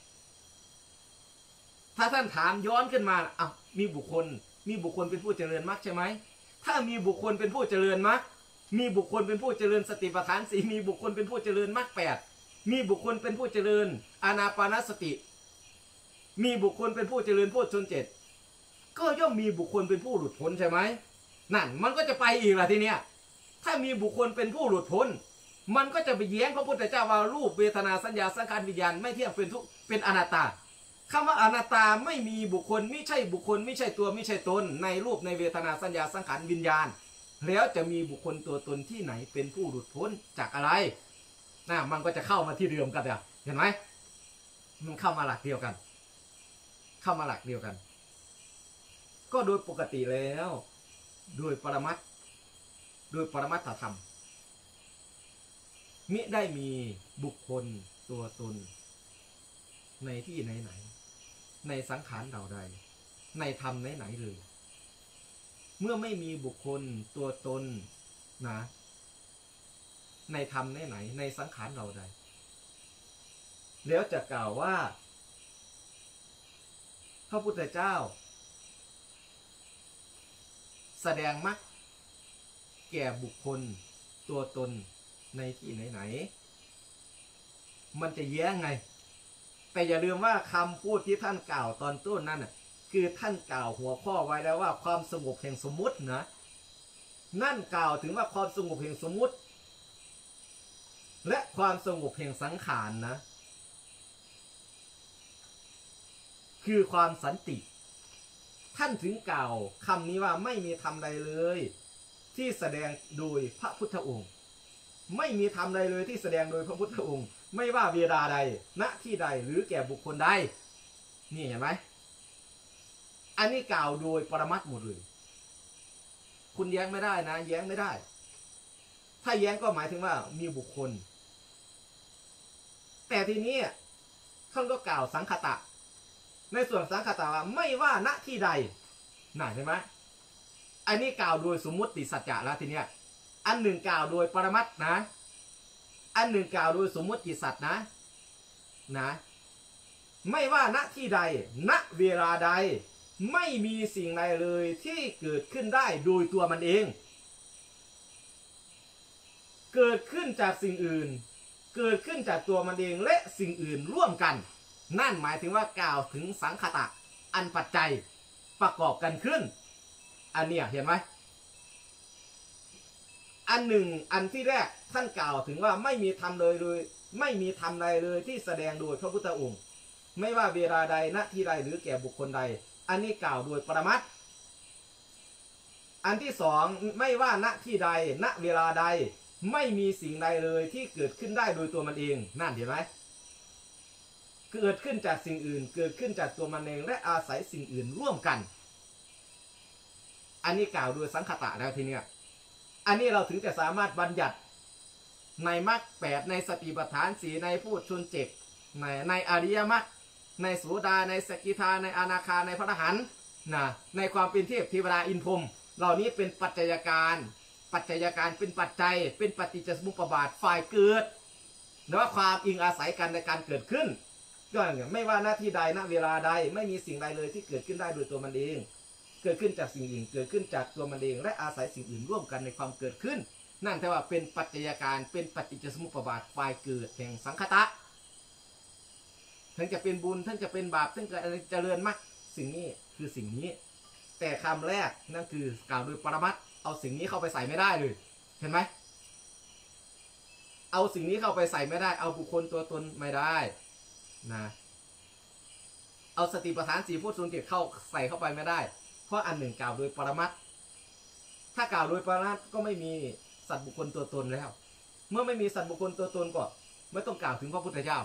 [SPEAKER 1] ถ้าท่านถามย้อนขึ้นมาอ้าวมีบุคคลเป็นผู้เจริญมรรคใช่ไหมถ้ามีบุคคลเป็นผู้เจริญมรรคมีบุคคลเป็นผู้เจริญสติปัฏฐานสี่มีบุคคลเป็นผู้เจริญมรรคแปดมีบุคคลเป็นผู้เจริญอานาปานสติมีบุคคลเป็นผู้เจริญโพชฌงค์เจ็ดก็ย่อมมีบุคคลเป็นผู้หลุดพ้นใช่ไหมนั่นมันก็จะไปอีกล่ะทีเนี้ยถ้ามีบุคคลเป็นผู้หลุดพ้นมันก็จะไปแย้งพระพุทธเจ้าว่ารูปเวทนาสัญญาสังขารวิญญาณไม่เที่ยงเป็นทุกข์เป็นอนัตตาคำว่าอนัตตาไม่มีบุคคลไม่ใช่บุคคลไม่ใช่ตัวไม่ใช่ตนในรูปในเวทนาสัญญาสังขารวิญญาณแล้วจะมีบุคคลตัวตนที่ไหนเป็นผู้หลุดพ้นจากอะไรมันก็จะเข้ามาที่เดิมกันอ่ะเห็นไหมมันเข้ามาหลักเดียวกันก็โดยปกติแล้วโดยปรมัตถธรรมมิได้มีบุคคลตัวตนในที่ไหนในสังขารเราใดในธรรมไหนเลยเมื่อไม่มีบุคคลตัวตนนะในธรรมไหนในสังขารเราใดแล้วจะกล่าวว่าพระพุทธเจ้าแสดงมรรคแก่บุคคลตัวตนในที่ไหนมันจะแย้งไงแต่อย่าลืมว่าคำพูดที่ท่านกล่าวตอนต้นนั้นคือท่านกล่าวหัวข้อไว้แล้วว่าความสงบแห่งสมมุตินะนั่นกล่าวถึงว่าความสงบแห่งสมมุติและความสงบแห่งสังขารนะคือความสันติท่านถึงกล่าวคำนี้ว่าไม่มีธรรมใดเลยที่แสดงโดยพระพุทธองค์ไม่มีธรรมใดเลยที่แสดงโดยพระพุทธองค์ไม่ว่าเวลาใดณที่ใดหรือแก่บุคคลใดนี่เห็นไหมอันนี้กล่าวโดยปรมัตถ์หมดเลยคุณแย้งไม่ได้นะแย้งไม่ได้ถ้าแย้งก็หมายถึงว่ามีบุคคลแต่ทีนี้ท่านก็กล่าวสังคตะในส่วนสังคตะว่าไม่ว่าณที่ใดน่ะเห็นไหมอันนี้กล่าวโดยสมมุติสัจจะแล้วทีเนี้ยอันหนึ่งกล่าวโดยปรมัตถ์นะอันหนึ่งกล่าวโดยสมมุติสัจนะไม่ว่าณที่ใดณเวลาใดไม่มีสิ่งใดเลยที่เกิดขึ้นได้โดยตัวมันเองเกิดขึ้นจากสิ่งอื่นเกิดขึ้นจากตัวมันเองและสิ่งอื่นร่วมกันนั่นหมายถึงว่ากล่าวถึงสังคตะอันปัจจัยประกอบกันขึ้นอันเนี้ยเห็นไหมอันหนึ่งอันที่แรกท่านกล่าวถึงว่าไม่มีธรรมเลยไม่มีธรรมใดเลยที่แสดงโดยพระพุทธองค์ไม่ว่าเวลาใดณที่ใดหรือแก่บุคคลใดอันนี้กล่าวโดยปรมัตถ์อันที่สองไม่ว่าณที่ใดณเวลาใดไม่มีสิ่งใดเลยที่เกิดขึ้นได้โดยตัวมันเองนั่นเห็นไหมเกิดขึ้นจากสิ่งอื่นเกิดขึ้นจากตัวมันเองและอาศัยสิ่งอื่นร่วมกันอันนี้กล่าวโดยสังคตะแล้วทีเนี้ยอันนี้เราถึงจะสามารถบัญญัติในมรรคแปดในสติปัฏฐานสี่ในโพชฌงค์เจ็ดในอริยมรรคในโสดาในสกิทาในอนาคาในพระอรหันต์ในความเป็นเทพเทวดาอินพรหมเหล่านี้เป็นปัจจัยการเป็นปัจจัยเป็นปฏิจจสมุปบาทฝ่ายเกิดหรือว่าความอิงอาศัยกันในการเกิดขึ้นก็ไม่ว่าหน้าที่ใดณเวลาใดไม่มีสิ่งใดเลยที่เกิดขึ้นได้โดยตัวมันเองเกิดขึ้นจากสิ่งอื่นเกิดขึ้นจากตัวมันเองและอาศัยสิ่งอื่นร่วมกันในความเกิดขึ้นนั่นแปลว่าเป็นปัจจัยการเป็นปฏิจจสมุปบาทฝ่ายเกิดแห่งสังคตะทั้งจะเป็นบุญทั้งจะเป็นบาปทั้งจะเจริญมรรคสิ่งนี้คือสิ่งนี้แต่คำแรกนั่นคือกล่าวโดยปรมัตถ์เอาสิ่งนี้เข้าไปใส่ไม่ได้เลยเห็นไหมเอาสิ่งนี้เข้าไปใส่ไม่ได้เอาบุคคลตัวตนไม่ได้นะเอาสติปัฏฐาน4 โพชฌงค์ 7เข้าใส่เข้าไปไม่ได้เพราะอันหนึ่งกล่าวโดยปรมัตถ์ถ้ากล่าวโดยปรมัตถ์ก็ไม่มีสัตว์บุคคลตัวตนแล้วเมื่อไม่มีสัตว์บุคคลตัวตนก็ไม่ต้องกล่าวถึงพระพุทธเจ้า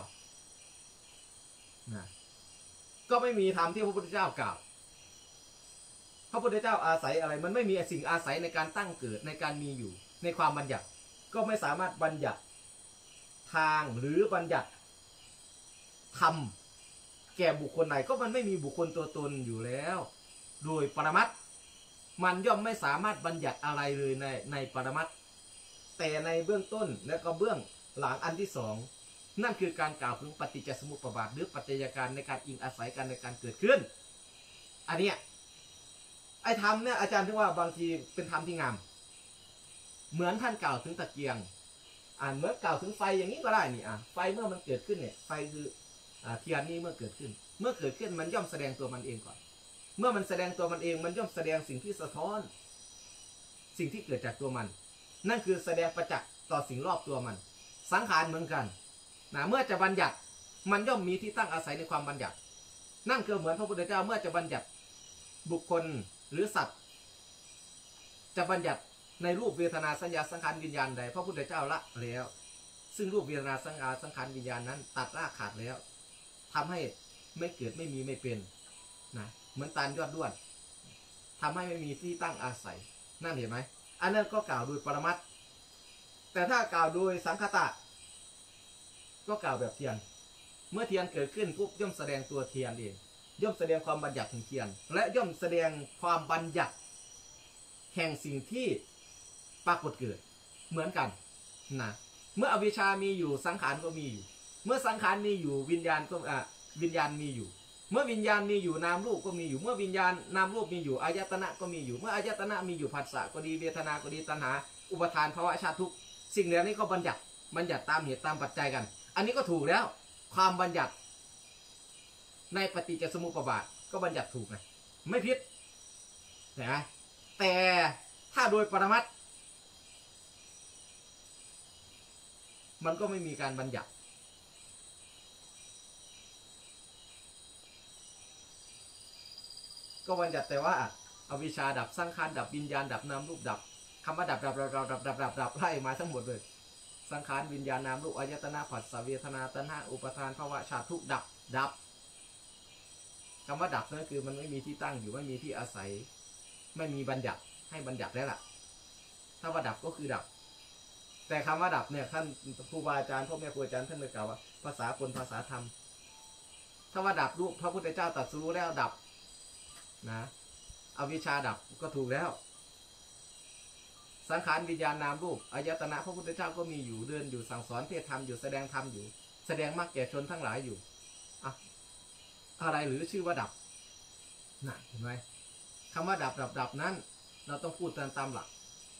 [SPEAKER 1] นะก็ไม่มีธรรมที่พระพุทธเจ้ากล่าวพระพุทธเจ้าอาศัยอะไรมันไม่มีสิ่งอาศัยในการตั้งเกิดในการมีอยู่ในความบัญญัติก็ไม่สามารถบัญญัติทางหรือบัญญัติธรรมแก่บุคคลไหนก็มันไม่มีบุคคลตัวตนอยู่แล้วโดยปรมัตถ์มันย่อมไม่สามารถบัญญัติอะไรเลยในปรมัตถ์แต่ในเบื้องต้นและก็เบื้องหลังอันที่สองนั่นคือการกล่าวถึงปฏิจจสมุปบาทหรือปัจจัยการในการอิงอาศัยกันในการเกิดขึ้นอันเนี้ยไอ้ธรรมเนี่ยอาจารย์ถึงว่าบางทีเป็นธรรมที่งามเหมือนท่านกล่าวถึงตะเกียงเหมือนกล่าวถึงไฟอย่างนี้ก็ได้นี่ไฟเมื่อมันเกิดขึ้นเนี่ยไฟคือเทียนนี้เมื่อเกิดขึ้นมันย่อมแสดงตัวมันเองก่อนเมื่อมันแสดงตัวมันเองมันย่อมแสดงสิ่งที่สะท้อนสิ่งที่เกิดจากตัวมันนั่นคือแสดงประจักษ์ต่อสิ่งรอบตัวมันสังขารเหมือนกันเมื่อจะบัญญัติมันย่อมมีที่ตั้งอาศัยในความบัญญัตินั่นคือเหมือนพระพุทธเจ้าเมื่อจะบัญญัติบุคคลหรือสัตว์จะบัญญัติในรูปเวทนาสัญญาสังขารวิญญาณใดพระพุทธเจ้าละแล้วซึ่งรูปเวทนาสัญญาสังขารวิญญาณนั้นตัดรากขาดแล้วทำให้ไม่เกิดไม่มีไม่เป็นนะเหมือนตาลยอดด้วนทำให้ไม่มีที่ตั้งอาศัยนั่นเห็นไหมอันนั้นก็กล่าวโดยปรมัตถ์แต่ถ้ากล่าวโดยสังคตะก็กล่าวแบบเทียนเมื่อเทียนเกิดขึ้นปุ๊บย่อมแสดงตัวเทียนเองย่อมแสดงความบัญญัติของเทียนและย่อมแสดงความบัญญัติแห่งสิ่งที่ปรากฏเกิดเหมือนกันนะเมื่ออวิชชามีอยู่สังขารก็มีอยู่เมื่อสังขารมีอยู่วิญญาณก็วิญญาณมีอยู่เมื่อวิญญาณมีอยู่นามรูปก็มีอยู่เมื่อวิญญาณนามรูปมีอยู่อายตนะก็มีอยู่เมื่ออายตนะมีอยู่ผัสสะก็ดีเวทนาก็ดีตัณหาอุปทานภาวะชาติทุกข์สิ่งเหล่านี้ก็บัญญัติตามเหตุตามปัจจัยกันอันนี้ก็ถูกแล้วความบัญญัติในปฏิจจสมุปบาทก็บัญญัติถูกไงไม่ผิดเห็นไหมแต่ถ้าโดยปรมัตถ์มันก็ไม่มีการบัญญัติก็บัญญัติแต่ว่าอวิชชาดับสังขารดับวิญญาณดับนามรูปดับคำว่าดับไล่มาทั้งหมดเลยสังขารวิญญาณนามรูปอายตนะผัสสะเวทนาตัณหาอุปทานภาวะชาติทุกข์ดับคำว่าดับนั่นคือมันไม่มีที่ตั้งอยู่ไม่มีที่อาศัยไม่มีบัญญัติให้บัญญัติแล้วล่ะถ้าว่าดับก็คือดับแต่คำว่าดับเนี่ยท่านครูบาอาจารย์พ่อแม่ครูอาจารย์ท่านเลยกล่าวว่าภาษาคนภาษาธรรมถ้าว่าดับรูปพระพุทธเจ้าตรัสรู้แล้วดับนะอวิชชาดับก็ถูกแล้วสังขารวิญญาณนามรูปอายตนะพระพุทธเจ้าก็มีอยู่เดินอยู่สั่งสอนเทศธรรมอยู่แสดงธรรมอยู่แสดงมรรคแก่ชนทั้งหลายอยู่อะไรหรือชื่อว่าดับน่ะเห็นไหมคำว่าดับนั้นเราต้องพูดตามหลัก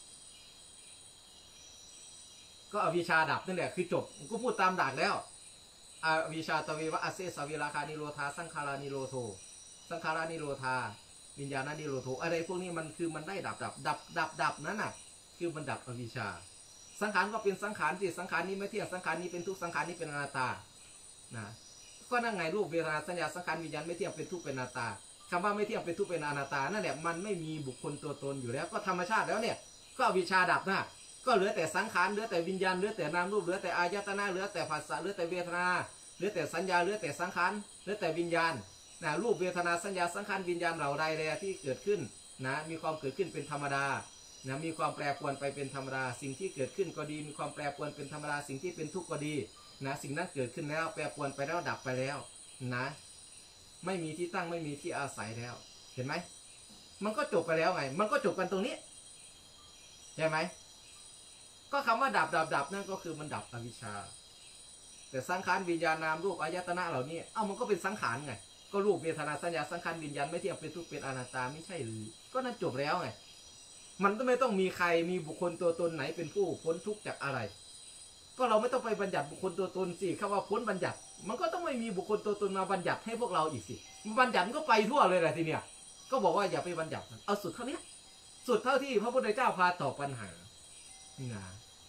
[SPEAKER 1] ก็อวิชชาดับนั่นแหละคือจบก็พูดตามดักแล้วอวิชชาตเววะอเสสวิราคานิโรธาสังขารานิโรโทสังขารานิโรธาวิญญาณนิโรโทอะไรพวกนี้มันคือมันได้ดับนั่นน่ะคือมันดับอวิชชาสังขารก็เป็นสังขารที่สังขารนี้ไม่เที่ยงสังขารนี้เป็นทุกข์สังขารนี้เป็นอนัตตานะก็นั่งไงรูปเวทนาสัญญาสังขารวิญญาณไม่เที่ยงเป็นทุกข์เป็นอนัตตาคำว่าไม่เที่ยงเป็นทุกข์เป็นอนัตตานั่นแหละมันไม่มีบุคคลตัวตนอยู่แล้วก็ธรรมชาติแล้วเนี่ยก็อวิชชาดับนะก็เหลือแต่สังขารเหลือแต่วิญญาณเหลือแต่นามรูปเหลือแต่อายตนะเหลือแต่ผัสสะเหลือแต่เวทนาเหลือแต่สัญญาเหลือแต่สังขารเหลือแต่วิญญาณนะรูปเวทนาสัญญาสังขารวิญญาณเหล่าใดแลที่เกิดขึ้นนะมีความเกิดขึ้นเป็นธรรมดานะมีความแปรปรวนไปเป็นธรรมดาสิ่งที่เกิดขึ้นก็ดีมีความแปรปรวนเป็นธรรมดาสิ่งที่เป็นทุกข์ก็ดีนะสิ่งนั้นเกิดขึ้นแล้วแปรปรวนไปแล้วดับไปแล้วนะไม่มีที่ตั้งไม่มีที่อาศัยแล้วเห็นไหมมันก็จบไปแล้วไงมันก็จบกันตรงนี้ใช่ไหมก็คำว่าดับนั่นก็คือมันดับอวิชชาแต่สังขารวิญญาณนามรูปอายตนะเหล่านี้มันก็เป็นสังขารไงก็รูปเวทนาสัญญาสังขารวิญญาณไม่เที่ยงเป็นทุกข์เป็นอนัตตาไม่ใช่หรือก็นั่นจบแล้วไงมันก็ไม่ต้องมีใครมีบุคคลตัวตนไหนเป็นผู้พ้นทุกข์จากอะไรก็เราไม่ต้องไปบัญญัติบุคคลตัวตนสิคำว่าพ้นบัญญัติมันก็ต้องไม่มีบุคคลตัวตนมาบัญญัติให้พวกเราอีกสิบัญญัติก็ไปทั่วเลยแหละทีเนี้ยก็บอกว่าอย่าไปบัญญัติเอาสุดเท่านี้สุดเท่าที่พระพุทธเจ้าพาตอบปัญหานะ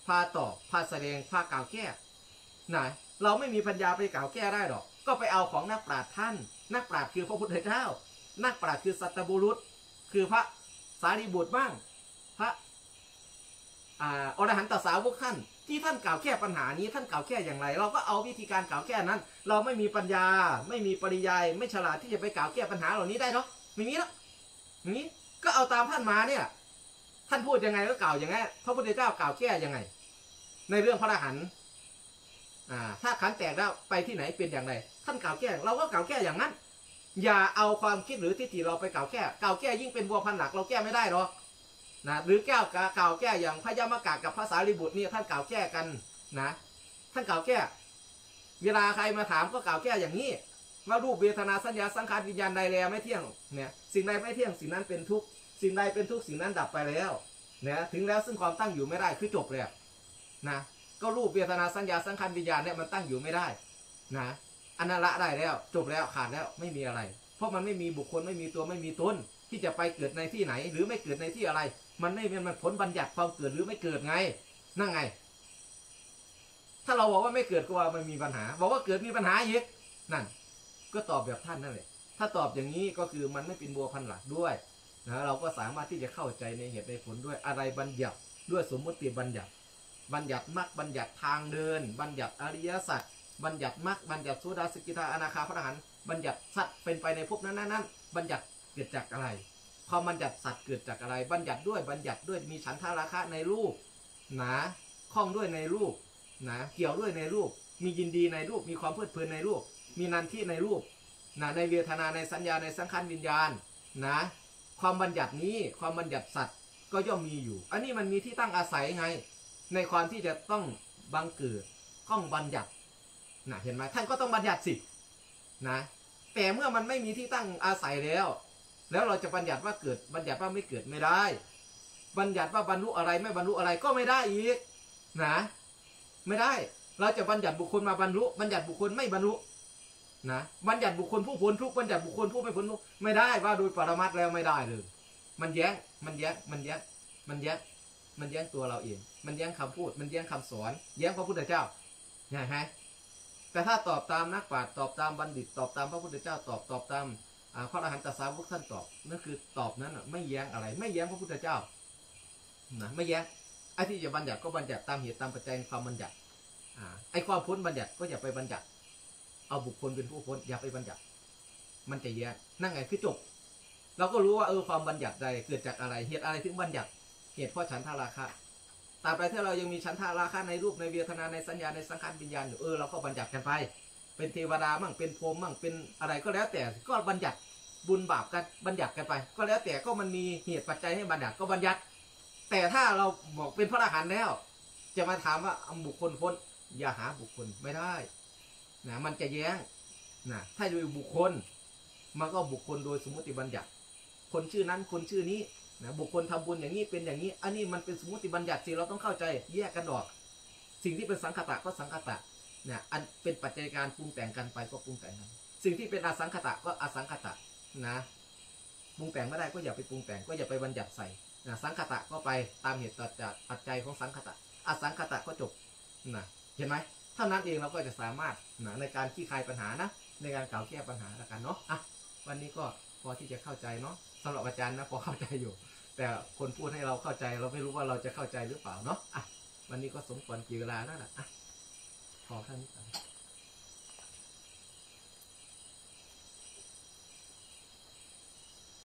[SPEAKER 1] พาตอบพาแสดงพากล่าวแก้นะเราไม่มีปัญญาไปกล่าวแก้ได้หรอกก็ไปเอาของนักปราชญ์ท่านนักปราชญ์คือพระพุทธเจ้านักปราชญ์คือสัตบุรุษคือพระสารีบุตรบ้างพระอรหันตสาวกท่านที่ท่านกล่าวแก้ปัญหานี้ท่านกล่าวแก้อย่างไรเราก็เอาวิธีการกล่าวแก้นั้นเราไม่มีปัญญาไม่มีปริยัยไม่ฉลาดที่จะไปกล่าวแก้ปัญหาเหล่านี้ได้เนาะไม่มีแล้วอย่างนี้ก็เอาตามท่านมาเนี่ยท่านพูดยังไงก็กล่าวอย่างนั้นพระพุทธเจ้ากล่าวแก้ยังไงในเรื่องพระอรหันต์ถ้าขันแตกแล้วไปที่ไหนเป็นอย่างไรท่านกล่าวแก้เราก็กล่าวแก้อย่างนั้นอย่าเอาความคิดหรือทิฏฐิเราไปกล่าวแก้ยิ่งเป็นบัวพันหลักเราแก้ไม่ได้หรอกนะหรือกล่าวแก้อย่างพระยมกะกับพระสารีบุตรนี่ท่านกล่าวแก้กันนะท่านกล่าวแก้เวลาใครมาถามก็กล่าวแก้อย่างนี้ว่ารูปเวทนาสัญญาสังขารวิญญาณใดแลไม่เที่ยงเนี่ยสิ่งใดไม่เที่ยงสิ่งนั้นเป็นทุกข์สิ่งใดเป็นทุกข์สิ่งนั้นดับไปแล้วเนี่ยถึงแล้วซึ่งความตั้งอยู่ไม่ได้คือจบเลยนะก็รูปเวทนาสัญญาสังขารวิญญาณเนี่ยมันตั้งอยู่ไม่ได้นะอันนั้นละได้แล้วจบแล้วขาดแล้วไม่มีอะไรเพราะมันไม่มีบุคคลไม่มีตัวไม่มีตนที่จะไปเกิดในที่ไหนหรือไม่เกิดในที่อะไรมันไม่เป็นมันผลบัญญัติความเกิดหรือไม่เกิดไงนั่นไงถ้าเราบอกว่าไม่เกิดก็ว่ามันมีปัญหาบอกว่าเกิดมีปัญหาอีกนั่นก็ตอบแบบท่านนั่นแหละถ้าตอบอย่างนี้ก็คือมันไม่เป็นบัวพันหลักด้วยนะเราก็สามารถที่จะเข้าใจในเหตุในผลด้วยอะไรบัญญัติด้วยสมมติบัญญัติมรรคบัญญัติทางเดินบัญญัติอริยสัจบัญญัติมรรคบัญญัติโสดาสกิทาอนาคาพระอรหันต์บัญญัติสัตว์เป็นไปในภพนั้นบัญญัติเกิดจากอะไรความบัญญัติสัตว์เกิดจากอะไรบัญญัติด้วยมีฉันทราคะในรูปนะคล้องด้วยในรูปนะเกี่ยวด้วยในรูปมียินดีในรูปมีความเพลิดเพลินในรูปมีนันทิในรูปนะในเวทนาในสัญญาในสังขารวิญญาณนะความบัญญัตินี้ความบัญญัติสัตว์ก็ย่อมมีอยู่อันนี้มันมีที่ตั้งอาศัยไงในความที่จะต้องบังเกิดข้องบัญญัตินะเห็นไหมท่านก็ต้องบัญญัติสินะแต่เมื่อมันไม่มีที่ตั้งอาศัยแล้วเราจะบัญญัติว่าเกิดบัญญัติว่าไม่เกิดไม่ได้บัญญัติว่าบรรลุอะไรไม่บรรลุอะไรก็ไม่ได้อีกนะไม่ได้เราจะบัญญัติบุคคลมาบรรลุบัญญัติบุคคลไม่บรรลุนะบัญญัติบุคคลผู้พ้นทุกข์บัญญัติบุคคลผู้ไม่พ้นทุกข์ไม่ได้ว่าโดยปรมัตถ์แล้วไม่ได้เลยมันแย้งตัวเราเองมันแย้งคำพูดมันแย้งคำสอนแย้งพระพุทธเจ้าเห็นไหมแต่ถ้าตอบตามนักปราชญ์ตอบตามบัณฑิตตอบตามพระพุทธเจ้าตอบตามพระอรหันตสาวกท่านตอบนั่นคือตอบนั้นไม่แย้งอะไรไม่แย้งพระพุทธเจ้านะไม่แย้งไอ้ที่จะบัญญัติก็บัญญัติตามเหตุตามปัจจัยความบัญญัติไอ้ความพ้นบัญญัติก็อย่าไปบัญญัติเอาบุคคลเป็นผู้พ้นอย่าไปบัญญัติมันจะแย้งนั่นไงคือจบเราก็รู้ว่าความบัญญัติใดเกิดจากอะไรเหตุอะไรถึงบัญญัติเหตุเพราะฉันทราคะตราบใดที่เรายังมีฉันทราคะในรูปในเวทนาในสัญญาในสังขารวิญญาณอยู่เราก็บัญญัติกันไปเป็นเทวดามั่งเป็นพรหมมั่งเป็นอะไรก็แล้วแต่ก็บัญญัติบุญบาปกันบัญญัติกันไปก็แล้วแต่ก็มันมีเหตุปัจจัยให้บัญญัติก็บัญญัติแต่ถ้าเราบอกเป็นพระอรหันต์แล้วจะมาถามว่าบุคคลพ้นอย่าหาบุคคลไม่ได้นะมันจะแย้งนะถ้าโดยบุคคลมันก็บุคคลโดยสมมติบัญญัติคนชื่อนั้นคนชื่อนี้นะบุคคลทำบุญอย่างนี้เป็นอย่างนี้อันนี้มันเป็นสมมติบัญญัติสิเราต้องเข้าใจแยกกันออกสิ่งที่เป็นสังคตะก็สังคตะเนี่ยอันเป็นปัจจัยการปรุงแต่งกันไปก็ปรุงแต่งกันสิ่งที่เป็นอสังคตะก็อสังคตะนะปรุงแต่งไม่ได้ก็อย่าไปปรุงแต่งก็อย่าไปบัญญัติใส่นะสังคตะก็ไปตามเหตุปัจจัยของสังคตะอสังคตะก็จบนะเห็นไหมเท่านั้นเองเราก็จะสามารถนะในการขี้คายปัญหานะในการกล่าวแก้ปัญหาแล้วกันเนาะวันนี้ก็พอที่จะเข้าใจเนาะสำหรับอาจารย์นะพอเข้าใจอยู่แต่คนพูดให้เราเข้าใจเราไม่รู้ว่าเราจะเข้าใจหรือเปล่าเนาะวันนี้ก็สมควรกี่เวลาแล้วล่ะพอแค่นี้